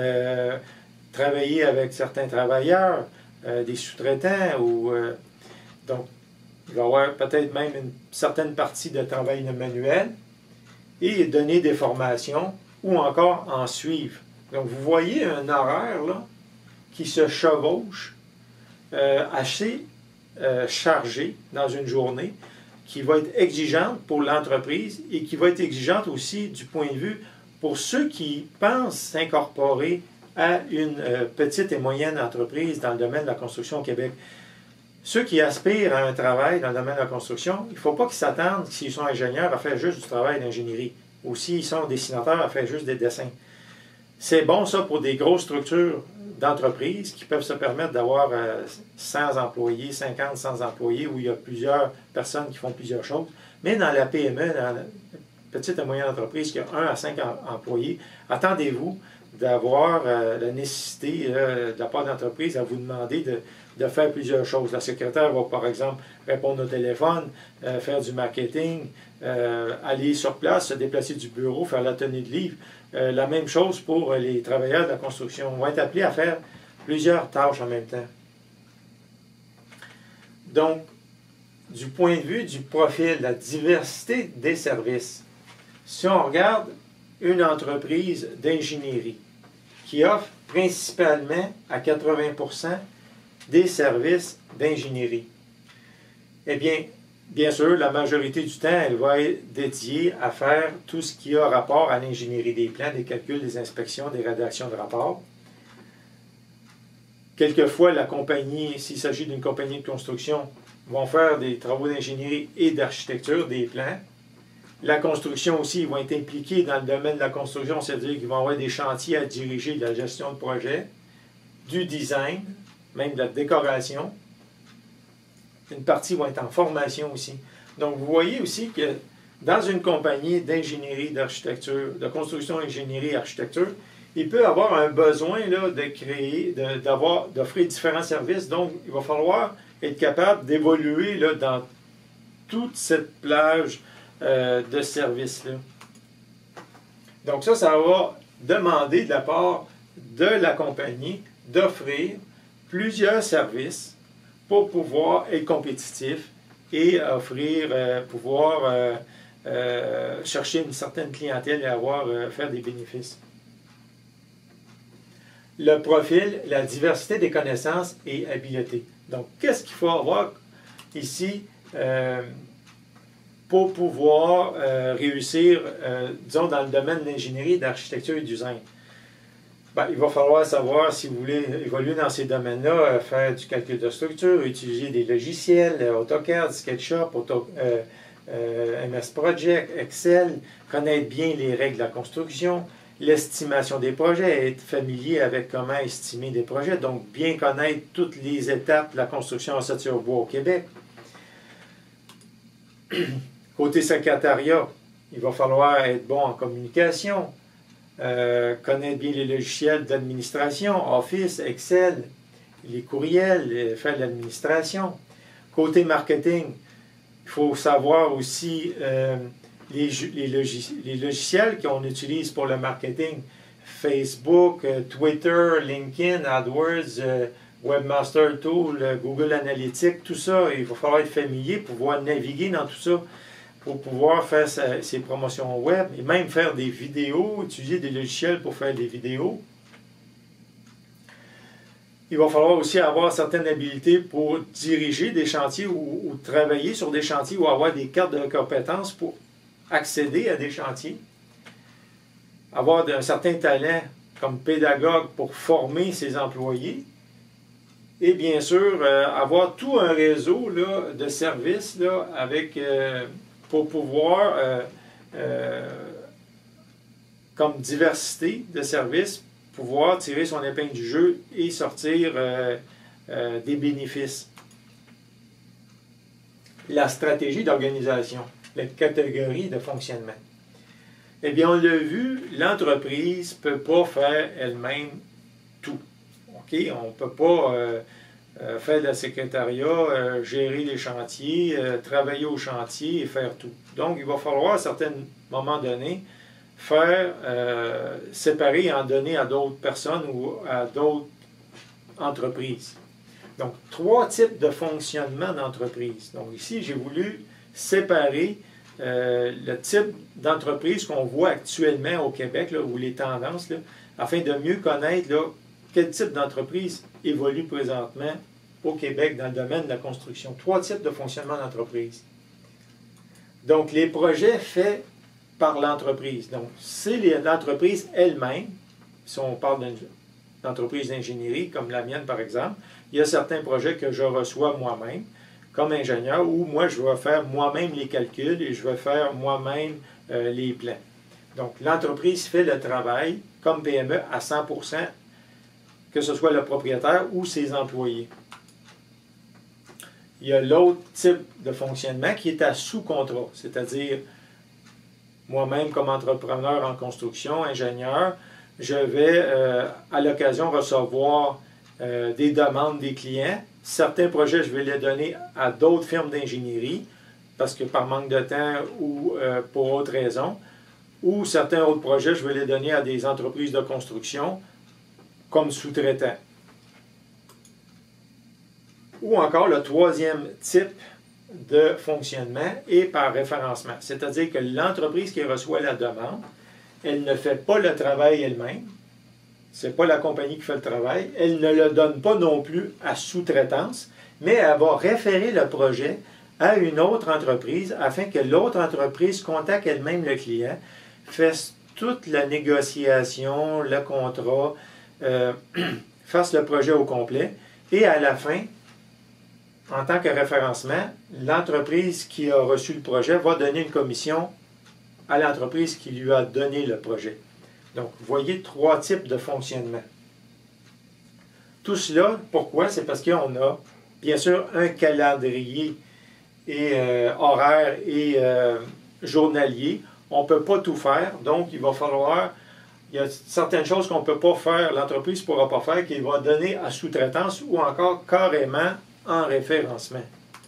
travailler avec certains travailleurs, des sous-traitants, ou donc il va y avoir peut-être même une certaine partie de travail manuel, et donner des formations, ou encore en suivre. Donc vous voyez un horaire là, qui se chevauche assez chargé dans une journée, qui va être exigeante pour l'entreprise et qui va être exigeante aussi du point de vue pour ceux qui pensent s'incorporer à une petite et moyenne entreprise dans le domaine de la construction au Québec. Ceux qui aspirent à un travail dans le domaine de la construction, il ne faut pas qu'ils s'attendent, s'ils sont ingénieurs, à faire juste du travail d'ingénierie, ou s'ils sont dessinateurs, à faire juste des dessins. C'est bon ça pour des grosses structures d'entreprises qui peuvent se permettre d'avoir 100 employés, 50, 100 employés, où il y a plusieurs personnes qui font plusieurs choses. Mais dans la PME, dans la petite et moyenne entreprise qui a 1 à 5 employés, attendez-vous d'avoir la nécessité de la part de l'entreprise à vous demander de faire plusieurs choses. La secrétaire va, par exemple, répondre au téléphone, faire du marketing, aller sur place, se déplacer du bureau, faire la tenue de livre. La même chose pour les travailleurs de la construction. Ils vont être appelés à faire plusieurs tâches en même temps. Donc, du point de vue du profil, la diversité des services, si on regarde une entreprise d'ingénierie qui offre principalement à 80% des services d'ingénierie, Eh bien sûr, la majorité du temps, elle va être dédiée à faire tout ce qui a rapport à l'ingénierie des plans, des calculs, des inspections, des rédactions de rapports. Quelquefois, la compagnie, s'il s'agit d'une compagnie de construction, vont faire des travaux d'ingénierie et d'architecture, des plans. La construction aussi, ils vont être impliqués dans le domaine de la construction, c'est-à-dire qu'ils vont avoir des chantiers à diriger, de la gestion de projet, du design, même de la décoration. Une partie va être en formation aussi. Donc, vous voyez aussi que dans une compagnie d'ingénierie, d'architecture, de construction, ingénierie et architecture, il peut avoir un besoin là, de créer, d'offrir différents services. Donc, il va falloir être capable d'évoluer là, dans toute cette plage de services-là. Donc, ça va demander de la part de la compagnie d'offrir plusieurs services pour pouvoir être compétitif et pouvoir chercher une certaine clientèle et faire des bénéfices. Le profil, la diversité des connaissances et habiletés. Donc, qu'est-ce qu'il faut avoir ici pour pouvoir réussir, disons, dans le domaine de l'ingénierie, d'architecture et du design? Ben, il va falloir savoir, si vous voulez évoluer dans ces domaines-là, faire du calcul de structure, utiliser des logiciels, AutoCAD, SketchUp, MS Project, Excel, connaître bien les règles de la construction, l'estimation des projets, être familier avec comment estimer des projets, donc bien connaître toutes les étapes de la construction en Saint-Bois au Québec. Côté secrétariat, il va falloir être bon en communication, connaître bien les logiciels d'administration, Office, Excel, les courriels, faire de l'administration. Côté marketing, il faut savoir aussi les logiciels qu'on utilise pour le marketing, Facebook, Twitter, LinkedIn, AdWords, Webmaster Tool, Google Analytics, tout ça, il va falloir être familier pour pouvoir naviguer dans tout ça, pour pouvoir faire ses promotions web et même faire des vidéos, utiliser des logiciels pour faire des vidéos. Il va falloir aussi avoir certaines habiletés pour diriger des chantiers ou travailler sur des chantiers ou avoir des cartes de compétences pour accéder à des chantiers. Avoir un certain talent comme pédagogue pour former ses employés. Et bien sûr, avoir tout un réseau là, de services là, pour pouvoir, comme diversité de services, pouvoir tirer son épingle du jeu et sortir des bénéfices. La stratégie d'organisation, la catégorie de fonctionnement. Eh bien, on l'a vu, l'entreprise ne peut pas faire elle-même tout. Okay? On ne peut pas faire de la secrétariat, gérer les chantiers, travailler au chantier et faire tout. Donc, il va falloir à certains moments donnés séparer et en donner à d'autres personnes ou à d'autres entreprises. Donc, 3 types de fonctionnement d'entreprise. Donc, ici, j'ai voulu séparer le type d'entreprise qu'on voit actuellement au Québec, là, ou les tendances, là, afin de mieux connaître là, quel type d'entreprise évolue présentement au Québec dans le domaine de la construction. 3 types de fonctionnement d'entreprise. Donc, les projets faits par l'entreprise. Donc, c'est l'entreprise elle-même, si on parle d'une entreprise d'ingénierie, comme la mienne par exemple, il y a certains projets que je reçois moi-même, comme ingénieur, où moi je vais faire moi-même les calculs et je vais faire moi-même les plans. Donc, l'entreprise fait le travail, comme PME, à 100%, que ce soit le propriétaire ou ses employés. Il y a l'autre type de fonctionnement qui est à sous-contrat, c'est-à-dire moi-même comme entrepreneur en construction, ingénieur, je vais à l'occasion recevoir des demandes des clients. Certains projets, je vais les donner à d'autres firmes d'ingénierie, parce que par manque de temps ou pour autre raison. Ou certains autres projets, je vais les donner à des entreprises de construction comme sous-traitants. Ou encore le 3e type de fonctionnement est par référencement. C'est-à-dire que l'entreprise qui reçoit la demande, elle ne fait pas le travail elle-même. Ce n'est pas la compagnie qui fait le travail. Elle ne le donne pas non plus à sous-traitance, mais elle va référer le projet à une autre entreprise afin que l'autre entreprise contacte elle-même le client, fasse toute la négociation, le contrat, fasse le projet au complet et à la fin, en tant que référencement, l'entreprise qui a reçu le projet va donner une commission à l'entreprise qui lui a donné le projet. Donc, vous voyez 3 types de fonctionnement. Tout cela, pourquoi? C'est parce qu'on a, bien sûr, un calendrier et horaire et journalier. On ne peut pas tout faire, donc il va falloir, il y a certaines choses qu'on ne peut pas faire, l'entreprise ne pourra pas faire, qu'il va donner à sous-traitance ou encore carrément en référencement.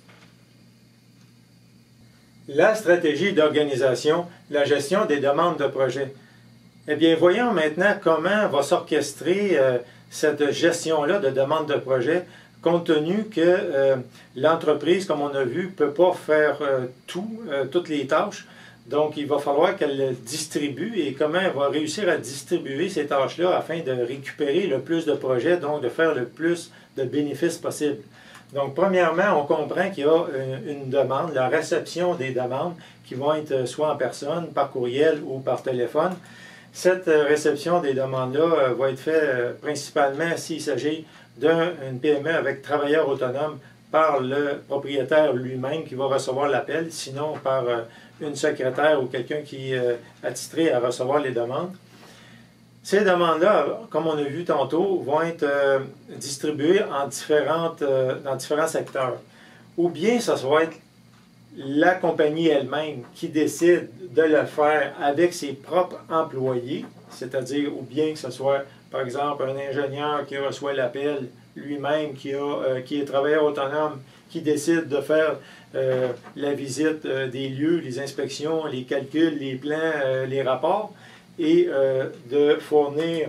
La stratégie d'organisation, la gestion des demandes de projet. Eh bien, voyons maintenant comment va s'orchestrer cette gestion-là de demande de projet, compte tenu que l'entreprise, comme on a vu, ne peut pas faire toutes les tâches. Donc, il va falloir qu'elle le distribue et comment elle va réussir à distribuer ces tâches-là afin de récupérer le plus de projets, donc de faire le plus de bénéfices possible. Donc, premièrement, on comprend qu'il y a une demande, la réception des demandes qui vont être soit en personne, par courriel ou par téléphone. Cette réception des demandes-là va être faite principalement s'il s'agit d'une PME avec travailleur autonome par le propriétaire lui-même qui va recevoir l'appel, sinon par une secrétaire ou quelqu'un qui est attitré à recevoir les demandes. Ces demandes-là, comme on a vu tantôt, vont être distribuées dans différents secteurs. Ou bien ça va être la compagnie elle-même qui décide de le faire avec ses propres employés, c'est-à-dire ou bien que ce soit, par exemple, un ingénieur qui reçoit l'appel lui-même, qui est travailleur autonome, qui décide de faire la visite des lieux, les inspections, les calculs, les plans, les rapports, et de fournir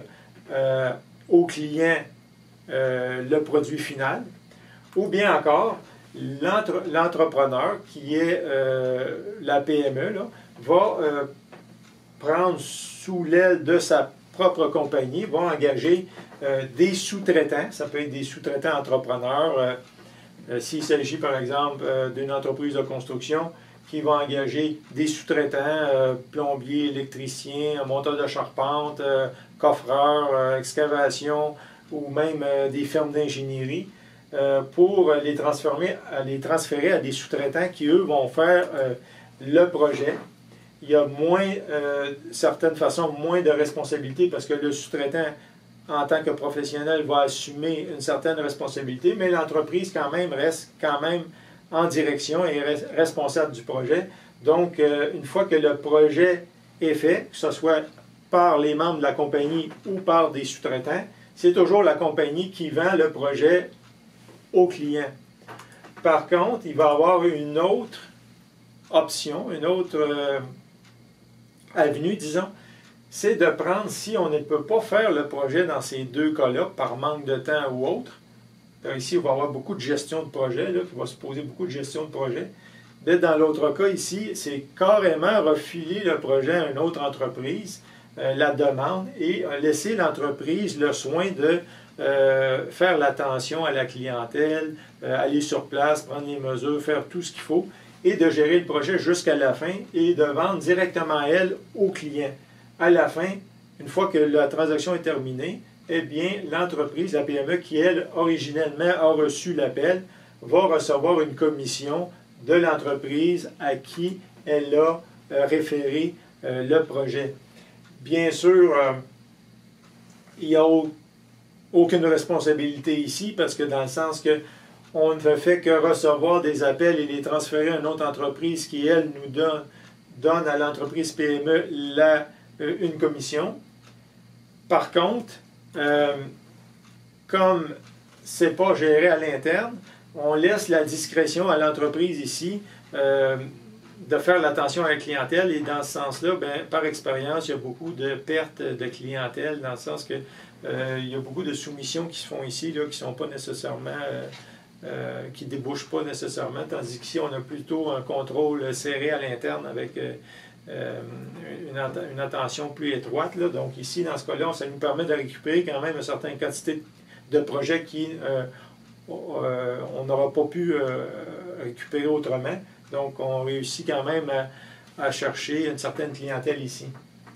au client le produit final, ou bien encore l'entrepreneur qui est la PME là, va prendre sous l'aile de sa propre compagnie, va engager des sous-traitants, ça peut être des sous-traitants entrepreneurs, s'il s'agit par exemple d'une entreprise de construction, qui va engager des sous-traitants, plombiers, électriciens, monteurs de charpente, coffreurs, excavation ou même des firmes d'ingénierie pour les transférer à des sous-traitants qui, eux, vont faire le projet. Il y a certaines façons, moins de responsabilité parce que le sous-traitant, en tant que professionnel, va assumer une certaine responsabilité, mais l'entreprise, quand même, reste quand même en direction et responsable du projet. Donc, une fois que le projet est fait, que ce soit par les membres de la compagnie ou par des sous-traitants, c'est toujours la compagnie qui vend le projet au client. Par contre, il va y avoir une autre option, une autre avenue, disons, c'est de prendre, si on ne peut pas faire le projet dans ces deux cas-là, par manque de temps ou autre, ici, on va avoir beaucoup de gestion de projet, là, qui va se poser beaucoup de gestion de projet. Mais dans l'autre cas, ici, c'est carrément refiler le projet à une autre entreprise, la demande, et laisser l'entreprise le soin de faire l'attention à la clientèle, aller sur place, prendre les mesures, faire tout ce qu'il faut, et de gérer le projet jusqu'à la fin et de vendre directement à elle au client. À la fin, une fois que la transaction est terminée, eh bien, l'entreprise, la PME, qui, elle, originellement a reçu l'appel, va recevoir une commission de l'entreprise à qui elle a référé le projet. Bien sûr, il n'y a aucune responsabilité ici, parce que dans le sens que on ne fait que recevoir des appels et les transférer à une autre entreprise qui, elle, nous donne à l'entreprise PME une commission. Par contre, comme ce n'est pas géré à l'interne, on laisse la discrétion à l'entreprise ici de faire l'attention à la clientèle et dans ce sens-là, par expérience, il y a beaucoup de pertes de clientèle dans le sens que il y a beaucoup de soumissions qui se font ici là, qui sont pas nécessairement qui ne débouchent pas nécessairement, tandis qu'ici, on a plutôt un contrôle serré à l'interne avec une attention plus étroite. Là. Donc ici, dans ce cas-là, ça nous permet de récupérer quand même une certaine quantité de projets qui on n'aura pas pu récupérer autrement. Donc, on réussit quand même à chercher une certaine clientèle ici.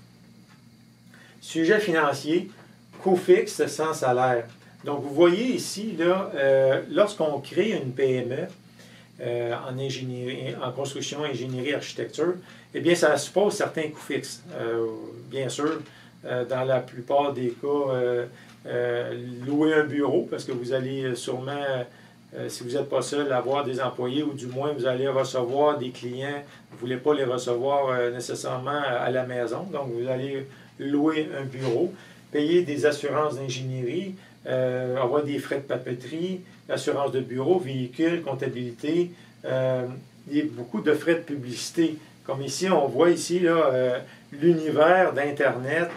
Sujet financier, coût fixe sans salaire. Donc, vous voyez ici, là, lorsqu'on crée une PME en ingénierie, en construction, ingénierie, architecture, eh bien, ça suppose certains coûts fixes. Bien sûr, dans la plupart des cas, louer un bureau, parce que vous allez sûrement, si vous n'êtes pas seul, avoir des employés, ou du moins, vous allez recevoir des clients, vous ne voulez pas les recevoir nécessairement à la maison, donc vous allez louer un bureau, payer des assurances d'ingénierie, avoir des frais de papeterie, assurance de bureau, véhicule, comptabilité, il y a beaucoup de frais de publicité. Comme ici, on voit ici l'univers d'Internet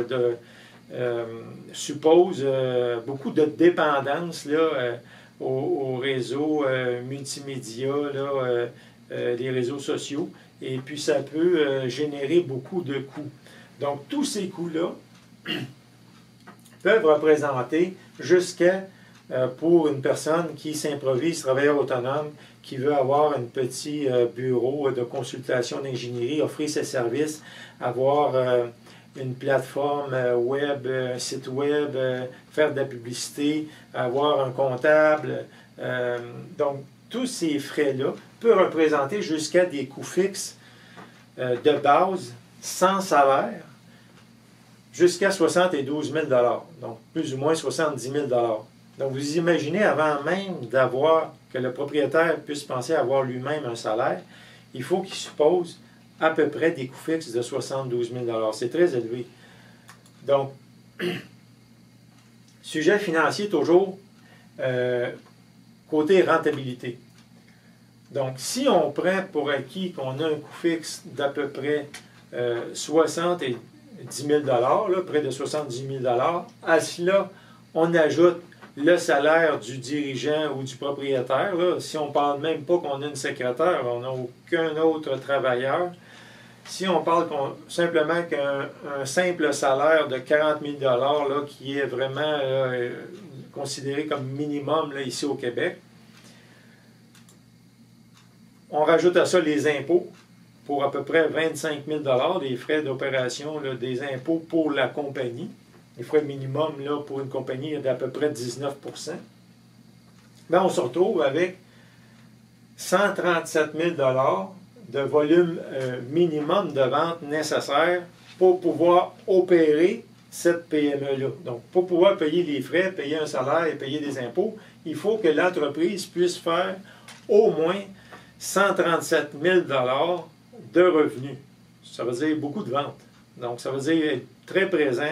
suppose beaucoup de dépendance au réseau multimédia, les réseaux sociaux, et puis ça peut générer beaucoup de coûts. Donc, tous ces coûts-là peuvent représenter jusqu'à, pour une personne qui s'improvise travailleur autonome, qui veut avoir un petit bureau de consultation d'ingénierie, offrir ses services, avoir une plateforme web, un site web, faire de la publicité, avoir un comptable. Donc, tous ces frais-là peuvent représenter jusqu'à des coûts fixes de base, sans salaire, jusqu'à 72 000 $, donc plus ou moins 70 000 $. Donc, vous imaginez, avant même que le propriétaire puisse penser avoir lui-même un salaire, il faut qu'il suppose à peu près des coûts fixes de 72 000 $. C'est très élevé. Donc, sujet financier toujours, côté rentabilité. Donc, si on prend pour acquis qu'on a un coût fixe d'à peu près 70 000 $, là, près de 70 000 $, à cela, on ajoute le salaire du dirigeant ou du propriétaire. Là, si on ne parle même pas qu'on a une secrétaire, on n'a aucun autre travailleur. Si on parle simplement qu'un simple salaire de 40 000 $, là, qui est vraiment considéré comme minimum là, ici au Québec, on rajoute à ça les impôts pour à peu près 25 000 $, les frais d'opération, des impôts pour la compagnie. Les frais minimum là, pour une compagnie d'à peu près 19 %. Bien, on se retrouve avec 137 000 $ de volume minimum de vente nécessaire pour pouvoir opérer cette PME-là. Donc, pour pouvoir payer les frais, payer un salaire et payer des impôts, il faut que l'entreprise puisse faire au moins 137 000 $ de revenus. Ça veut dire beaucoup de ventes. Donc, ça veut dire être très présent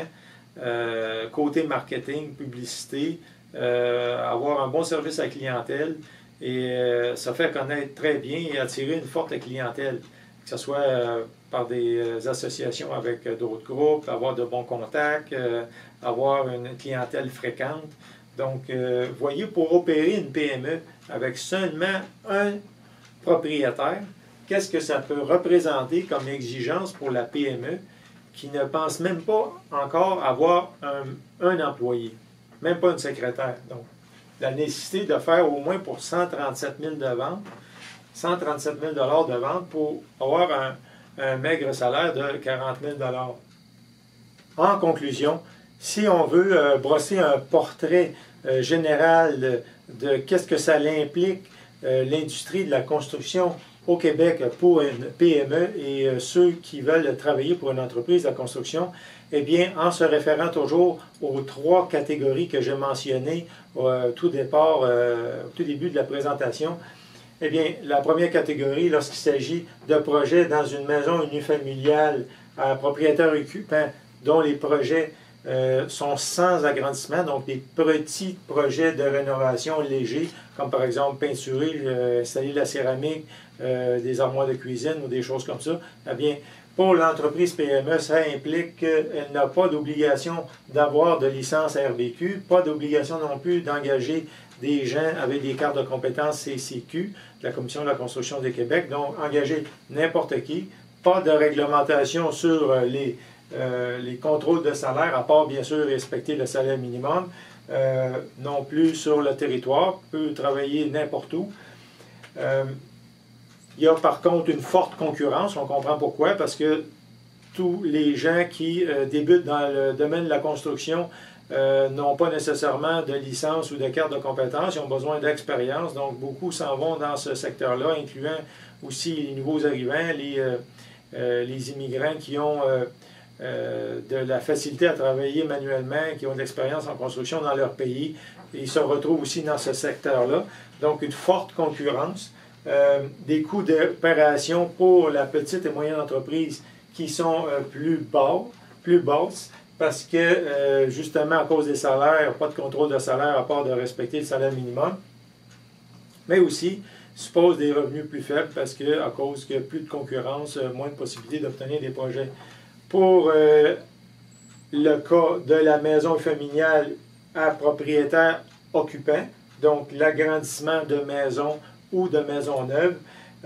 côté marketing, publicité, avoir un bon service à la clientèle et se faire connaître très bien et attirer une forte clientèle, que ce soit par des associations avec d'autres groupes, avoir de bons contacts, avoir une clientèle fréquente. Donc, voyez, pour opérer une PME avec seulement un propriétaire, qu'est-ce que ça peut représenter comme exigence pour la PME qui ne pense même pas encore avoir un employé, même pas une secrétaire. Donc, la nécessité de faire au moins pour 137 000 de vente, 137 000 $ de vente pour avoir un maigre salaire de 40 000 $. En conclusion, si on veut brosser un portrait général de qu'est-ce que ça implique, l'industrie de la construction au Québec pour une PME et ceux qui veulent travailler pour une entreprise de la construction, eh bien, en se référant toujours aux 3 catégories que j'ai mentionnées tout début de la présentation, eh bien, la première catégorie, lorsqu'il s'agit de projets dans une maison unifamiliale à propriétaire occupant, dont les projets sont sans agrandissement, donc des petits projets de rénovation légers, comme par exemple peinturer, installer la céramique, des armoires de cuisine ou des choses comme ça, eh bien, pour l'entreprise PME, ça implique qu'elle n'a pas d'obligation d'avoir de licence RBQ, pas d'obligation non plus d'engager des gens avec des cartes de compétences CCQ, de la Commission de la construction du Québec, donc engager n'importe qui, pas de réglementation sur les contrôles de salaire, à part bien sûr respecter le salaire minimum, non plus sur le territoire, peut travailler n'importe où. Il y a par contre une forte concurrence, on comprend pourquoi, parce que tous les gens qui débutent dans le domaine de la construction n'ont pas nécessairement de licence ou de carte de compétence, ils ont besoin d'expérience, donc beaucoup s'en vont dans ce secteur-là, incluant aussi les nouveaux arrivants, les immigrants qui ont de la facilité à travailler manuellement, qui ont de l'expérience en construction dans leur pays. Ils se retrouvent aussi dans ce secteur-là. Donc, une forte concurrence. Des coûts d'opération pour la petite et moyenne entreprise qui sont plus basses, parce que, justement, à cause des salaires, pas de contrôle de salaire à part de respecter le salaire minimum, mais aussi suppose des revenus plus faibles parce que, à cause qu'il y a plus de concurrence, moins de possibilités d'obtenir des projets. Pour le cas de la maison familiale à propriétaire occupant, donc l'agrandissement de maisons ou de maisons neuves,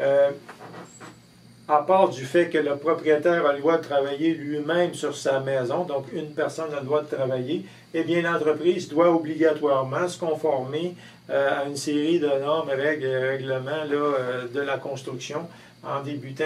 à part du fait que le propriétaire a le droit de travailler lui-même sur sa maison, donc une personne a le droit de travailler, eh bien l'entreprise doit obligatoirement se conformer à une série de normes, règles et règlements là, de la construction, en débutant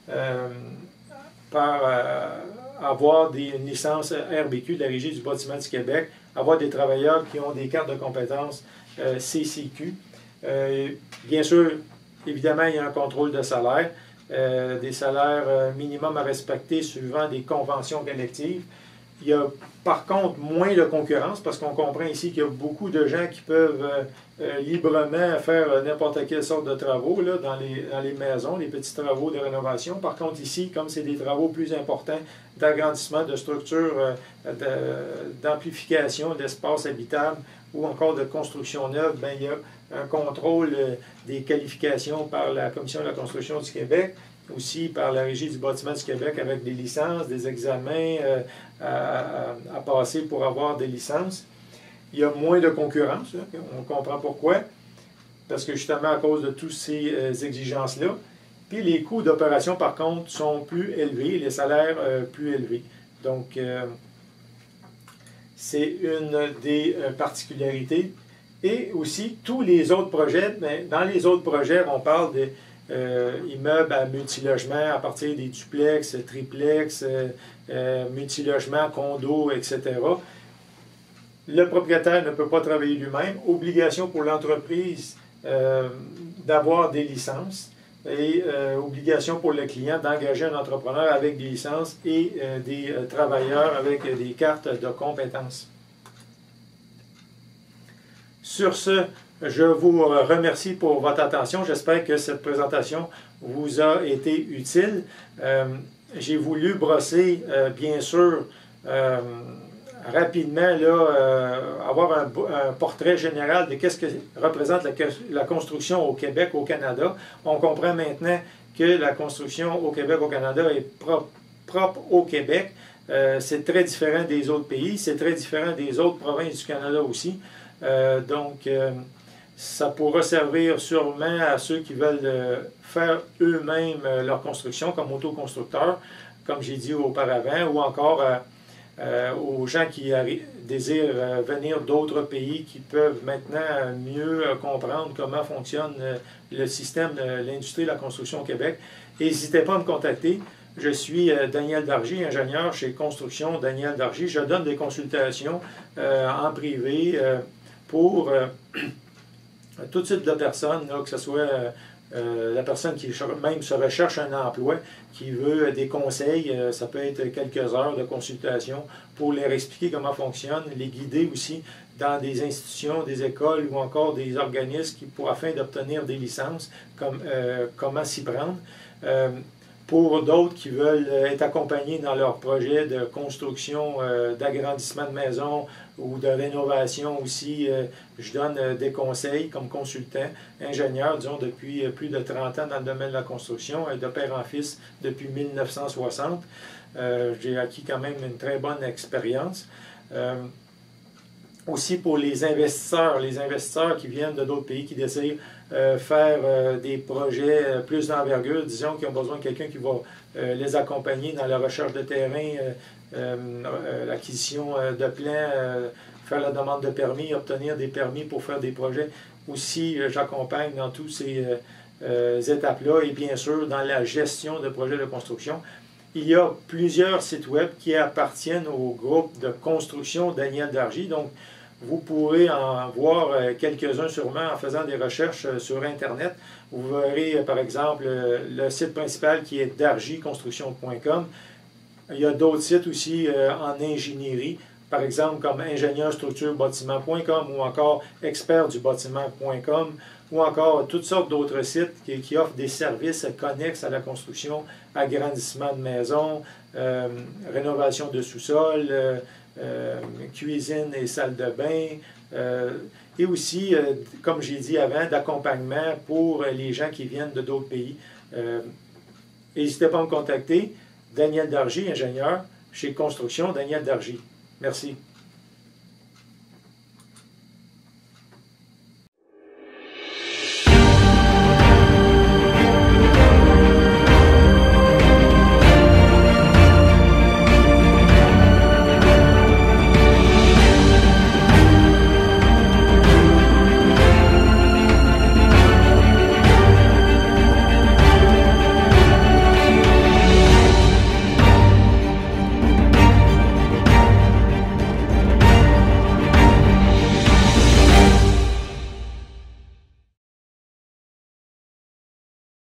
par avoir une licence RBQ de la Régie du bâtiment du Québec, avoir des travailleurs qui ont des cartes de compétences CCQ. Bien sûr, évidemment, il y a un contrôle de salaire, des salaires minimums à respecter suivant des conventions collectives. Il y a par contre moins de concurrence parce qu'on comprend ici qu'il y a beaucoup de gens qui peuvent librement faire n'importe quelle sorte de travaux là, dans les maisons, les petits travaux de rénovation. Par contre ici, comme c'est des travaux plus importants d'agrandissement de structures, d'amplification d'espaces habitables ou encore de construction neuve, bien, il y a un contrôle des qualifications par la Commission de la construction du Québec, aussi par la Régie du bâtiment du Québec avec des licences, des examens à passer pour avoir des licences. Il y a moins de concurrence, hein, on comprend pourquoi, parce que justement à cause de toutes ces exigences-là. Puis les coûts d'opération, par contre, sont plus élevés, les salaires plus élevés. Donc, c'est une des particularités. Et aussi, tous les autres projets, dans les autres projets, on parle d'immeubles à multilogement à partir des duplex, triplex, multilogements, condos, etc. Le propriétaire ne peut pas travailler lui-même. Obligation pour l'entreprise d'avoir des licences et obligation pour le client d'engager un entrepreneur avec des licences et des travailleurs avec des cartes de compétences. Sur ce, je vous remercie pour votre attention. J'espère que cette présentation vous a été utile. J'ai voulu brosser, bien sûr, rapidement, là, avoir un portrait général de qu'est-ce que représente la construction au Québec, au Canada. On comprend maintenant que la construction au Québec, au Canada est propre au Québec. C'est très différent des autres pays, c'est très différent des autres provinces du Canada aussi. Donc, ça pourra servir sûrement à ceux qui veulent faire eux-mêmes leur construction comme autoconstructeurs, comme j'ai dit auparavant, ou encore aux gens qui désirent venir d'autres pays qui peuvent maintenant mieux comprendre comment fonctionne le système de l'industrie de la construction au Québec. N'hésitez pas à me contacter. Je suis Daniel Dargy, ingénieur chez Construction Daniel Dargy. Je donne des consultations en privé pour tout type de personnes, là, que ce soit la personne qui même se recherche un emploi, qui veut des conseils, ça peut être quelques heures de consultation pour leur expliquer comment fonctionne, les guider aussi dans des institutions, des écoles ou encore des organismes afin d'obtenir des licences, comment s'y prendre. Pour d'autres qui veulent être accompagnés dans leur projet de construction, d'agrandissement de maison ou de rénovation aussi, je donne des conseils comme consultant, ingénieur, disons, depuis plus de 30 ans dans le domaine de la construction, et de père en fils depuis 1960. J'ai acquis quand même une très bonne expérience. Aussi pour les investisseurs qui viennent de d'autres pays, qui désirent faire des projets plus d'envergure, disons, qui ont besoin de quelqu'un qui va les accompagner dans la recherche de terrain, l'acquisition de plans, faire la demande de permis, obtenir des permis pour faire des projets. Aussi, j'accompagne dans tous étapes-là et bien sûr dans la gestion de projets de construction. Il y a plusieurs sites web qui appartiennent au groupe de construction Daniel Dargy. Donc, vous pourrez en voir quelques-uns sûrement en faisant des recherches sur Internet. Vous verrez par exemple le site principal qui est dargyconstruction.com. Il y a d'autres sites aussi en ingénierie, par exemple comme ingénieurstructurebâtiment.com ou encore expertdubâtiment.com ou encore toutes sortes d'autres sites qui offrent des services connexes à la construction, agrandissement de maisons, rénovation de sous-sol, cuisine et salle de bain, et aussi, comme j'ai dit avant, d'accompagnement pour les gens qui viennent de d'autres pays. N'hésitez pas à me contacter. Daniel Dargy, ingénieur, chez Construction Daniel Dargy. Merci.